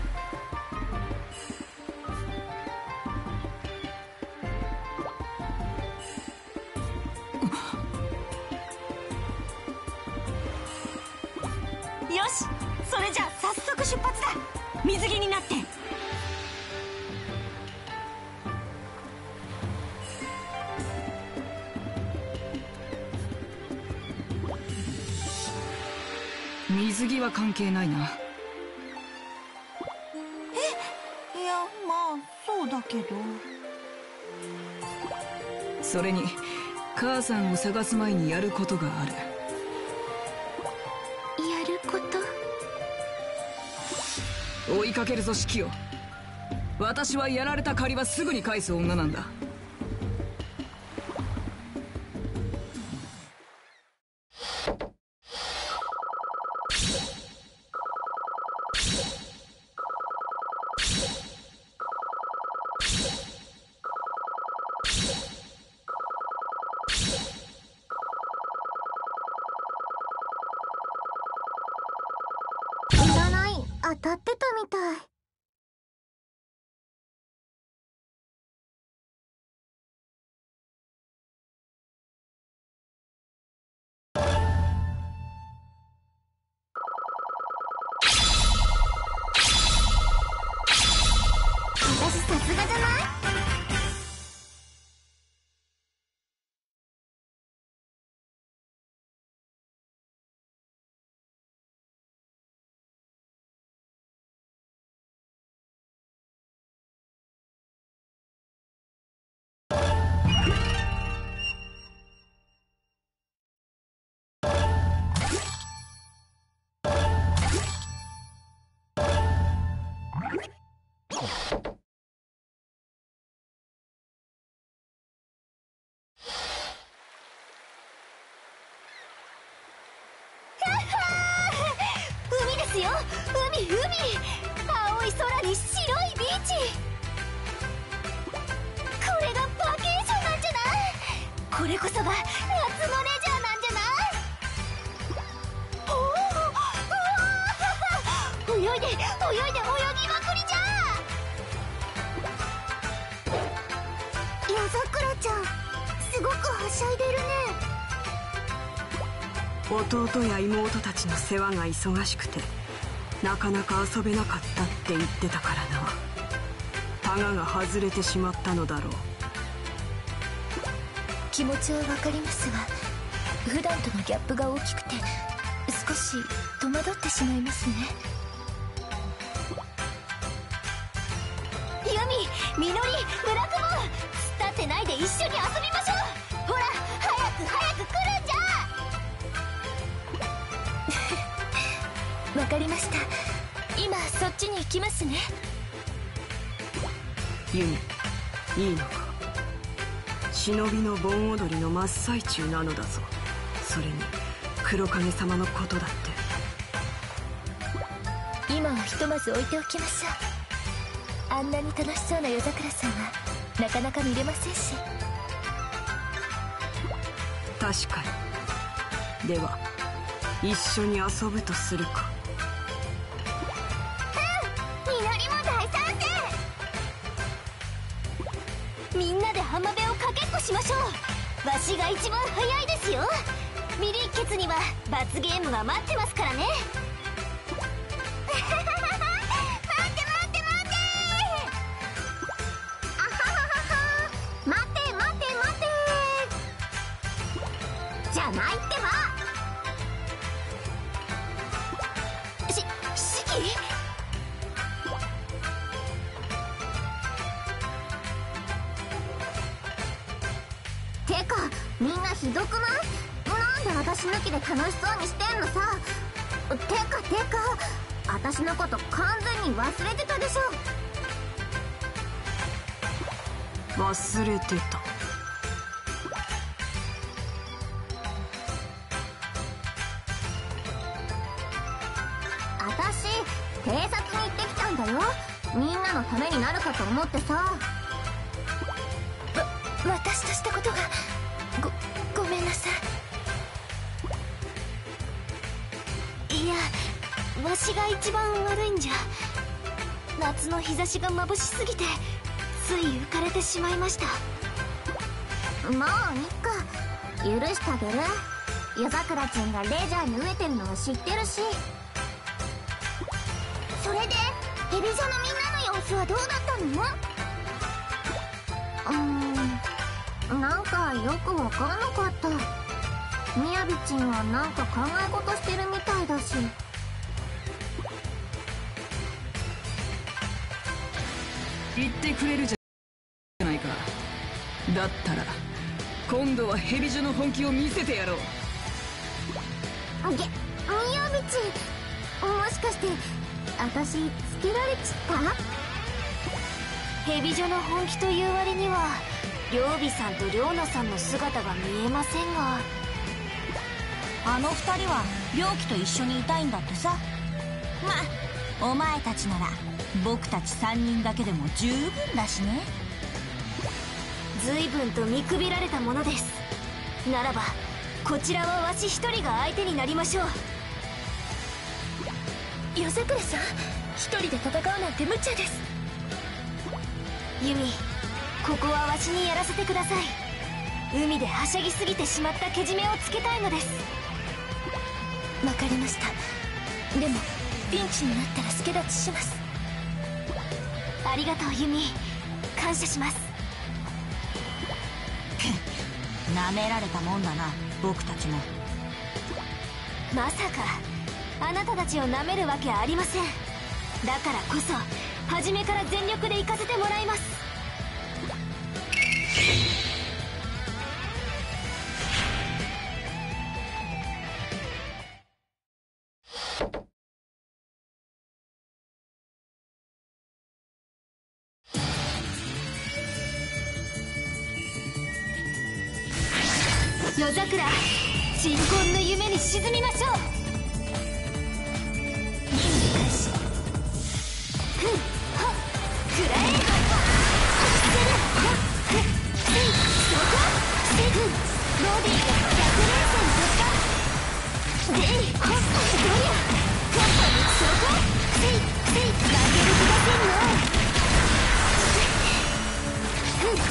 よし、それじゃ早速出発だ。水着になって。 水着は関係ないな。 え、いや、まあそうだけど。 それに母さんを探す前にやることがある。 やること？ 追いかけるぞシキヨ。私はやられた借りはすぐに返す女なんだ。 当たってたみたい。私さすがじゃない？ 海ですよ、海海、青い空に白いビーチ。これがバケーションなんじゃない？これこそが夏のレジャーなんじゃない？おお、うわー、泳いで泳いで泳ぎまくりじゃ。 夜桜ちゃん、すごくはしゃいでるね。 弟や妹たちの世話が忙しくてなかなか遊べなかったって言ってたからな。タガが外れてしまったのだろう。 気持ちはわかりますが、普段とのギャップが大きくて少し戸惑ってしまいますね。 ユミ、みのり、村雲、突っ立ってないで一緒に遊びましょう。ほら、早く早く来るんじゃ。 わかりました。今そっちに行きますね。 ユミ、いいのか？忍びの盆踊りの真っ最中なのだぞ。それに黒影様のことだって。 今はひとまず置いておきましょう。あんなに楽しそうな夜桜さんはなかなか見れませんし。 確かに。では一緒に遊ぶとするか。 みのりも大賛成。 みんなで浜辺をかけっこしましょう。わしが一番早いですよ。ミリッケツには罰ゲームが待ってますからね。 待って待って待って。あはははは。待て待て待て。じゃないってば。 し、シキ？ てか、みんなひどくない？なんで私抜きで楽しそうにしてんのさ。てかてか、私のこと完全に忘れてたでしょ。 忘れてた。 私、偵察に行ってきたんだよ。みんなのためになるかと思ってさ。わ、 私としたことがごごめんなさい。いや、わしが一番悪いんじゃ。夏の日差しが眩しすぎてつい浮かれてしまいました。 もういっか、許してあげる。夜桜ちゃんがレジャーに飢えてるのは知ってるし。それでヘビ女のみんなの様子はどうだったの？うーん、なんかよくわからなかった。みやびちんはなんか考え事してるみたいだし。 言ってくれるじゃないか。だったら今度はヘビ女の本気を見せてやろう。 げ、みやびちん、もしかして私つけられちった？ ヘビ女の本気という割には両備さんと両奈さんの姿が見えませんが。 あの二人は両機と一緒にいたいんだってさ。まあお前たちなら僕たち三人だけでも十分だしね。 随分と見くびられたものです。ならばこちらはわし一人が相手になりましょう。 夜桜さん、一人で戦うなんて無茶です。 ユミ、ここはわしにやらせてください。海ではしゃぎすぎてしまったけじめをつけたいのです。 わかりました。でもピンチになったら助立ちします。 ありがとうユミ。 感謝します。 なめられたもんだな、僕たちも。 まさかあなたたちをなめるわけありません。だからこそ初めから全力で行かせてもらいます。夜桜、鎮魂の夢に沈みましょう。ふんはっくらえはっふんふんそこふんボディが百連戦突破でいはっどりゃカッパにそこふんふん負ける気がせんのふんふん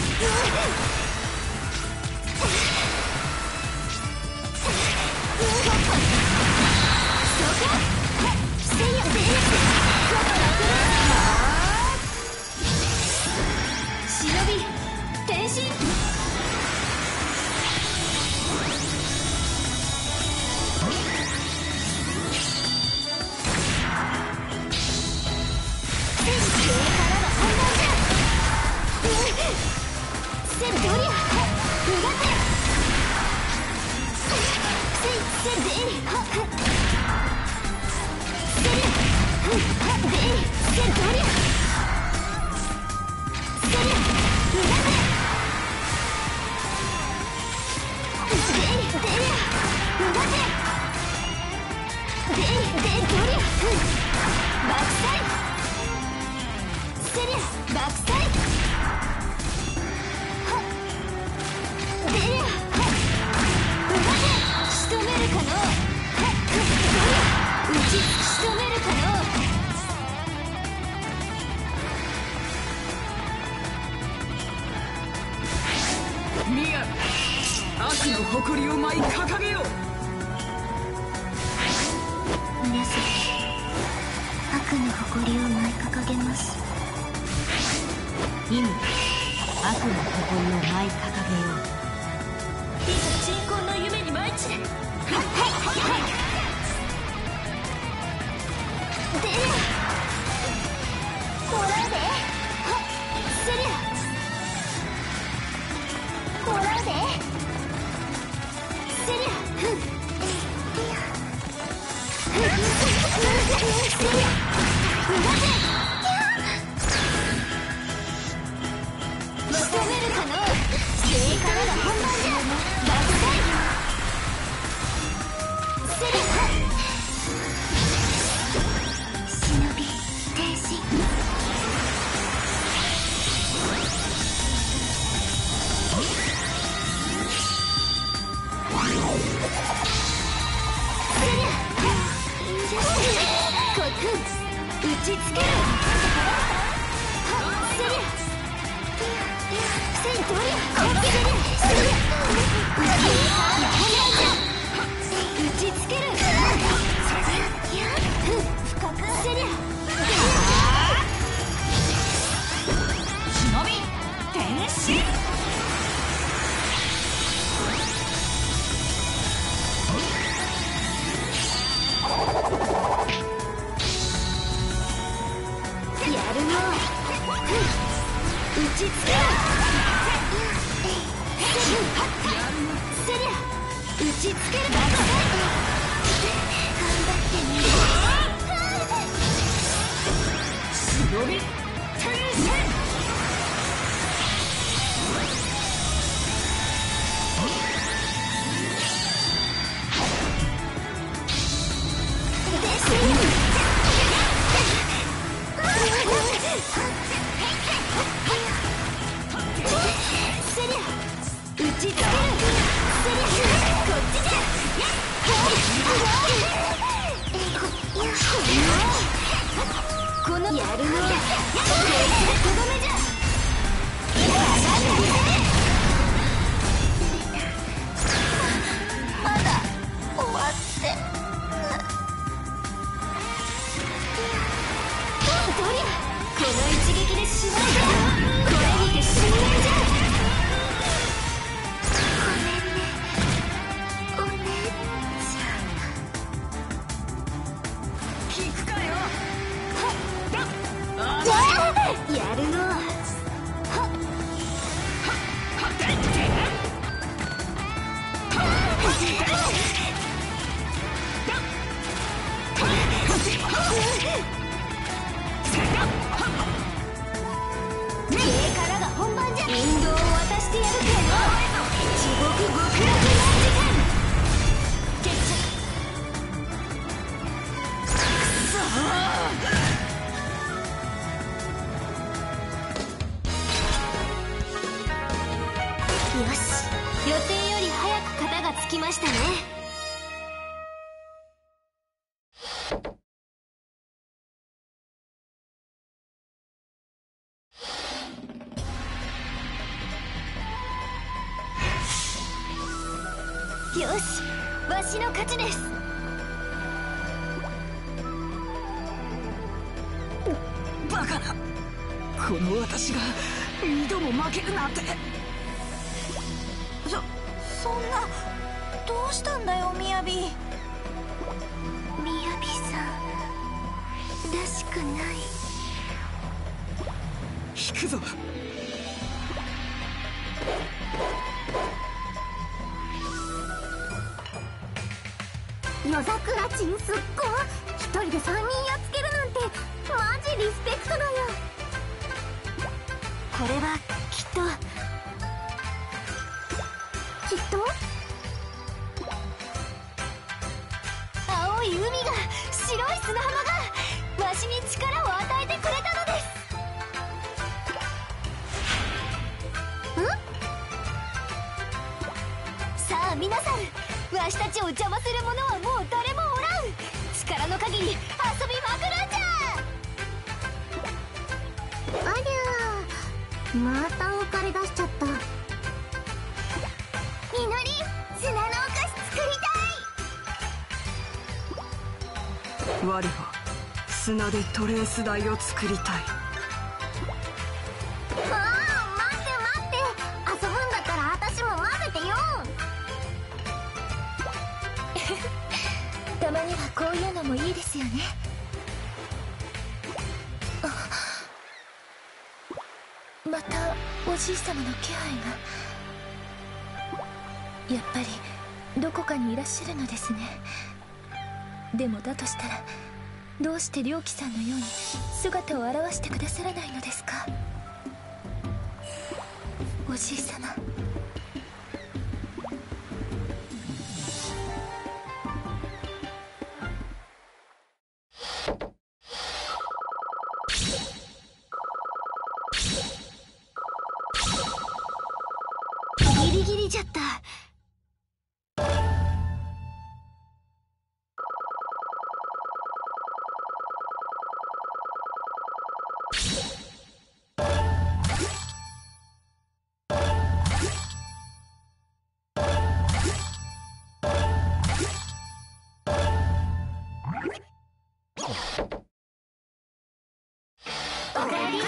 悪の誇りを舞い掲げよう。 皆さん、悪の誇りを舞い掲げます。 意味、悪の誇りを舞い掲げよう。 いざ鎮魂の夢に舞い散れ。はいはいはい。 でほらではっすりゃほらでこのやるのはこいつがとどめじゃ。まだ終わってどりゃこの一撃でしまいだ。これにきましたね。よし、わしの勝ちです。 バカな、この私が二度も負けるなんて。 そそんな、どうしたんだよみやび。 みやびさんらしくない。 引くぞ。 夜桜ちんすっご一人で三人やっつけるなんてマジリスペクトだよ。これはきっときっと青い海が白い砂浜がわしに力を与えてくれたのです。ん？さあ皆さん、わしたちを邪魔する者はもう誰もおらん。力の限り遊びまくるんじゃ。ありゃー、また浮かれ出しちゃった。みのり、砂のお菓子作りたい。 我は砂でトレース台を作りたい。 ああ、待って待って、遊ぶんだったら私も混ぜてよ。 たまにはこういうのもいいですよね。またおじい様の気配が。やっぱりどこかにいらっしゃるのですね。でもだとしたら、どうして良樹さんのように姿を現してくださらないのですか、おじい様。 ギリギリじゃった。おかえり。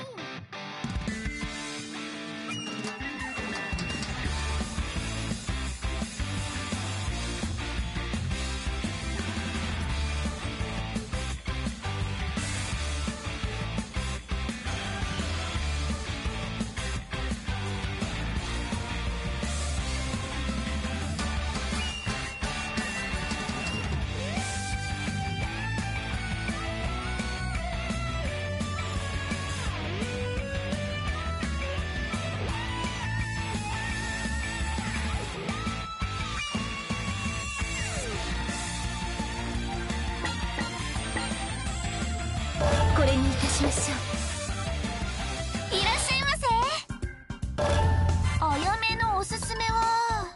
これにいたしましょう。 いらっしゃいませ。あやめのおすすめは。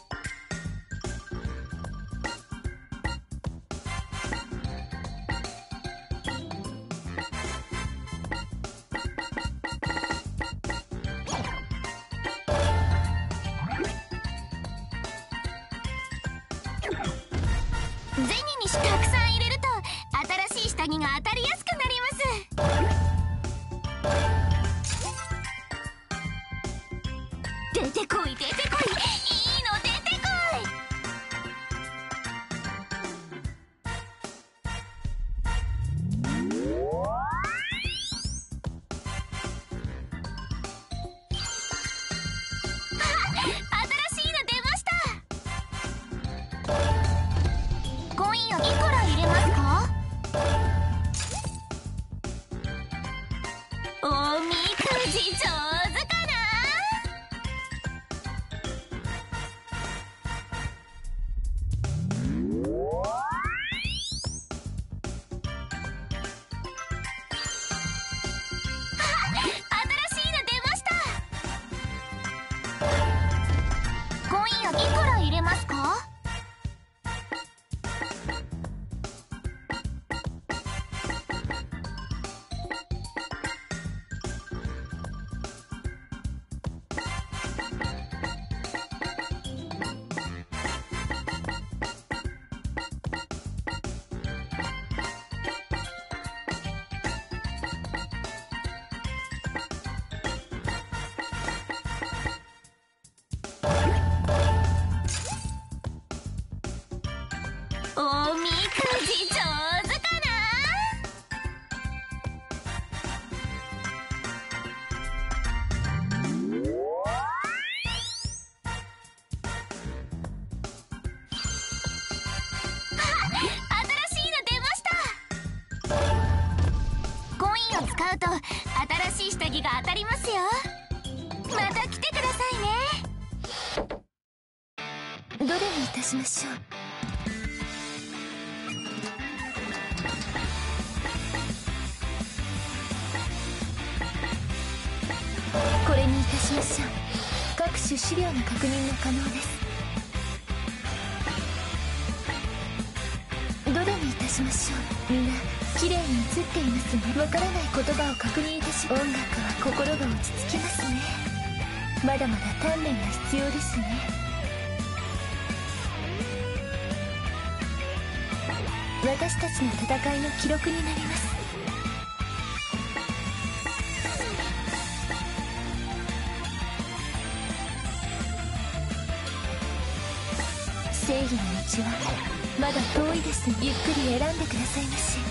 銭にしたくさん入れると新しい下着が当たりやすくなります。出てこい出てこい、いいの出てこい。あ、新しいの出ました。コインをいくら入れますか？おみくじ上手かな？新しいの出ました。コインをいくら入れますか？ と新しい下着が当たりますよ。また来てくださいね。 どれにいたしましょう。これにいたしましょう。各種資料の確認も可能です。どれにいたしましょう。みんな綺麗に映っていますね。わからない言葉を確認いたし、音楽は心が落ち着きますね。まだまだ鍛錬が必要ですね。私たちの戦いの記録になります。正義の道はまだ遠いです。ゆっくり選んでくださいまし。